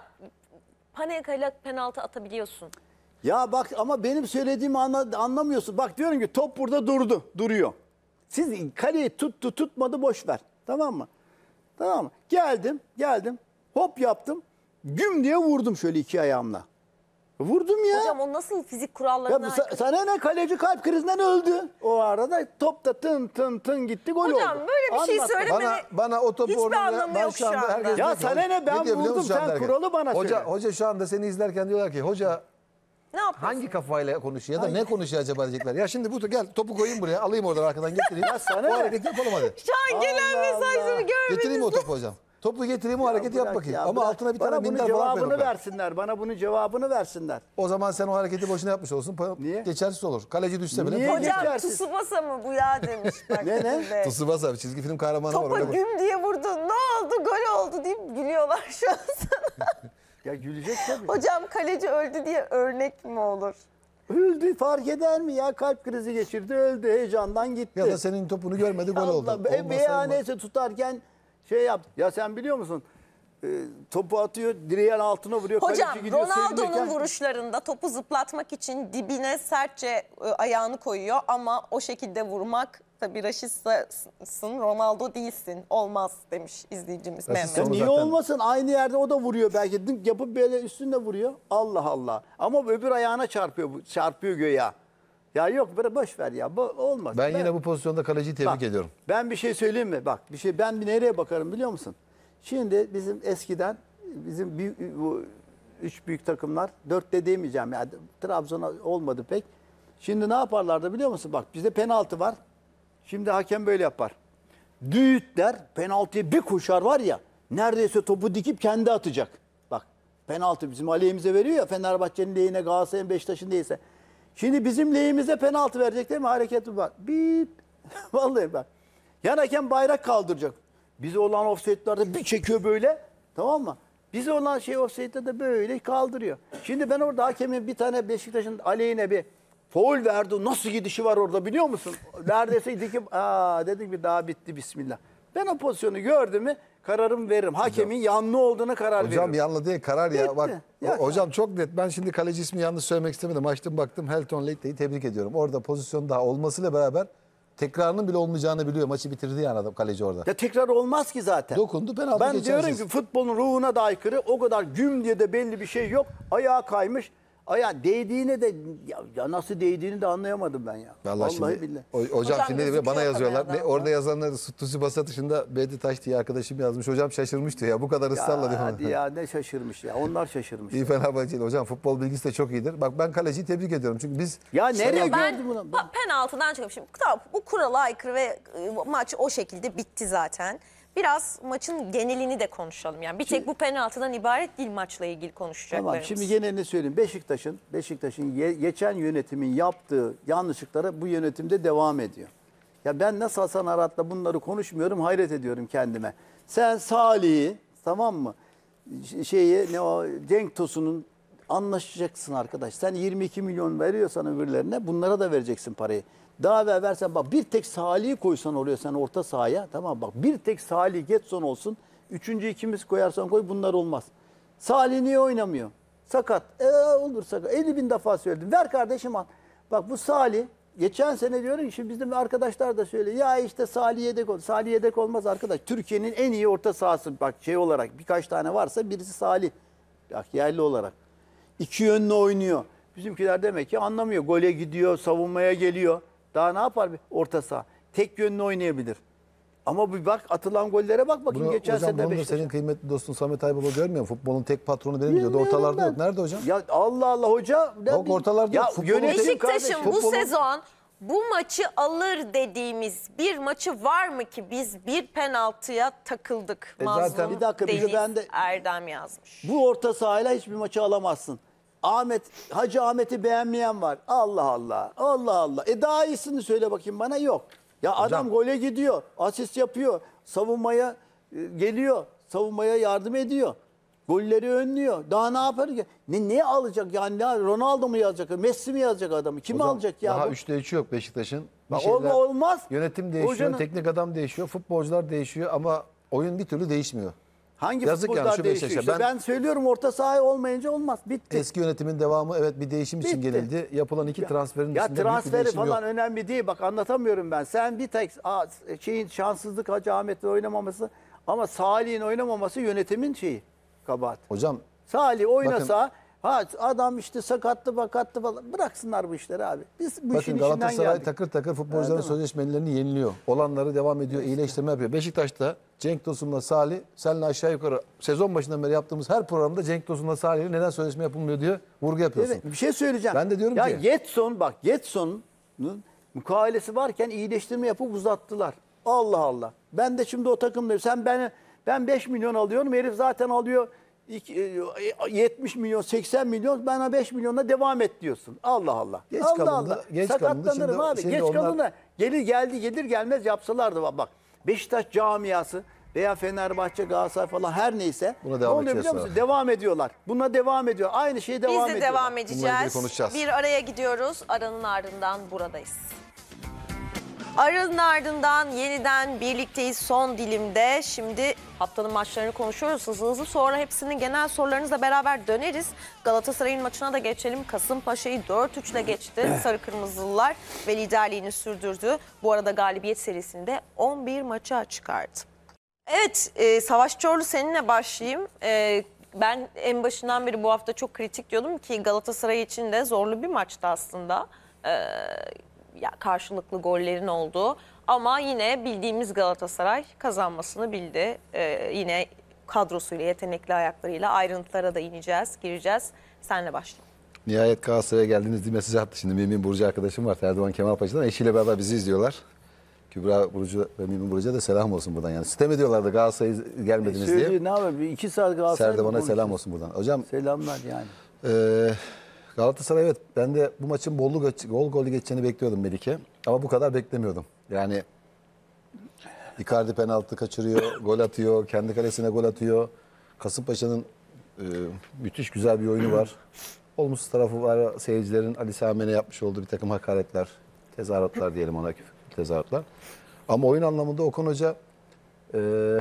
Panenka penaltı atabiliyorsun. Ya bak ama benim söylediğimi anla- anlamıyorsun. Bak diyorum ki top burada durdu. Duruyor. Siz kaleyi tuttu tutmadı boş ver. Tamam mı? Tamam mı? Geldim geldim. Hop yaptım. Güm diye vurdum şöyle iki ayağımla. Vurdum ya. Hocam o nasıl fizik Ya kurallarına bu sa- sana ne kaleci kalp krizinden öldü. O arada top da tın tın tın gitti gol oldu. Hocam böyle bir şey Anlat. söyle- Bana Demene bana o topu hiçbir oradan anlamı ben yok şu anda şu anda. herkes Ya diyor ki, sana ne, ben diyor biliyor vurdum, musun şu sen anda herkes? kuralı bana hoca, söyle. Hoca şu anda seni izlerken diyorlar ki hoca ne yapıyorsun? hangi kafayla konuşuyor ya da ne konuşuyor acaba diyecekler. Ya şimdi bu gel topu koyayım buraya alayım oradan arkadan getireyim. Ya sana o ne? hareketi yapalım hadi. Şu an gelen Allah mesajları Allah. Getireyim o görmeniz topu hocam. Topu getireyim o hareketi yap Bırak bakayım. ya, Ama bırak. altına bir Bana tane bunun minder falan koy. cevabını bakalım. versinler. Bana bunun cevabını versinler. O zaman sen o hareketi boşuna yapmış olsun. Pa- Niye? Geçersiz olur. Kaleci düşse bile. Niye? Niye? Hocam Geçersiz. Tsubasa mı bu ya demiş. Bak, Ne, ne? size. Tsubasa bir çizgi film kahramanı var. Topa Öyle bak. güm diye vurdu. Ne oldu? Gol oldu deyip gülüyorlar şu an sana. Ya gülecek tabii. Hocam kaleci öldü diye örnek mi olur? Öldü fark eder mi ya? Kalp krizi geçirdi öldü heyecandan gitti. Ya da senin topunu görmedi gol oldu. Allah, Olmaz, veya sayılmaz. neyse tutarken şey yaptı. Ya sen biliyor musun? Ee, topu atıyor direğin altına vuruyor. Hocam kaleci gidiyor Ronaldo'nun sevinirken- vuruşlarında topu zıplatmak için dibine sertçe e, ayağını koyuyor ama o şekilde vurmak tabii raşistasın, Ronaldo değilsin. Olmaz demiş izleyicimiz Raşist Mehmet. Ya Onu niye zaten- olmasın? Aynı yerde o da vuruyor belki. Dınk yapıp böyle üstünde vuruyor. Allah Allah. Ama öbür ayağına çarpıyor bu- çarpıyor göğe. Ya yok böyle boş ver ya. Bu, olmaz. Ben yine bu pozisyonda kaleciyi tebrik Bak, ediyorum. Ben bir şey söyleyeyim mi? Bak bir şey ben bir nereye bakarım biliyor musun? Şimdi bizim eskiden bizim büyük, bu üç büyük takımlar dörtte diyemeyeceğim yani Trabzon'a olmadı pek. Şimdi ne yaparlardı biliyor musun? Bak bizde penaltı var. Şimdi hakem böyle yapar. Düğüt der penaltıya bir koşar var ya neredeyse topu dikip kendi atacak. Bak penaltı bizim aleyhimize veriyor ya Fenerbahçe'nin lehine Galatasaray'ın Beşiktaş'ın değilse. Şimdi bizim lehimize penaltı verecek değil mi? Hareketi var. Bip. Vallahi bak. Yan hakem bayrak kaldıracak. Bize olan offside'larda bir çekiyor böyle. Tamam mı? Bize olan şey offside'de de böyle kaldırıyor. Şimdi ben orada hakemin bir tane Beşiktaş'ın aleyhine bir faul verdi. Nasıl gidişi var orada biliyor musun? Neredeyse dikip aa dedik bir daha bitti bismillah. Ben o pozisyonu gördüm mü kararımı veririm. Hakemin yanlı olduğuna karar veririm. Hocam yanlı değil karar ya. Bitti. Bak Ya- hocam çok net. Ben şimdi kaleci ismi yanlış söylemek istemedim. Açtım baktım Helton Leite'yi tebrik ediyorum. Orada pozisyon daha olmasıyla beraber tekrarının bile olmayacağını biliyor. Maçı bitirdi yani adam kaleci orada. Ya tekrar olmaz ki zaten. Dokundu, penaltı Ben geçersiz. diyorum ki futbolun ruhuna da aykırı. O kadar güm diye de belli bir şey yok. Ayağı kaymış. Aya değdiğine de ya, ya nasıl değdiğini de anlayamadım ben ya. Vallahi, şimdi, billahi. o- hocam, Hocam şimdi de gözüküyor bana yazıyorlar. kamerada Ne, ama. orada yazanlar Tusi Basat dışında Bedi Taş diye arkadaşım yazmış. Hocam şaşırmıştı ya. Bu kadar ısrarla Ya, diyor. hadi ya ne şaşırmış ya. Onlar şaşırmış. İyi Fenerbahçeli hocam, futbol bilgisi de çok iyidir. Bak ben kaleciyi tebrik ediyorum. Çünkü biz Ya nereye Ben gördüm bunu? pa- penaltıdan çıkıp şimdi tamam, bu kurala aykırı ve e, maç o şekilde bitti zaten. Biraz maçın genelini de konuşalım. Yani bir tek bu penaltıdan ibaret değil maçla ilgili konuşacaklarımız. Tamam şimdi genelini söyleyeyim. Beşiktaş'ın Beşiktaş'ın ye- geçen yönetimin yaptığı yanlışlıklara bu yönetimde devam ediyor. Ya ben nasıl Hasan Arat'la bunları konuşmuyorum, hayret ediyorum kendime. Sen Salih'i, tamam mı? Ş- Şeyi ne o Cenk Tosun'un anlaşacaksın arkadaş. Sen yirmi iki milyon veriyorsan öbürlerine bunlara da vereceksin parayı. Daha evvel versen bak bir tek Salih'i koysan oraya sen orta sahaya, tamam bak bir tek Salih Getson olsun. Üçüncü ikimiz koyarsan koy, bunlar olmaz. Salih niye oynamıyor? Sakat. E, olur sakat. elli bin defa söyledim. Ver kardeşim al. Bak bu Salih geçen sene diyorum ki şimdi bizim arkadaşlar da söylüyor. Ya işte Salih yedek ol. Salih yedek olmaz arkadaş. Türkiye'nin en iyi orta sahası bak şey olarak birkaç tane varsa birisi Salih. Bak yerli olarak. İki yönlü oynuyor. Bizimkiler demek ki anlamıyor. Gole gidiyor, savunmaya geliyor. Daha ne yapar bir orta saha? Tek yönlü oynayabilir. Ama bir bak atılan gollere bak bakayım bunu, geçen hocam sene bunu da Beşiktaş'ın. senin kıymetli dostun Samet Aybaba görmüyor mu? Futbolun tek patronu benim diyordu. Bilmiyorum Ortalarda ben. yok. Nerede hocam? Ya Allah Allah hoca. Yok, ortalarda ya yok. Futbolun yönetim tek- Beşiktaş'ın kardeşim. bu futbolun- sezon bu maçı alır dediğimiz bir maçı var mı ki biz bir penaltıya takıldık? E Mazlum zaten- Bir dakika, bir de Deniz ben de- Erdem yazmış. Bu orta sahayla hiçbir maçı alamazsın. Ahmet, Hacı Ahmet'i beğenmeyen var. Allah Allah. Allah Allah. E daha iyisini söyle bakayım bana, yok. Ya adam gole gidiyor, asist yapıyor, savunmaya e, geliyor, savunmaya yardım ediyor. Golleri önlüyor. Daha ne yapar ki? Ne, ne alacak yani? Ya Ronaldo mu yazacak? Messi mi yazacak adamı? Kim Hocam, alacak ya? Daha bu? üçte üçü yok Beşiktaş'ın. Bir Bak, şeyler- olma- olmaz. Yönetim değişiyor, Hocanın- teknik adam değişiyor, futbolcular değişiyor ama oyun bir türlü değişmiyor. Hangi Yazık yani futbolcular şu değişiyor? Beşiktaş'a. İşte ben... Ben- söylüyorum orta saha olmayınca olmaz. Bitti. Eski yönetimin devamı, evet, bir değişim için Bitti. gelildi. Yapılan iki transferin Ya dışında büyük bir transferi değişim falan yok. önemli değil. Bak anlatamıyorum ben. Sen bir tek aa, şeyin şanssızlık Hacı Ahmet'in oynamaması ama Salih'in oynamaması yönetimin şeyi, kabahat. Hocam Salih oynasa ha adam işte sakatlı bakattı falan, bıraksınlar bu işleri abi. Biz bu işin bakın içinden Galatasaray geldik. takır takır futbolcuların Anladın mı? sözleşmelerini yeniliyor. Olanları devam ediyor, iyileştirme yapıyor. Beşiktaş'ta Cenk Tosun'la Salih, seninle aşağı yukarı sezon başından beri yaptığımız her programda Cenk Tosun'la Salih'le neden sözleşme yapılmıyor diye vurgu yapıyorsun. Evet, bir şey söyleyeceğim. Ben de diyorum ya ki- Getson bak Getson'un mukavelesi varken iyileştirme yapıp uzattılar. Allah Allah. Ben de şimdi o takımdayım. Sen ben ben beş milyon alıyorum. Herif zaten alıyor iki- e, yetmiş milyon, seksen milyon. Bana beş milyonla devam et diyorsun. Allah Allah. Geç Allah kalındı, Allah. geç kalındı. Sakatlanırım Şimdi- abi. şimdi Geç onlar- kalındı. Gelir geldi gelir gelmez yapsalardı bak. bak. Beşiktaş camiası veya Fenerbahçe, Galatasaray falan her neyse. Buna ne devam oluyor edeceğiz biliyor musun? sonra. Devam ediyorlar. Buna devam ediyor. Aynı şeye devam Biz ediyor. de devam Bununla edeceğiz. ilgili konuşacağız. Bir araya gidiyoruz. Aranın ardından buradayız. Aranın ardından yeniden birlikteyiz son dilimde. Şimdi haftanın maçlarını konuşuyoruz hızlı hızlı. Sonra hepsinin genel sorularınızla beraber döneriz. Galatasaray'ın maçına da geçelim. Kasımpaşa'yı dört üçle geçti Sarı Kırmızılılar ve liderliğini sürdürdü. Bu arada galibiyet serisinde on bir maça çıkardı. Evet, e, Savaş Çorlu seninle başlayayım. E, ben en başından beri bu hafta çok kritik diyordum ki Galatasaray için de zorlu bir maçtı aslında. E, ya karşılıklı gollerin olduğu ama yine bildiğimiz Galatasaray kazanmasını bildi. E, yine kadrosuyla, yetenekli ayaklarıyla ayrıntılara da ineceğiz, gireceğiz. Senle başlayalım. Nihayet Galatasaray'a geldiniz diye mesaj attı. Şimdi Mümin Burcu arkadaşım var. Erdoğan Kemalpaşa'dan. Eşiyle beraber bizi izliyorlar. Kübra Burcu ve Mümin Burcu'ya da selam olsun buradan. Yani sitem ediyorlardı Galatasaray'a gelmediniz diye. Söylüyor ne yapayım? Bir iki saat Galatasaray Serde mı bana selam konuşuyoruz? olsun buradan. Hocam Selamlar yani. Ee, Galatasaray, evet, ben de bu maçın bollu geç- gol golü geçeceğini bekliyordum Melike. Ama bu kadar beklemiyordum. Yani Icardi penaltı kaçırıyor, gol atıyor, kendi kalesine gol atıyor. Kasımpaşa'nın e, müthiş güzel bir oyunu var. Olumsuz tarafı var, seyircilerin Ali Sami'ne yapmış olduğu bir takım hakaretler, tezahüratlar diyelim ona, küfür tezahüratlar. Ama oyun anlamında Okan Hoca e,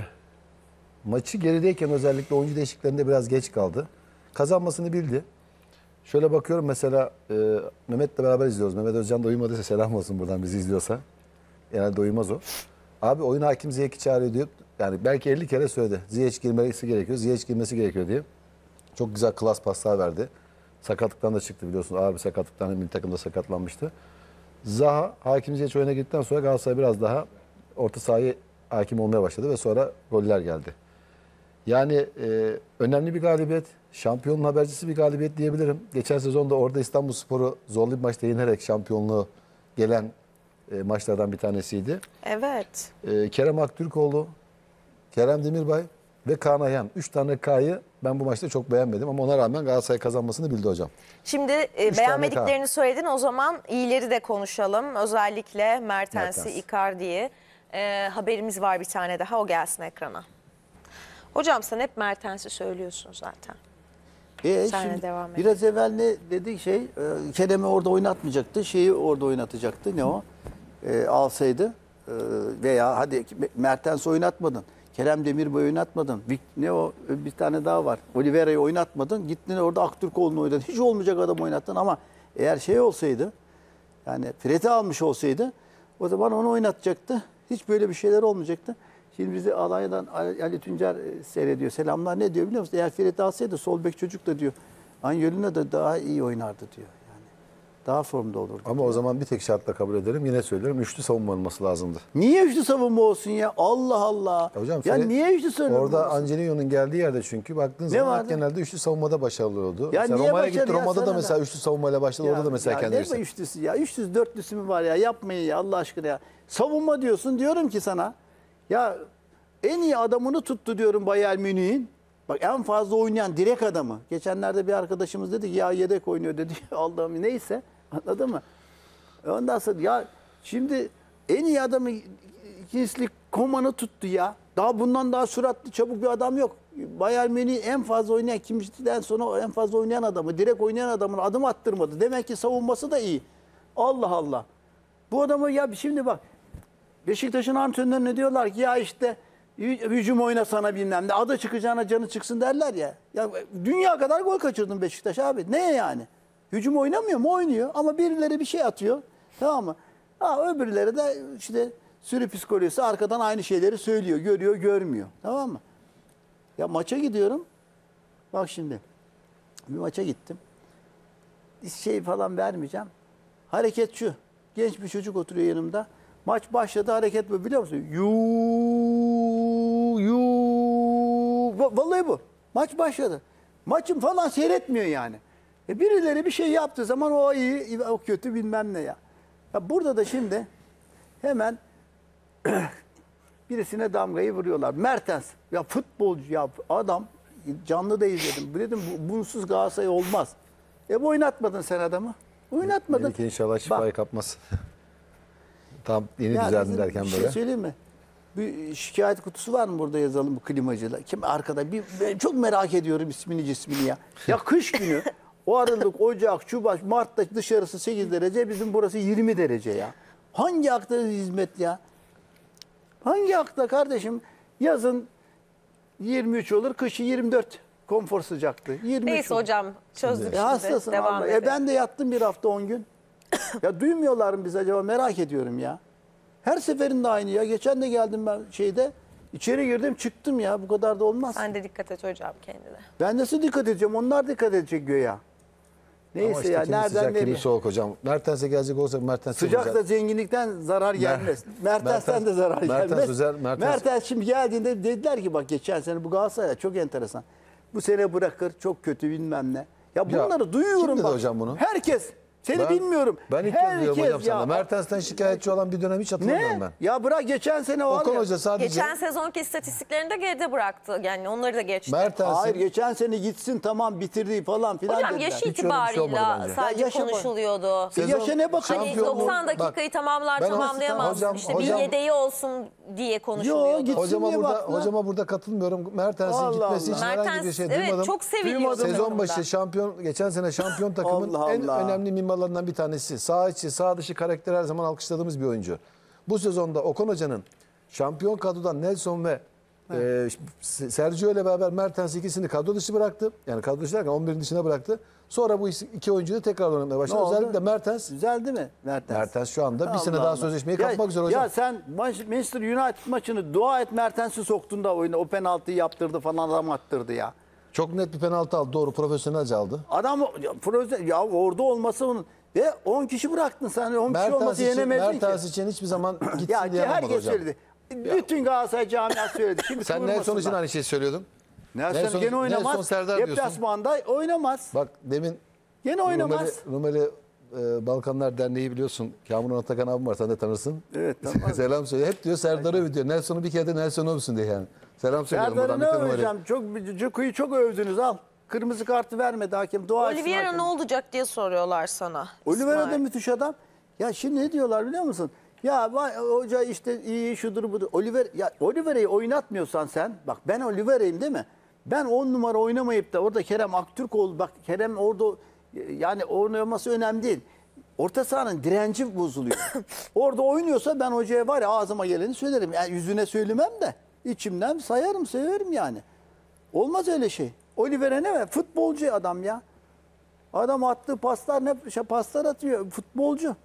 maçı gerideyken özellikle oyuncu değişikliklerinde biraz geç kaldı. Kazanmasını bildi. Şöyle bakıyorum mesela e, Mehmet'le beraber izliyoruz. Mehmet Özcan da uyumadıysa selam olsun buradan bizi izliyorsa. Genelde uyumaz o. Abi oyun hakim Ziyech'i çağırıyor diyor. Yani belki elli kere söyledi. Ziyech girmesi gerekiyor, Ziyech girmesi gerekiyor diye. Çok güzel klas paslar verdi. Sakatlıktan da çıktı biliyorsunuz. Ağır bir sakatlıktan milli takımda sakatlanmıştı. Zaha Hakim Ziyech oyuna girdikten sonra Galatasaray biraz daha orta sahaya hakim olmaya başladı ve sonra goller geldi. Yani e, önemli bir galibiyet. Şampiyonun habercisi bir galibiyet diyebilirim. Geçen sezonda orada İstanbulspor'u zorlu bir maçta yenerek şampiyonluğu gelen e, maçlardan bir tanesiydi. Evet. E, Kerem Aktürkoğlu, Kerem Demirbay ve Kaan Ayhan. Üç tane K'yı ben bu maçta çok beğenmedim ama ona rağmen Galatasaray kazanmasını bildi hocam. Şimdi e, Üç beğenmediklerini söyledin. O zaman iyileri de konuşalım. Özellikle Mertens'i, Mertens. Icardi'yi. E, haberimiz var bir tane daha. O gelsin ekrana. Hocam sen hep Mertens'i söylüyorsun zaten. E, Senle şimdi devam edelim. biraz evvel ne dedik şey, e, Kerem'i orada oynatmayacaktı, şeyi orada oynatacaktı. Ne o? E, alsaydı e, veya hadi Mertens oynatmadın, Kerem Demirbay oynatmadın, Vic- ne o? Bir tane daha var. Oliveira'yı oynatmadın, gittin orada Aktürkoğlu'nu oynadın. Hiç olmayacak adam oynattın ama eğer şey olsaydı, yani Fred'i almış olsaydı o zaman onu oynatacaktı. Hiç böyle bir şeyler olmayacaktı. Şimdi bizi Alanya'dan Ali Ali Tüncer e, seyrediyor. Selamlar, ne diyor biliyor musun? Eğer Fred'i alsaydı sol bek çocuk da diyor. Anyolina da daha iyi oynardı diyor. Yani daha formda olurdu. Ama diyor. o zaman bir tek şartla kabul ederim. Yine söylüyorum. Üçlü savunma olması lazımdı. Niye üçlü savunma olsun ya? Allah Allah. Ya hocam ya Fred- niye üçlü savunma Orada olsun? Angelino'nun geldiği yerde çünkü baktığın zaman vardı? genelde üçlü savunmada başarılı oldu. Ya Mesela niye Roma'ya başarılı gitti. ya? Roma'da da Sana mesela da. üçlü savunmayla başladı. Orada da mesela ya kendi ne üstüne. bu üçlüsü ya? Üçlüsü dörtlüsü mü var ya? Yapmayın ya Allah aşkına ya. Savunma diyorsun, diyorum ki sana. Ya en iyi adamını tuttu diyorum Bayern Münih'in. Bak en fazla oynayan direkt adamı. Geçenlerde bir arkadaşımız dedi ki ya yedek oynuyor dedi. Allah'ım neyse, anladın mı? Ondan sonra ya şimdi en iyi adamı Kingsley Coman'ı tuttu ya. Daha bundan daha süratli çabuk bir adam yok. Bayern Münih en fazla oynayan, Kingsley'den sonra en fazla oynayan adamı, direkt oynayan adamın adım attırmadı. Demek ki savunması da iyi. Allah Allah. Bu adamı ya şimdi bak Beşiktaş'ın antrenörüne diyorlar ki ya işte hücum oynasana bilmem ne. Adı çıkacağına canı çıksın derler ya. Ya dünya kadar gol kaçırdın Beşiktaş abi. Ne yani? Hücum oynamıyor mu? Oynuyor. Ama birileri bir şey atıyor. Tamam mı? Ha, öbürleri de işte sürü psikolojisi arkadan aynı şeyleri söylüyor. Görüyor, görmüyor. Tamam mı? Ya maça gidiyorum. Bak şimdi. Bir maça gittim. Hiç şey falan vermeyeceğim. Hareket şu. Genç bir çocuk oturuyor yanımda. Maç başladı, hareket bu biliyor musun? Yuu, yuu. Vallahi bu. Maç başladı. Maçın falan seyretmiyor yani. E birileri bir şey yaptığı zaman o iyi, o kötü bilmem ne ya. Ya burada da şimdi hemen birisine damgayı vuruyorlar. Mertens. Ya futbolcu ya adam, canlı da izledim. Dedim bu- bunsuz Galatasaray olmaz. E bu oynatmadın sen adamı. Oynatmadın. Melike inşallah şifayı Bak, kapmaz. Tam yeni ya düzeldim bizim derken bir böyle. şey söyleyeyim mi? Bir şikayet kutusu var mı burada yazalım bu klimacıyla? Kim arkada? Bir, ben çok merak ediyorum ismini cismini ya. Ya kış günü o Aralık, Ocak, Şubat, Mart'ta dışarısı sekiz derece, bizim burası yirmi derece ya. Hangi akta hizmet ya? Hangi akta kardeşim? Yazın yirmi üç olur, kışı yirmi dört konfor sıcaklığı. yirmi üç Neyse olur. hocam çözdük E şimdi. hastasın Devam vallahi. edelim. E ben de yattım bir hafta on gün. Ya duymuyorlar mı biz acaba, merak ediyorum ya. Her seferinde aynı ya. Geçen de geldim ben şeyde. İçeri girdim çıktım ya. Bu kadar da olmaz. Sen de dikkat et hocam kendine. Ben nasıl dikkat edeceğim? Onlar dikkat edecek göya. Ama Neyse işte ya kimi nereden sıcak, kimi nereye? soğuk hocam. Mertens'e gelecek olsak Mertens çok Sıcakta güzel. zenginlikten zarar gelmez. Mertens'ten Mertens- de zarar Mertens gelmez. özel, Mertens- Mertens şimdi geldiğinde dediler ki bak geçen sene bu Galatasaray çok enteresan. Bu sene bırakır çok kötü bilmem ne. Ya bunları duyuyorum kim dedi bak. hocam bunu? Herkes. Seni Ben- bilmiyorum. Ben ilk kez duyuyorum hocam ya. sana. Mertens'ten şikayetçi olan bir dönem hiç hatırlamıyorum Ne? ben. Ya bırak geçen sene var Okan ya. Hoca sadece Geçen sezonki istatistiklerini de geride bıraktı. Yani onları da geçti. Mertens'in Hayır geçen sene gitsin tamam bitirdi falan filan Hocam dediler. yaşı Hiç öyle bir şey olmadı itibarıyla bence. sadece Ya yaşa bak. konuşuluyordu. Sezon- yaşa ne bakın? Hani şampiyonluğu- doksan Bak, dakikayı tamamlar ben o- tamamlayamaz. hocam- işte hocam- bir yedeği olsun diye konuşuluyordu. git- hocama diye burada bak lan. hocama burada katılmıyorum. Mertens'in Allah gitmesi Allah. için herhangi bir Mertens şey evet duymadım. çok seviliyor. Duymadım. bu Sezon durumda. başı şampiyon, geçen sene şampiyon takımın Allah en Allah. önemli mimbarlarından bir tanesi. Sağ içi, sağ dışı karakter her zaman alkışladığımız bir oyuncu. Bu sezonda Okan Hoca'nın şampiyon kadrodan Nelson ve e, Sergio ile beraber Mertens ikisini kadro dışı bıraktı. Yani kadro dışı derken on birin dışına bıraktı. Sonra bu iki oyuncuyu tekrar oynamaya başladı. Ne oldu? Özellikle Mertens. Düzeldi mi Mertens? Mertens şu anda bir Allah sene daha Allah. sözleşmeyi Ya- kapmak üzere hocam. Ya sen Manchester United maçını dua et Mertens'i soktun da oyuna. O penaltıyı yaptırdı falan, adam attırdı ya. Çok net bir penaltı aldı. Doğru, profesyonelce aldı. Adam ya, profesyonel- ya orada olması onun. Ve on kişi bıraktın sen. on kişi Mertens olması için, yenemezdin ki. Mertens için hiçbir zaman gitsin Ya diye yapmadı herkes hocam. söyledi. Bütün Galatasaray camiası söyledi. Şimdi Sen Nelson için kıvırmasınlar. aynı şeyi söylüyordun. Nelson, Nelson- gene oynamaz. Nelson Serdar diyorsun. Deplasmanda oynamaz. Bak demin Gene oynamaz. Rumeli, Rumeli e, Balkanlar Derneği biliyorsun. Kamuran Atakan abim var, sen de tanırsın. Evet, tamam. Selam söyle. Hep diyor Serdar'ı övüyor. Nelson'u bir kere de Nelson övsün diye yani. Selam söylüyorum. Serdar'ı buradan ne bütün Rumeli. öveceğim? Çok, Cuku'yu çok övdünüz al. Kırmızı kartı vermedi hakem. Dua etsin Oliveira hakem. ne olacak diye soruyorlar sana. Oliveira da İsmail. müthiş adam. Ya şimdi ne diyorlar biliyor musun? Ya vay, hoca işte iyi şudur budur. Oliver ya Oliveira'yı oynatmıyorsan sen bak ben Oliveira'yım değil mi? Ben on numara oynamayıp da orada Kerem Aktürkoğlu bak Kerem orada yani oynaması önemli değil. Orta sahanın direnci bozuluyor. Orada oynuyorsa ben hocaya var ya ağzıma geleni söylerim. Yani yüzüne söylemem de içimden sayarım severim yani. Olmaz öyle şey. Oliveira ne be? Futbolcu adam ya. Adam attığı paslar ne şey, paslar atıyor. Futbolcu.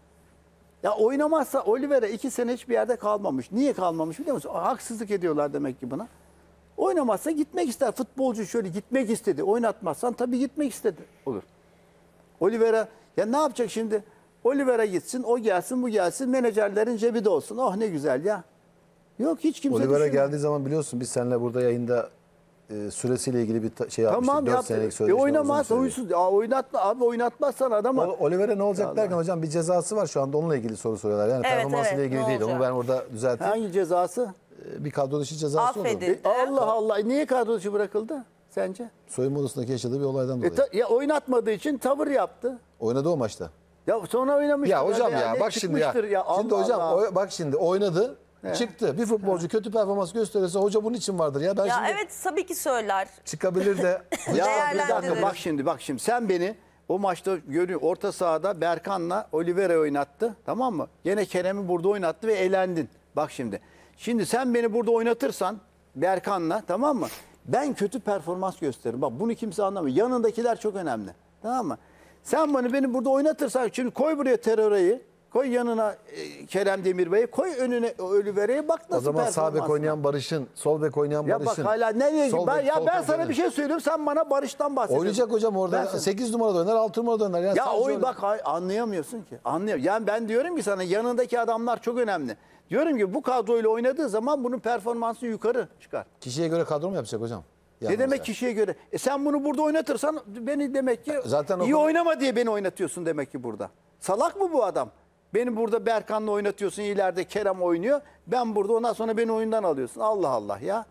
Ya oynamazsa Oliveira iki sene hiçbir yerde kalmamış. Niye kalmamış biliyor musun? Haksızlık ediyorlar demek ki buna. Oynamazsa gitmek ister. Futbolcu şöyle gitmek istedi. Oynatmazsan tabii gitmek istedi. Olur. Oliveira ya ne yapacak şimdi? Oliveira gitsin, o gelsin, bu gelsin. Menajerlerin cebi de olsun. Oh ne güzel ya. Yok hiç kimse Oliveira düşünmüyor. geldiği zaman biliyorsun biz seninle burada yayında e, süresiyle ilgili bir ta- şey Tamam yapmıştık. dört yaptı. senelik E sözleşme oynamaz, uzun süreli. huysuz. Ya oynatma abi oynatmazsan adama. O- Oliveira ne olacak Allah. derken hocam bir cezası var şu anda onunla ilgili soru soruyorlar. Yani Evet, performansıyla evet, ilgili ne değil. Onu olacak? ben orada düzelteyim. Hangi cezası? E, Bir kadro dışı cezası oldu. Affedin. E, Allah Allah. Niye kadro dışı bırakıldı sence? Soyunma odasındaki yaşadığı bir olaydan E, dolayı. ta- ya oynatmadığı için tavır yaptı. Oynadı o maçta. Ya sonra oynamış. Ya hocam ya, bak şimdi ya. Şimdi Allah hocam Allah. o- bak şimdi oynadı. He. Çıktı. Bir futbolcu kötü performans gösterirse hoca bunun için vardır ya. Ben Ya şimdi evet tabii ki söyler. çıkabilir de Ya bir Değerlendirir. dakika bak şimdi bak şimdi sen beni o maçta görüyor orta sahada Berkan'la Oliveira oynattı tamam mı? Gene Kerem'i burada oynattı ve eğlendin. Bak şimdi. Şimdi sen beni burada oynatırsan Berkan'la tamam mı? Ben kötü performans gösteririm. Bak bunu kimse anlamıyor. Yanındakiler çok önemli. Tamam mı? Sen beni beni burada oynatırsan şimdi koy buraya Teröra'yı. Koy yanına e, Kerem Demirbey'i. Koy önüne Oliveira'yı. Bak nasıl o zaman sağ bek performans. oynayan Barış'ın, sol bek oynayan Ya bak Barış'ın. hala nereye sol ben bek, ya sol ben bek sana oynayan. bir şey söylüyorum sen bana Barış'tan bahsediyorsun. Oynayacak hocam Ben orada. sana- sekiz numarada oynar, altı numarada oynar. Yani Ya sadece oy öyle. bak hay- anlayamıyorsun ki. Anlıyor. Yani ben diyorum ki sana yanındaki adamlar çok önemli. Diyorum ki bu kadroyla oynadığı zaman bunun performansı yukarı çıkar. Kişiye göre kadro mu yapacak hocam? Ne Yani demek mesela. kişiye göre? E sen bunu burada oynatırsan beni demek ki Zaten o iyi kadar- oynama diye beni oynatıyorsun demek ki burada. Salak mı bu adam? Beni burada Berkan'la oynatıyorsun, ileride Kerem oynuyor. Ben burada ondan sonra beni oyundan alıyorsun. Allah Allah ya.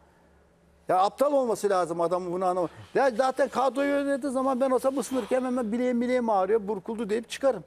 Ya aptal olması lazım adamın bunu anlamak. Ya zaten kadroyu oynadığı zaman ben olsam ısınırken hemen bileğim bileğim ağrıyor, burkuldu deyip çıkarım.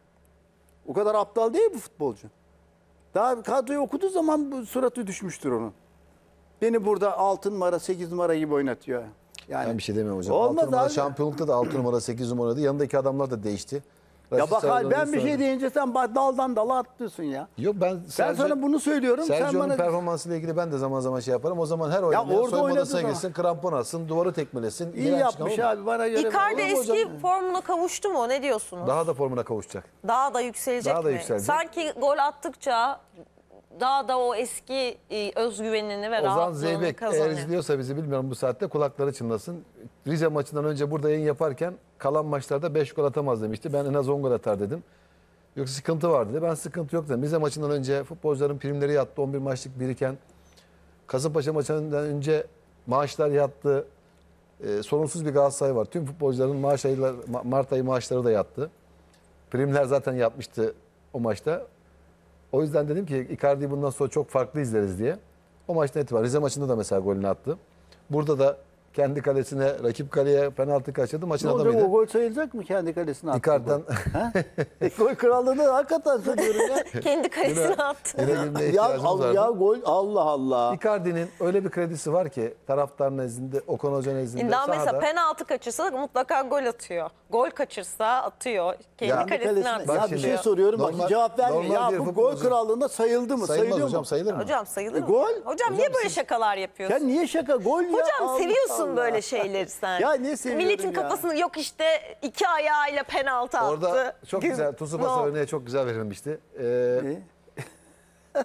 O kadar aptal değil bu futbolcu. Daha kadroyu okuduğu zaman bu suratı düşmüştür onun. Beni burada altı numara, sekiz numara gibi oynatıyor. Yani Ben bir şey demiyorum hocam. Olmaz altı numara abi. şampiyonlukta da altı numara, sekiz numara oynadı. Yanındaki adamlar da değişti. Ya Raşit bak Serdar ben bir oynadı. şey deyince sen bak daldan dala atlıyorsun ya. Yok ben Ben sana bunu söylüyorum. Sen Sergio'nun bana performansıyla ilgili ben de zaman zaman şey yaparım. O zaman her oynayan orada soyunma oynadığı odasına zaman- girsin, krampon atsın, duvarı tekmelesin. iyi giren yapmış çıkan olur. abi bana göre. Icardi Olur mu eski hocam? formuna kavuştu mu? Ne diyorsunuz? Daha, Daha da formuna kavuşacak. da yükselecek Daha da mi? yükselecek. Sanki gol attıkça daha da o eski e, özgüvenini ve Ozan rahatlığını Zeybek eğer kazanıyor. izliyorsa bizi bilmiyorum bu saatte kulakları çınlasın. Rize maçından önce burada yayın yaparken kalan maçlarda beş gol atamaz demişti. Ben en az on gol atar dedim. Yoksa sıkıntı var dedi. Ben sıkıntı yok dedim. Rize maçından önce futbolcuların primleri yattı. on bir maçlık biriken. Kasımpaşa maçından önce maaşlar yattı. Ee, sorunsuz bir Galatasaray var. Tüm futbolcuların maaş ayları, Ma- Mart ayı maaşları da yattı. Primler zaten yatmıştı o maçta. O yüzden dedim ki Icardi'yi bundan sonra çok farklı izleriz diye. O maçtan itibaren Rize maçında da mesela golünü attı. Burada da kendi kalesine, rakip kaleye penaltı kaçırdı. Maçın Ne olacak adamıydı. o gol sayılacak mı kendi kalesine attı? Icardi'den E, gol krallığını hakikaten söylüyorum ya. Kendi kalesine attı. yine girmeye ya, ihtiyacımız al, vardı. ya gol Allah Allah. Icardi'nin öyle bir kredisi var ki taraftar nezdinde, Okan Hoca nezdinde Daha mesela sahada. penaltı kaçırsa mutlaka gol atıyor. Gol kaçırsa atıyor. Kendi Ya, kalesine Kalesine- atıyor. ya Bak bir şimdi, şey soruyorum normal- bak cevap vermiyor. normal Ya bir bu gol futbolcu- krallığında sayıldı mı? Sayılmaz Sayılıyor hocam mu? sayılır mı? Hocam sayılır E, mı? gol. Hocam, Hocam niye böyle siz- şakalar yapıyorsun? Ya niye şaka gol ya? Hocam Allah seviyorsun Allah. böyle şeyleri sen. Ya niye seviyorum Milletin ya? kafasını yok işte iki ayağıyla penaltı attı. Orada çok Güm- güzel Tusu Ne Basa oldu? örneği çok güzel verilmişti. Ee, Ne?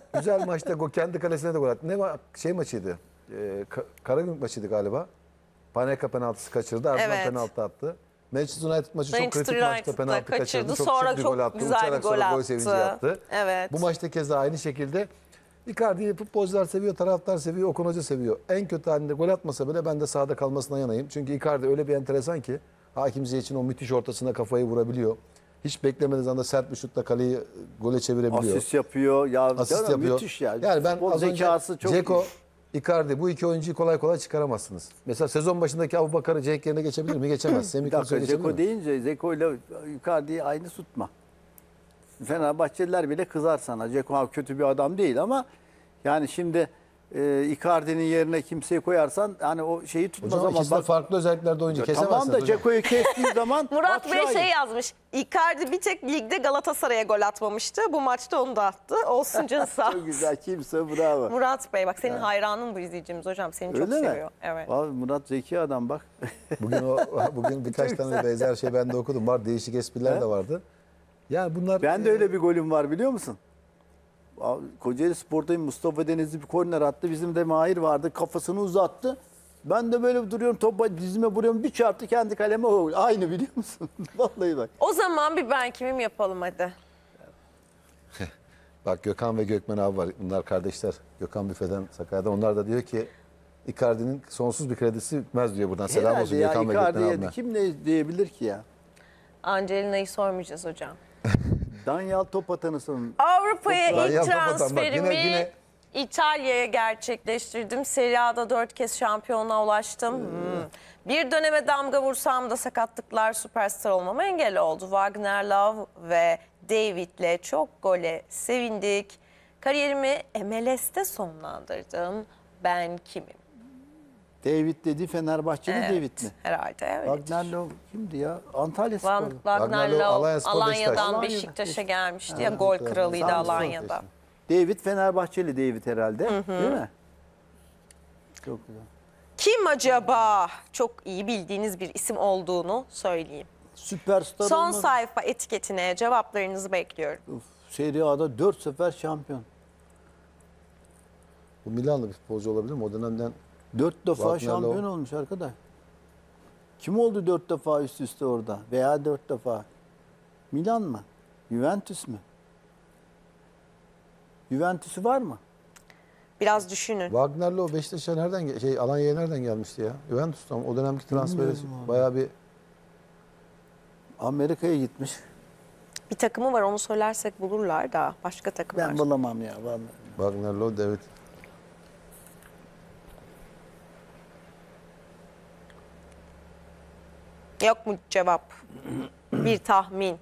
güzel maçta go- kendi kalesine de gol attı. Ne ma- şey maçıydı? Ee, Ka- Karagümrük maçıydı galiba. Panenka penaltısı kaçırdı. Ardından Evet. penaltı attı. Manchester United maçı çok Manchester kritik maçta United'da penaltı kaçırdı. kaçırdı. Çok Sonra şık bir çok gol attı. güzel bir Uçarak gol sonra gol attı. sevinci yaptı. Evet. Bu maçta keza aynı şekilde Icardi'yi futbolcular seviyor, taraftar seviyor, Okan Hoca seviyor. En kötü halinde gol atmasa bile ben de sahada kalmasına yanayım. Çünkü Icardi öyle bir enteresan ki Hakim Ziyech'in o müthiş ortasına kafayı vurabiliyor. Hiç beklemediğiniz anda sert bir şutla kaleyi gole çevirebiliyor. Asist yapıyor. Ya, Asist değil mi? yapıyor. Müthiş ya. Yani ben Futbol az önce zekası çok Dzeko, iyi. Icardi bu iki oyuncuyu kolay kolay çıkaramazsınız. Mesela sezon başındaki Abubakar'ı Cenk yerine geçebilir mi? Geçemez. Semih Bir dakika Kılıç'a geçebilir Zeko mi? deyince Zeko ile Icardi'yi aynı tutma. Fenerbahçeliler bile kızar sana. Zeko kötü bir adam değil ama yani şimdi e, Icardi'nin yerine kimseyi koyarsan hani o şeyi tutmaz Hocam ama ikisi de bak, farklı özelliklerde oyuncu. Kesemezsiniz tamam da hocam. Ceko'yu kestiği zaman Murat bak Bey şahit. şey yazmış. Icardi bir tek ligde Galatasaray'a gol atmamıştı. Bu maçta onu da attı. Olsun canı sağ Çok güzel kimse bravo. Murat Bey bak senin hayranın bu izleyicimiz hocam. Seni çok Öyle mi? seviyor. Evet. Vallahi Murat zeki adam bak. Bugün o bugün birkaç Çok tane benzer şey ben de okudum. Var değişik espriler He? de vardı. Yani bunlar Ben de e, öyle bir golüm var biliyor musun? Kocaeli Spor'dayım, Mustafa Denizli bir korner attı. Bizim de Mahir vardı, kafasını uzattı. Ben de böyle duruyorum, topa dizime vuruyorum, bir çarptı kendi kaleme. O aynı biliyor musun? Vallahi bak. O zaman bir ben kimim yapalım hadi. bak Gökhan ve Gökmen abi var. Bunlar kardeşler. Gökhan Büfe'den Sakarya'dan. Onlar da diyor ki Icardi'nin sonsuz bir kredisi bitmez diyor buradan. Selam Herhalde olsun ya, Gökhan ve Gökmen Icardi'ye abime. kim ne diyebilir ki ya? Angelina'yı sormayacağız hocam. Danyal top atanısın. Avrupa'ya Ben ilk yapamadım. Bak, transferimi yine- yine- İtalya'ya gerçekleştirdim. Serie A'da dört kez şampiyonluğa ulaştım. Hmm. Bir döneme damga vursam da sakatlıklar süperstar olmama engel oldu. Wagner Love ve David'le çok gole sevindik. Kariyerimi M L S'te sonlandırdım. Ben kimim? David dedi Fenerbahçeli Evet, David mi? herhalde evet. Wagner Love kimdi ya? Antalya Van, Sporu. Wagner Wagner Love, Love Alanya Spor, Alanya'dan Beşiktaş. Beşiktaş'a Alanya'da. gelmişti ya gol kralıydı Samsun. Alanya'da. David Fenerbahçeli David herhalde. Değil mi? Çok güzel. Kim acaba? Çok iyi bildiğiniz bir isim olduğunu söyleyeyim. Süperstar Son olmadı. sayfa etiketine cevaplarınızı bekliyorum. Uf, Serie A'da dört sefer şampiyon. Bu Milanlı bir futbolcu olabilir mi? O dönemden Dört defa Wagner şampiyon Love. olmuş arkadaş. Kim oldu dört defa üst üste orada? Veya dört defa? Milan mı? Juventus mu? Juventus'u var mı? Biraz düşünün. Wagner'le o Beşiktaş'a nereden ge- şey Alanya'ya nereden gelmişti ya? Juventus'tan. O dönemki transferi Bilmiyorum abi. bayağı bir Amerika'ya gitmiş. Bir takımı var onu söylersek bulurlar da başka takımlar. Ben bulamam ya vallahi. Wagner'le evet. Yok mu cevap? Bir tahmin.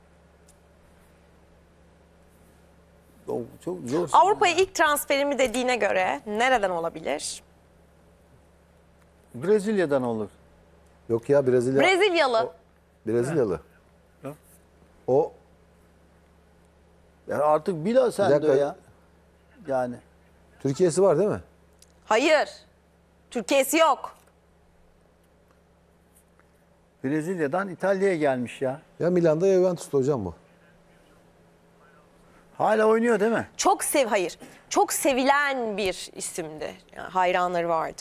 O çok zor. Avrupa'ya ilk transferimi dediğine göre nereden olabilir? Brezilya'dan olur. Yok ya Brezilya. Brezilyalı. Brezilyalı. Ha. O Ya artık bila sen dakika. de ya. Yani Türkiye'si var değil mi? Hayır. Türkiye'si yok. Brezilya'dan İtalya'ya gelmiş ya. Ya Milan'da ya Juventus'ta hocam bu. Hala oynuyor değil mi? Çok sev hayır. Çok sevilen bir isimdi. Yani hayranları vardı.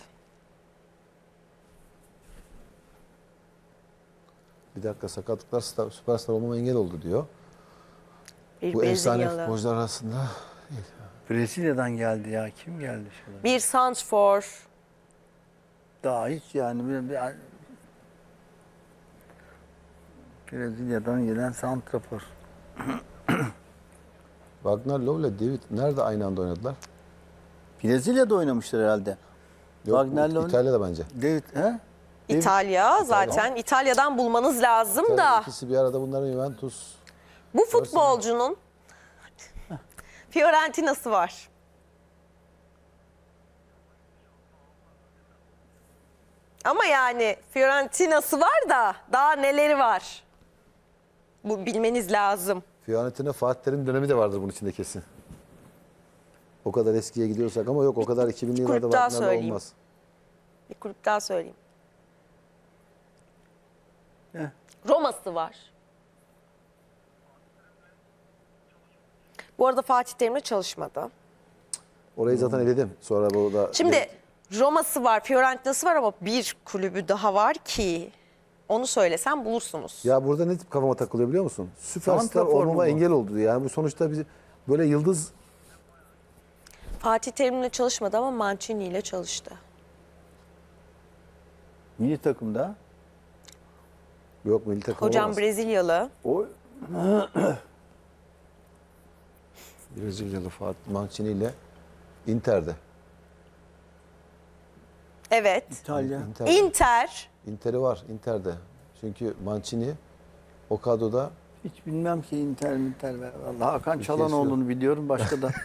Bir dakika sakatlıklar star, süperstar olmama engel oldu diyor. Bir Bu efsane Brezilyalı. futbolcular arasında Brezilya'dan geldi ya. Kim geldi şurada? Bir santrfor. Daha hiç yani. Bir, bir, Brezilya'dan gelen santrafor. Wagner Love ile David nerede aynı anda oynadılar? Brezilya'da oynamışlar herhalde. Yok, Wagner Love- İtalya'da bence. David, he? İtalya zaten. İtalya'dan bulmanız lazım da. İtalya'da ikisi bir arada bunların Juventus. Bu futbolcunun Fiorentina'sı var. Ama yani Fiorentina'sı var da daha neleri var? Bu bilmeniz lazım. Fiorentina Fatih Terim dönemi de vardır bunun içinde kesin. O kadar eskiye gidiyorsak ama yok o kadar iki binli yıllarda Kulüp daha Wagner'la söyleyeyim. olmaz. Bir kulüp daha söyleyeyim. Heh. Roma'sı var. Bu arada Fatih Terim'le çalışmadı. Orayı zaten eledim. Sonra bu da Şimdi Roma'sı var, Fiorentina'sı var ama bir kulübü daha var ki onu söylesem bulursunuz. Ya burada ne tip kafama takılıyor biliyor musun? Süperstar Santrafor mu olmama bu? engel oldu. Yani bu sonuçta bizi böyle yıldız Fatih Terim'le çalışmadı ama Mancini ile çalıştı. Milli takımda. yok milli takım Hocam olamaz. Brezilyalı. O Brezilyalı Fatih Mancini ile Inter'de. Evet. İtalya. Inter'de. Inter. Inter'i var Inter'de. Çünkü Mancini o kadroda Hiç bilmem ki Inter Inter. Vallahi Hakan Ülkesi Çalhanoğlu'nu biliyorum. Başka da.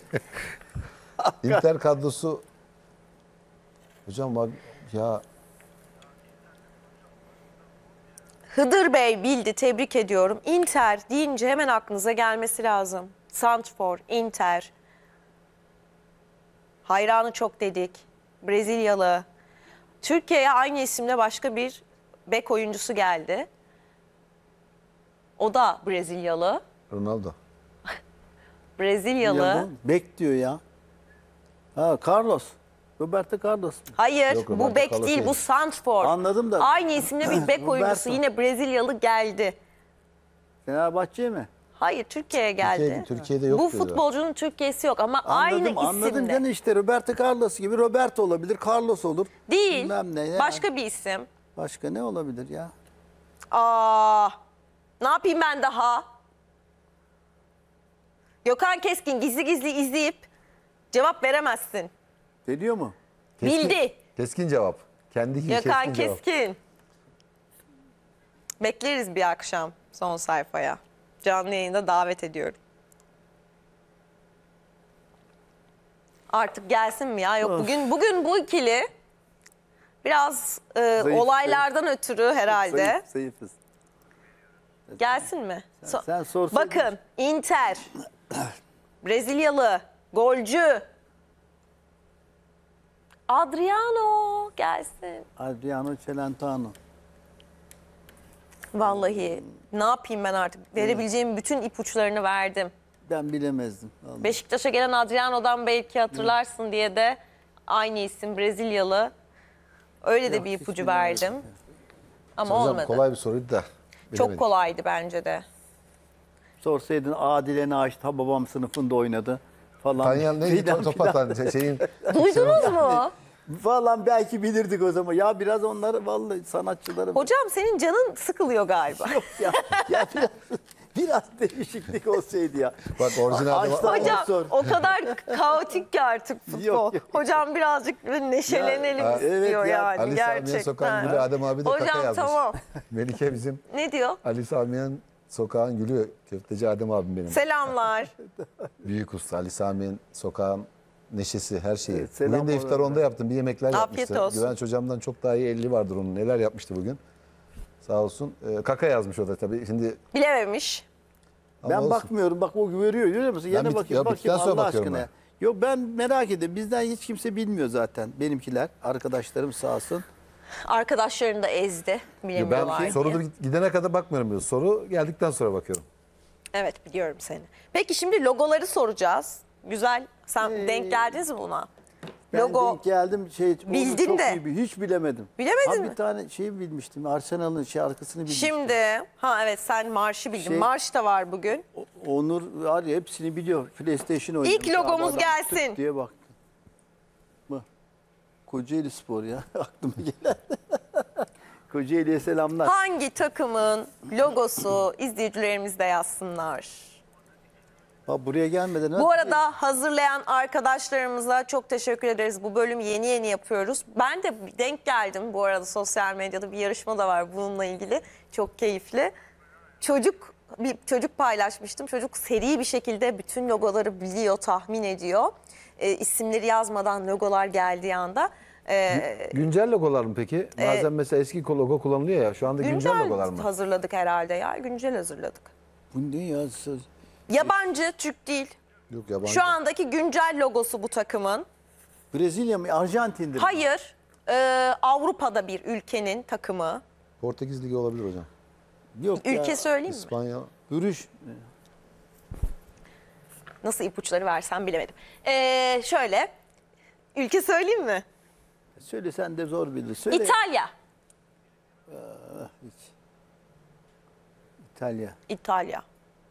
Inter kadrosu hocam bak ya Hıdır Bey bildi, tebrik ediyorum. Inter deyince hemen aklınıza gelmesi lazım. Santrfor, Inter. Hayranı çok dedik. Brezilyalı. Türkiye'ye aynı isimle başka bir bek oyuncusu geldi. O da Brezilyalı. Ronaldo. Brezilyalı. Bek diyor ya. Ha Carlos. Roberto Carlos. Hayır, Yok, bu Roberto bek Carlos değil, değil. bu Santrfor. Anladım da. Aynı isimle bir bek oyuncusu, Roberto. yine Brezilyalı geldi. Fenerbahçe'ye mi? Hayır, Türkiye'ye geldi. Türkiye- Türkiye'de yok Bu diyorlar. futbolcunun Türkiye'si yok ama Anladım, aynı anladım isimle. canım işte Roberto Carlos gibi Roberto olabilir, Carlos olur. Değil, Bilmem ne ya. başka bir isim. Başka ne olabilir ya? Aa, ne yapayım ben daha? Gökhan Keskin gizli gizli izleyip cevap veremezsin. Ne diyor mu? Keskin- Bildi. Keskin cevap. Kendi gibi Gökhan keskin cevap. Keskin. Bekleriz bir akşam son sayfaya. Canlı yayında davet ediyorum. Artık gelsin mi ya? Yok bugün bugün bu ikili biraz e, Zayıf, olaylardan ötürü herhalde. Zayıf, zayıfız. Gelsin mi? Sen- So- sen sorsaydın- Bakın Inter, Brezilyalı, golcü. Adriano gelsin. Adriano Celentano. Vallahi ne yapayım ben artık? Verebileceğim bütün ipuçlarını verdim. Ben bilemezdim. Vallahi. Beşiktaş'a gelen Adriano'dan belki hatırlarsın diye de aynı isim Brezilyalı. Öyle de Yok, bir hiç ipucu bilemedim. verdim. Ama Hocam olmadı. kolay bir soruydu da. Çok bilemedim. kolaydı bence de. Sorsaydın Adile Naş ta babam sınıfında oynadı falan. Tanyan neydi Filan top filan. atan şey- şeyin Duydunuz mu? Falan belki bilirdik o zaman. Ya biraz onları vallahi sanatçıları... Hocam senin canın sıkılıyor galiba. Yok ya, ya biraz, biraz değişiklik olsaydı ya. bak orijinalde Einstein Hocam sor. o kadar kaotik ki artık futbol. Yok, yok. Hocam birazcık neşelenelim Ya, istiyor evet ya. yani Ali Samiyen gerçekten. Sokağın Gülü Adem abi de kaka Hocam yazmış. tamam. Melike bizim Ne diyor? Ali Samiyen Sokağın Gülü köfteci Adem abim benim. Selamlar. Büyük usta Ali Samiyen Sokağın neşesi her şeyi. Evet, selam bugün de iftar ona. onda yaptım. Bir yemekler Afiyet yapmıştı. olsun. Güvenç hocamdan çok daha iyi elli vardır onun. Neler yapmıştı bugün. Sağ olsun. Ee, kaka yazmış o da tabii. Şimdi Bilememiş. ama Ben olsun. bakmıyorum. Bak o görüyor görüyor musun? Yine bit- bakayım ya bittikten bakayım sonra Allah bakıyorum aşkına. ben. Yok ben merak ediyorum. Bizden hiç kimse bilmiyor zaten. Benimkiler, arkadaşlarım sağ olsun. Arkadaşlarını da ezdi. Ya Bilemiyorlar ben diye. soru gidene kadar bakmıyorum. diyor. Soru geldikten sonra bakıyorum. Evet biliyorum seni. Peki şimdi logoları soracağız. Güzel. Sen Ee, denk geldiniz mi buna? Ben Logo. denk geldim şey onu Bildin çok de. iyi bil- hiç bilemedim. Bilemedin ha, mi? Bir tane şey bilmiştim. Arsenal'ın şarkısını bilmiştim. Şimdi ha evet sen marşı bildin. Şey- marş da var bugün. O- Onur var ya hepsini biliyor. PlayStation oynuyor. İlk logomuz Adam gelsin. tık diye baktım. Bak. Kocaeli Spor ya aklıma gelen. Kocaeli'ye selamlar. Hangi takımın logosu izleyicilerimiz de yazsınlar. Bak buraya gelmeden Bu arada hazırlayan arkadaşlarımıza çok teşekkür ederiz. Bu bölümü yeni yeni yapıyoruz. Ben de denk geldim bu arada sosyal medyada bir yarışma da var bununla ilgili. Çok keyifli. Çocuk bir çocuk paylaşmıştım. Çocuk seri bir şekilde bütün logoları biliyor, tahmin ediyor. E, isimleri yazmadan logolar geldiği anda. E, Güncel logolar mı peki? Bazen mesela eski logo kullanılıyor ya. Şu anda güncel, güncel logolar mı? hazırladık herhalde ya. Güncel hazırladık. Bu ne ya? Söz- Yabancı, Türk değil. Yok yabancı. Şu andaki güncel logosu bu takımın. Brezilya mı? Arjantin'dir. mi? Hayır, e, Avrupa'da bir ülkenin takımı. Portekiz Ligi olabilir hocam. Yok Ülke ya. söyleyeyim mi? İspanya. Hürüş. Nasıl ipuçları versem bilemedim. E, şöyle, ülke söyleyeyim mi? Söyle sen de zor bilir. Söyle. İtalya. Hiç. İtalya. İtalya.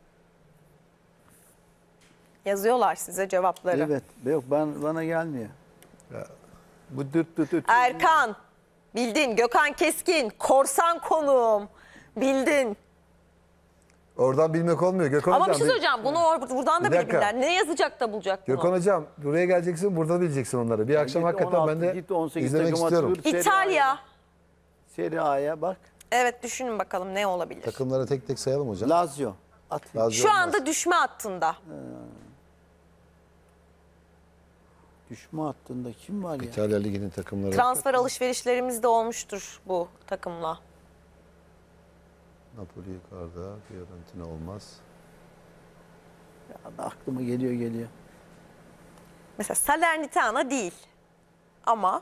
Yazıyorlar size cevapları. Evet. Yok ben bana gelmiyor. Bu dırt dırt dırt. Erkan. Bildin. Gökhan Keskin. Korsan konuğum. Bildin. Oradan bilmek olmuyor. Gökhan Ama bir hocam. şey söyleyeceğim. Bunu or- buradan da Bir dakika. bilebilirler. Ne yazacak da bulacak bunu? Gökhan hocam buraya geleceksin, burada bileceksin onları. Bir akşam Git hakikaten on ben altı, de git on sekiz izlemek takım istiyorum. atılır. Serie İtalya. A'ya. Serie A'ya bak. Evet, düşünün bakalım ne olabilir. Takımları tek tek sayalım hocam. Lazio. At. Lazio Şu olmaz. anda düşme hattında. Düşme hattında kim var ya? İtalya Ligi'nin takımları. Transfer alışverişlerimiz de olmuştur bu takımla. Napoli yukarıda, Fiorentina olmaz. Ya, aklıma geliyor geliyor. Mesela Salernitana değil. Ama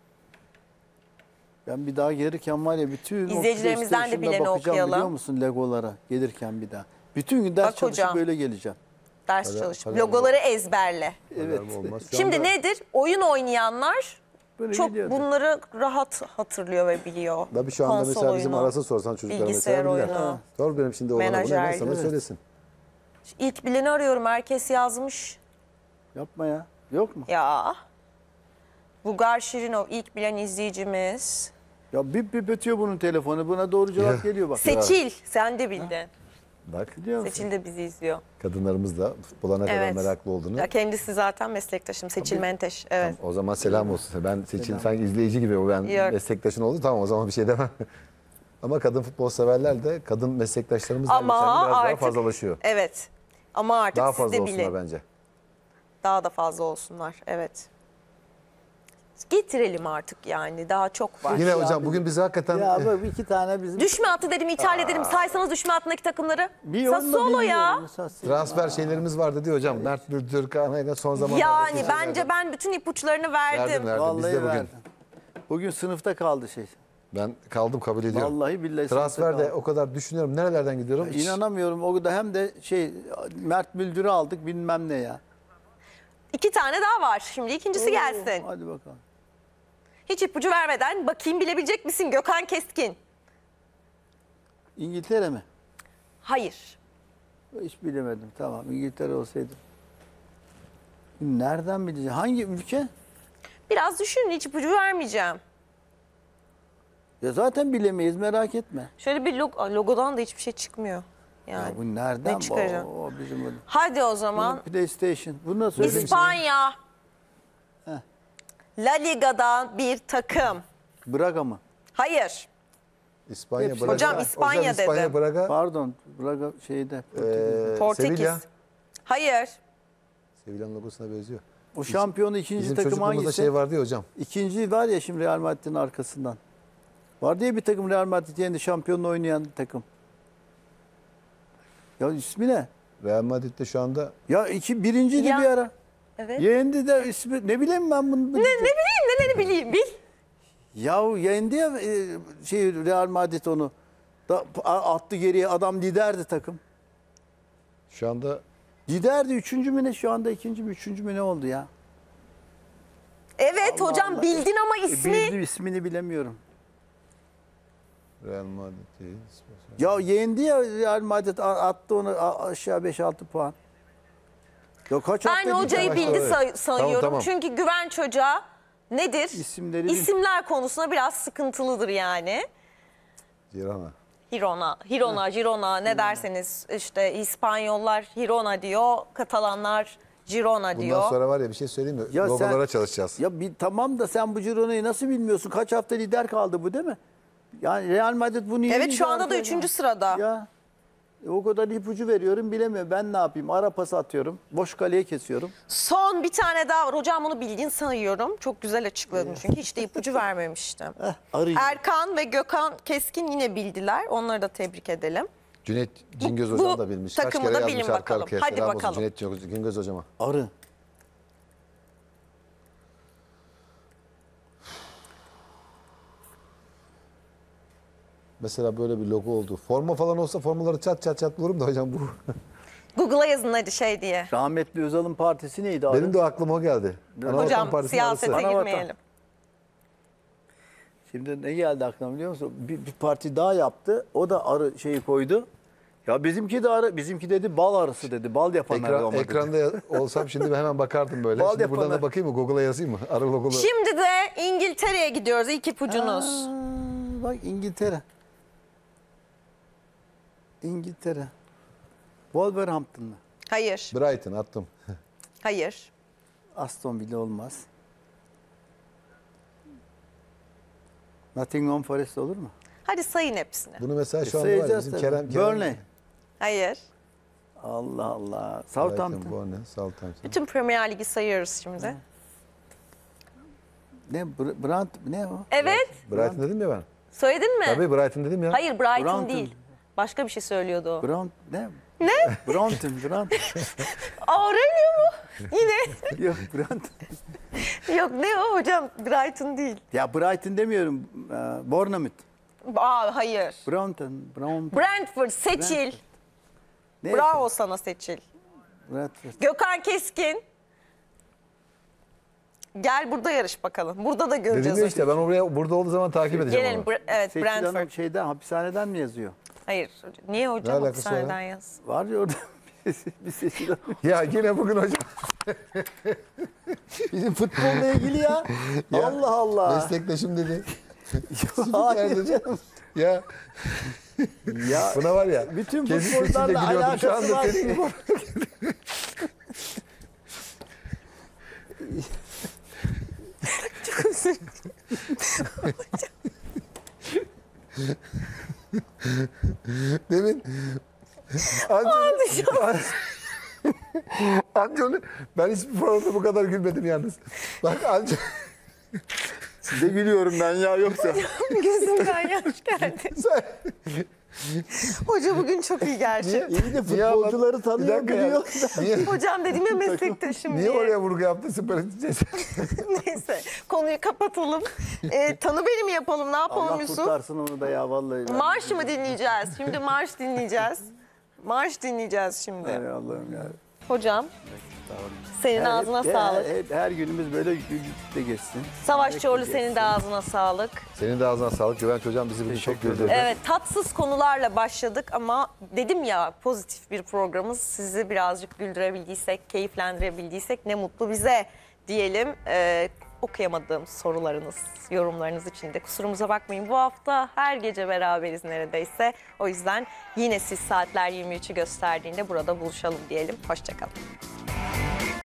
Ben bir daha gelirken var ya bütün o İzleyicilerimizden de PlayStation'da bileni bakacağım okuyalım. biliyor musun Legolara gelirken bir daha. Bütün gün ders Bak çalışıp hocam. böyle geleceğim. ders Palermo- çalış. Palermo- Logoları ezberle. Evet. Palermo olmaz. Şu Şimdi anda- nedir? Oyun oynayanlar Böyle çok gidiyordu. bunları rahat hatırlıyor ve biliyor. Tabii şu anda Konsol mesela bizim oyunu, arası sorsan çocuklar bilgisayar mesela bilirler. oyunu, Sor benim şimdi oğlana bunu menajer. hemen sana Evet. söylesin. İlk bileni arıyorum. Herkes yazmış. Yapma ya. Yok mu? Ya. Bulgar Şirinov ilk bilen izleyicimiz. Ya bip bip ötüyor bunun telefonu. Buna doğru cevap geliyor bak. Seçil. Sen de bildin. Bak Biliyor musun? Seçil de bizi izliyor. kadınlarımız da futbola ne kadar Evet. meraklı olduğunu. Ya kendisi zaten meslektaşım. Seçil Menteş. Evet. O zaman selam olsun. Ben seçil Selam. sanki izleyici gibi o ben Yok. meslektaşın oldu. Tamam o zaman bir şey demem. Ama kadın futbol severler de kadın meslektaşlarımız da Ama biraz daha artık- fazlalaşıyor. Evet. Ama artık Daha siz fazla de olsunlar bilin. bence. Daha da fazla olsunlar. Evet. Getirelim artık yani. Daha çok var. Yine Ya hocam bir- bugün biz hakikaten Ya bak iki tane bizim... Düşme hattı dedim, İtalya dedim. Saysanız düşme hattındaki takımları. Bir onu da Sassuolo ya. bilmiyorum. Sassuolo. transfer şeylerimiz vardı diyor hocam. Mert Müldür, Kaan'a son zamanlarda. Yani kesin bence verdim. ben bütün ipuçlarını verdim. Verdim, verdim. Vallahi Biz de bugün. verdim. Bugün sınıfta kaldı şey. Ben kaldım kabul ediyorum. Vallahi billahi Transferde sınıfta kaldı. o kadar düşünüyorum. Nerelerden gidiyorum? Hiç- İnanamıyorum. O da hem de şey Mert Müldür'ü aldık bilmem ne ya. İki tane daha var. Şimdi ikincisi Oo, gelsin. Hadi bakalım. Hiç ipucu vermeden bakayım bilebilecek misin Gökhan Keskin? İngiltere mi? Hayır. Hiç bilemedim. Tamam İngiltere olsaydı. Nereden bileceğim? Hangi ülke? Biraz düşünün, hiç ipucu vermeyeceğim. Ya zaten bilemeyiz merak etme. Şöyle bir log- logodan da hiçbir şey çıkmıyor. Ya Yani. bu nereden? Ne çıkaracağım? O, o bizim o- Hadi o zaman. PlayStation. Bu nasıl öyle bir şey? İspanya. Heh. La Liga'dan bir takım. Braga mı? Hayır. İspanya, Hepsi- Braga. Hocam İspanya Hocam İspanya, dedim. Braga. Pardon. Braga şeyde. Portekiz'de. Ee, Portekiz. Sevilla. Hayır. Sevilla'nın logosuna benziyor. O şampiyonu ikinci Bizim takım çocukluğumuzda hangisi? şey vardı ya hocam. İkinci var ya şimdi Real Madrid'in arkasından. Var diye bir takım Real Madrid yendi şampiyonla oynayan takım. Ya ismi ne? Real Madrid'de şu anda Ya iki birinciydi Ya. bir ara. Evet. Yendi de ismi ne bileyim ben bunu. Ne, ne bileyim, ne, ne bileyim, bil. Ya yendi ya e, şey Real Madrid onu. Da, a- attı geriye adam liderdi takım. şu anda Liderdi üçüncü mü ne şu anda ikinci mi üçüncü mü ne oldu ya? Evet Allah hocam Allah. bildin ama E, ismi. bildim, ismini bilemiyorum. Real Madrid değil. Ya yendi ya Real Madrid a- attı onu a- aşağı beş altı puan. Ya kaç Ben hafta hocayı gitti? bildi Evet. say- sayıyorum. Tamam, tamam. Çünkü Güvenç Hoca nedir? İsimleri bil- İsimler konusunda biraz sıkıntılıdır yani. Girona. Hirona, Hirona, Girona ne derseniz işte İspanyollar Hirona diyor, Katalanlar Girona diyor. Bundan sonra var ya bir şey söyleyeyim mi? Ya Logolara sen- çalışacağız. Ya bir, tamam da sen bu Girona'yı nasıl bilmiyorsun? Kaç hafta lider kaldı bu değil mi? Yani Real Madrid bunu Evet, yenince şu anda da arkadaşlar- üçüncü sırada. Ya e, o kadar ipucu veriyorum bilemiyorum. Ben ne yapayım? Ara pası atıyorum. Boş kaleye kesiyorum. Son bir tane daha var. Hocam bunu bildiğin sayıyorum. Çok güzel açıkladın çünkü hiç de ipucu vermemiştim. Eh, arayayım. Erkan ve Gökhan Keskin yine bildiler. Onları da tebrik edelim. Cüneyt Cingöz Bu- hocam bu da bilmiş. Kaç takımı kere da yazmış bilin arka bakalım. arkaya. Hadi Selam olsun bakalım. Cüneyt Cingöz hocama. Arı. Mesela böyle bir logo oldu. Forma falan olsa formaları çat çat çat bulurum da hocam bu. Google'a yazın hadi şey diye. Rahmetli Özal'ın partisi neydi abi? Benim de aklıma o geldi. Anavatan Hocam Partisi'nin siyasete arası. Anavatan. girmeyelim. Şimdi ne geldi aklıma biliyor musun? Bir, bir parti daha yaptı. O da arı şeyi koydu. Ya bizimki de arı, bizimki dedi bal arısı dedi. Bal yapanlar Ekran, ama dedi. ekranda ya- olsam şimdi ben hemen bakardım böyle. Bal Şimdi buradan yapanlar. da bakayım mı? Google'a yazayım mı? Arı logolu. Şimdi de İngiltere'ye gidiyoruz. İlk ipucunuz. Aa, bak İngiltere. İngiltere. Wolverhampton'la. Hayır. Brighton attım. Hayır. Aston Villa olmaz. Nottingham Forest olur mu? Hadi sayın hepsini. Bunu mesela şu E, anda var ya, sayacağız bizim tabii. Kerem, Kerem Burnley. Hayır. Allah Allah. Brighton, Southampton. Burnley, Southampton. Bütün Premier Ligi sayıyoruz şimdi. Ne? Br- Brant ne o? Evet. Brighton dedim ya ben. Söyledin mi? Tabii Brighton dedim ya. Hayır, Brighton Brighton. değil. Başka bir şey söylüyordu o. Brant ne? Ne? Brompton, Brompton. Aurelio mu? Yine. Yok Brant. Yok ne o hocam? Brighton değil. Ya Brighton demiyorum. Ee, Bournemouth. Aa hayır. Brompton, Brompton. Brentford, Seçil. Neyse, Bravo sana Seçil. Brentford. Gökhan Keskin. Gel burada yarış bakalım. Burada da göreceğiz. Dedim ya işte ben oraya burada olduğu zaman takip edeceğim Gelelim. onu. Bre- evet Seçil Hanım Brentford. şeyden, hapishaneden mi yazıyor? Hayır. Niye hocam Ne alakası var ya? hapishaneden yaz? Var ya orada bir Seçil Hanım. Ya yine bugün hocam. Bizim futbolla ilgili ya. Ya, Allah Allah. Meslektaşım dedi. Hayır canım. Ya Ya buna var ya. bütün kesin sesiyle futbollarla gülüyordum. Şu alakası anda var. senin gibi. Demin Anca, Anca onu, ben hiçbir programda bu kadar gülmedim yalnız. Bak anca Size gülüyorum ben ya yoksa. Gözümden yaş geldi. sen Hoca bugün çok iyi gerçi. İyi de Niye anlat- futbolcuları Bir tanıyor dakika ya. biliyor. Niye, Hocam dedim ya meslektaşım niye diye. oraya vurgu yaptın süper? Neyse konuyu kapatalım. Ee, tanı beni mi yapalım ne yapalım Allah Yusuf? kurtarsın onu da ya vallahi. Marş mı dinleyeceğiz? Şimdi marş dinleyeceğiz. Marş dinleyeceğiz şimdi. Hay Allah'ım ya. Hocam senin ağzına Her- sağlık. Her, her günümüz böyle güldükte geçsin. Savaş Çorlu Geçsin. senin de ağzına sağlık. Senin de ağzına sağlık. Güvenç hocam bizi bugün çok Teşekkür güldürdü. ederim. Evet tatsız konularla başladık ama dedim ya pozitif bir programız. Sizi birazcık güldürebildiysek, keyiflendirebildiysek ne mutlu bize diyelim. Ee, okuyamadığım sorularınız, yorumlarınız için de kusurumuza bakmayın. Bu hafta her gece beraberiz neredeyse. O yüzden yine siz saatler yirmi üçü gösterdiğinde burada buluşalım diyelim. Hoşçakalın.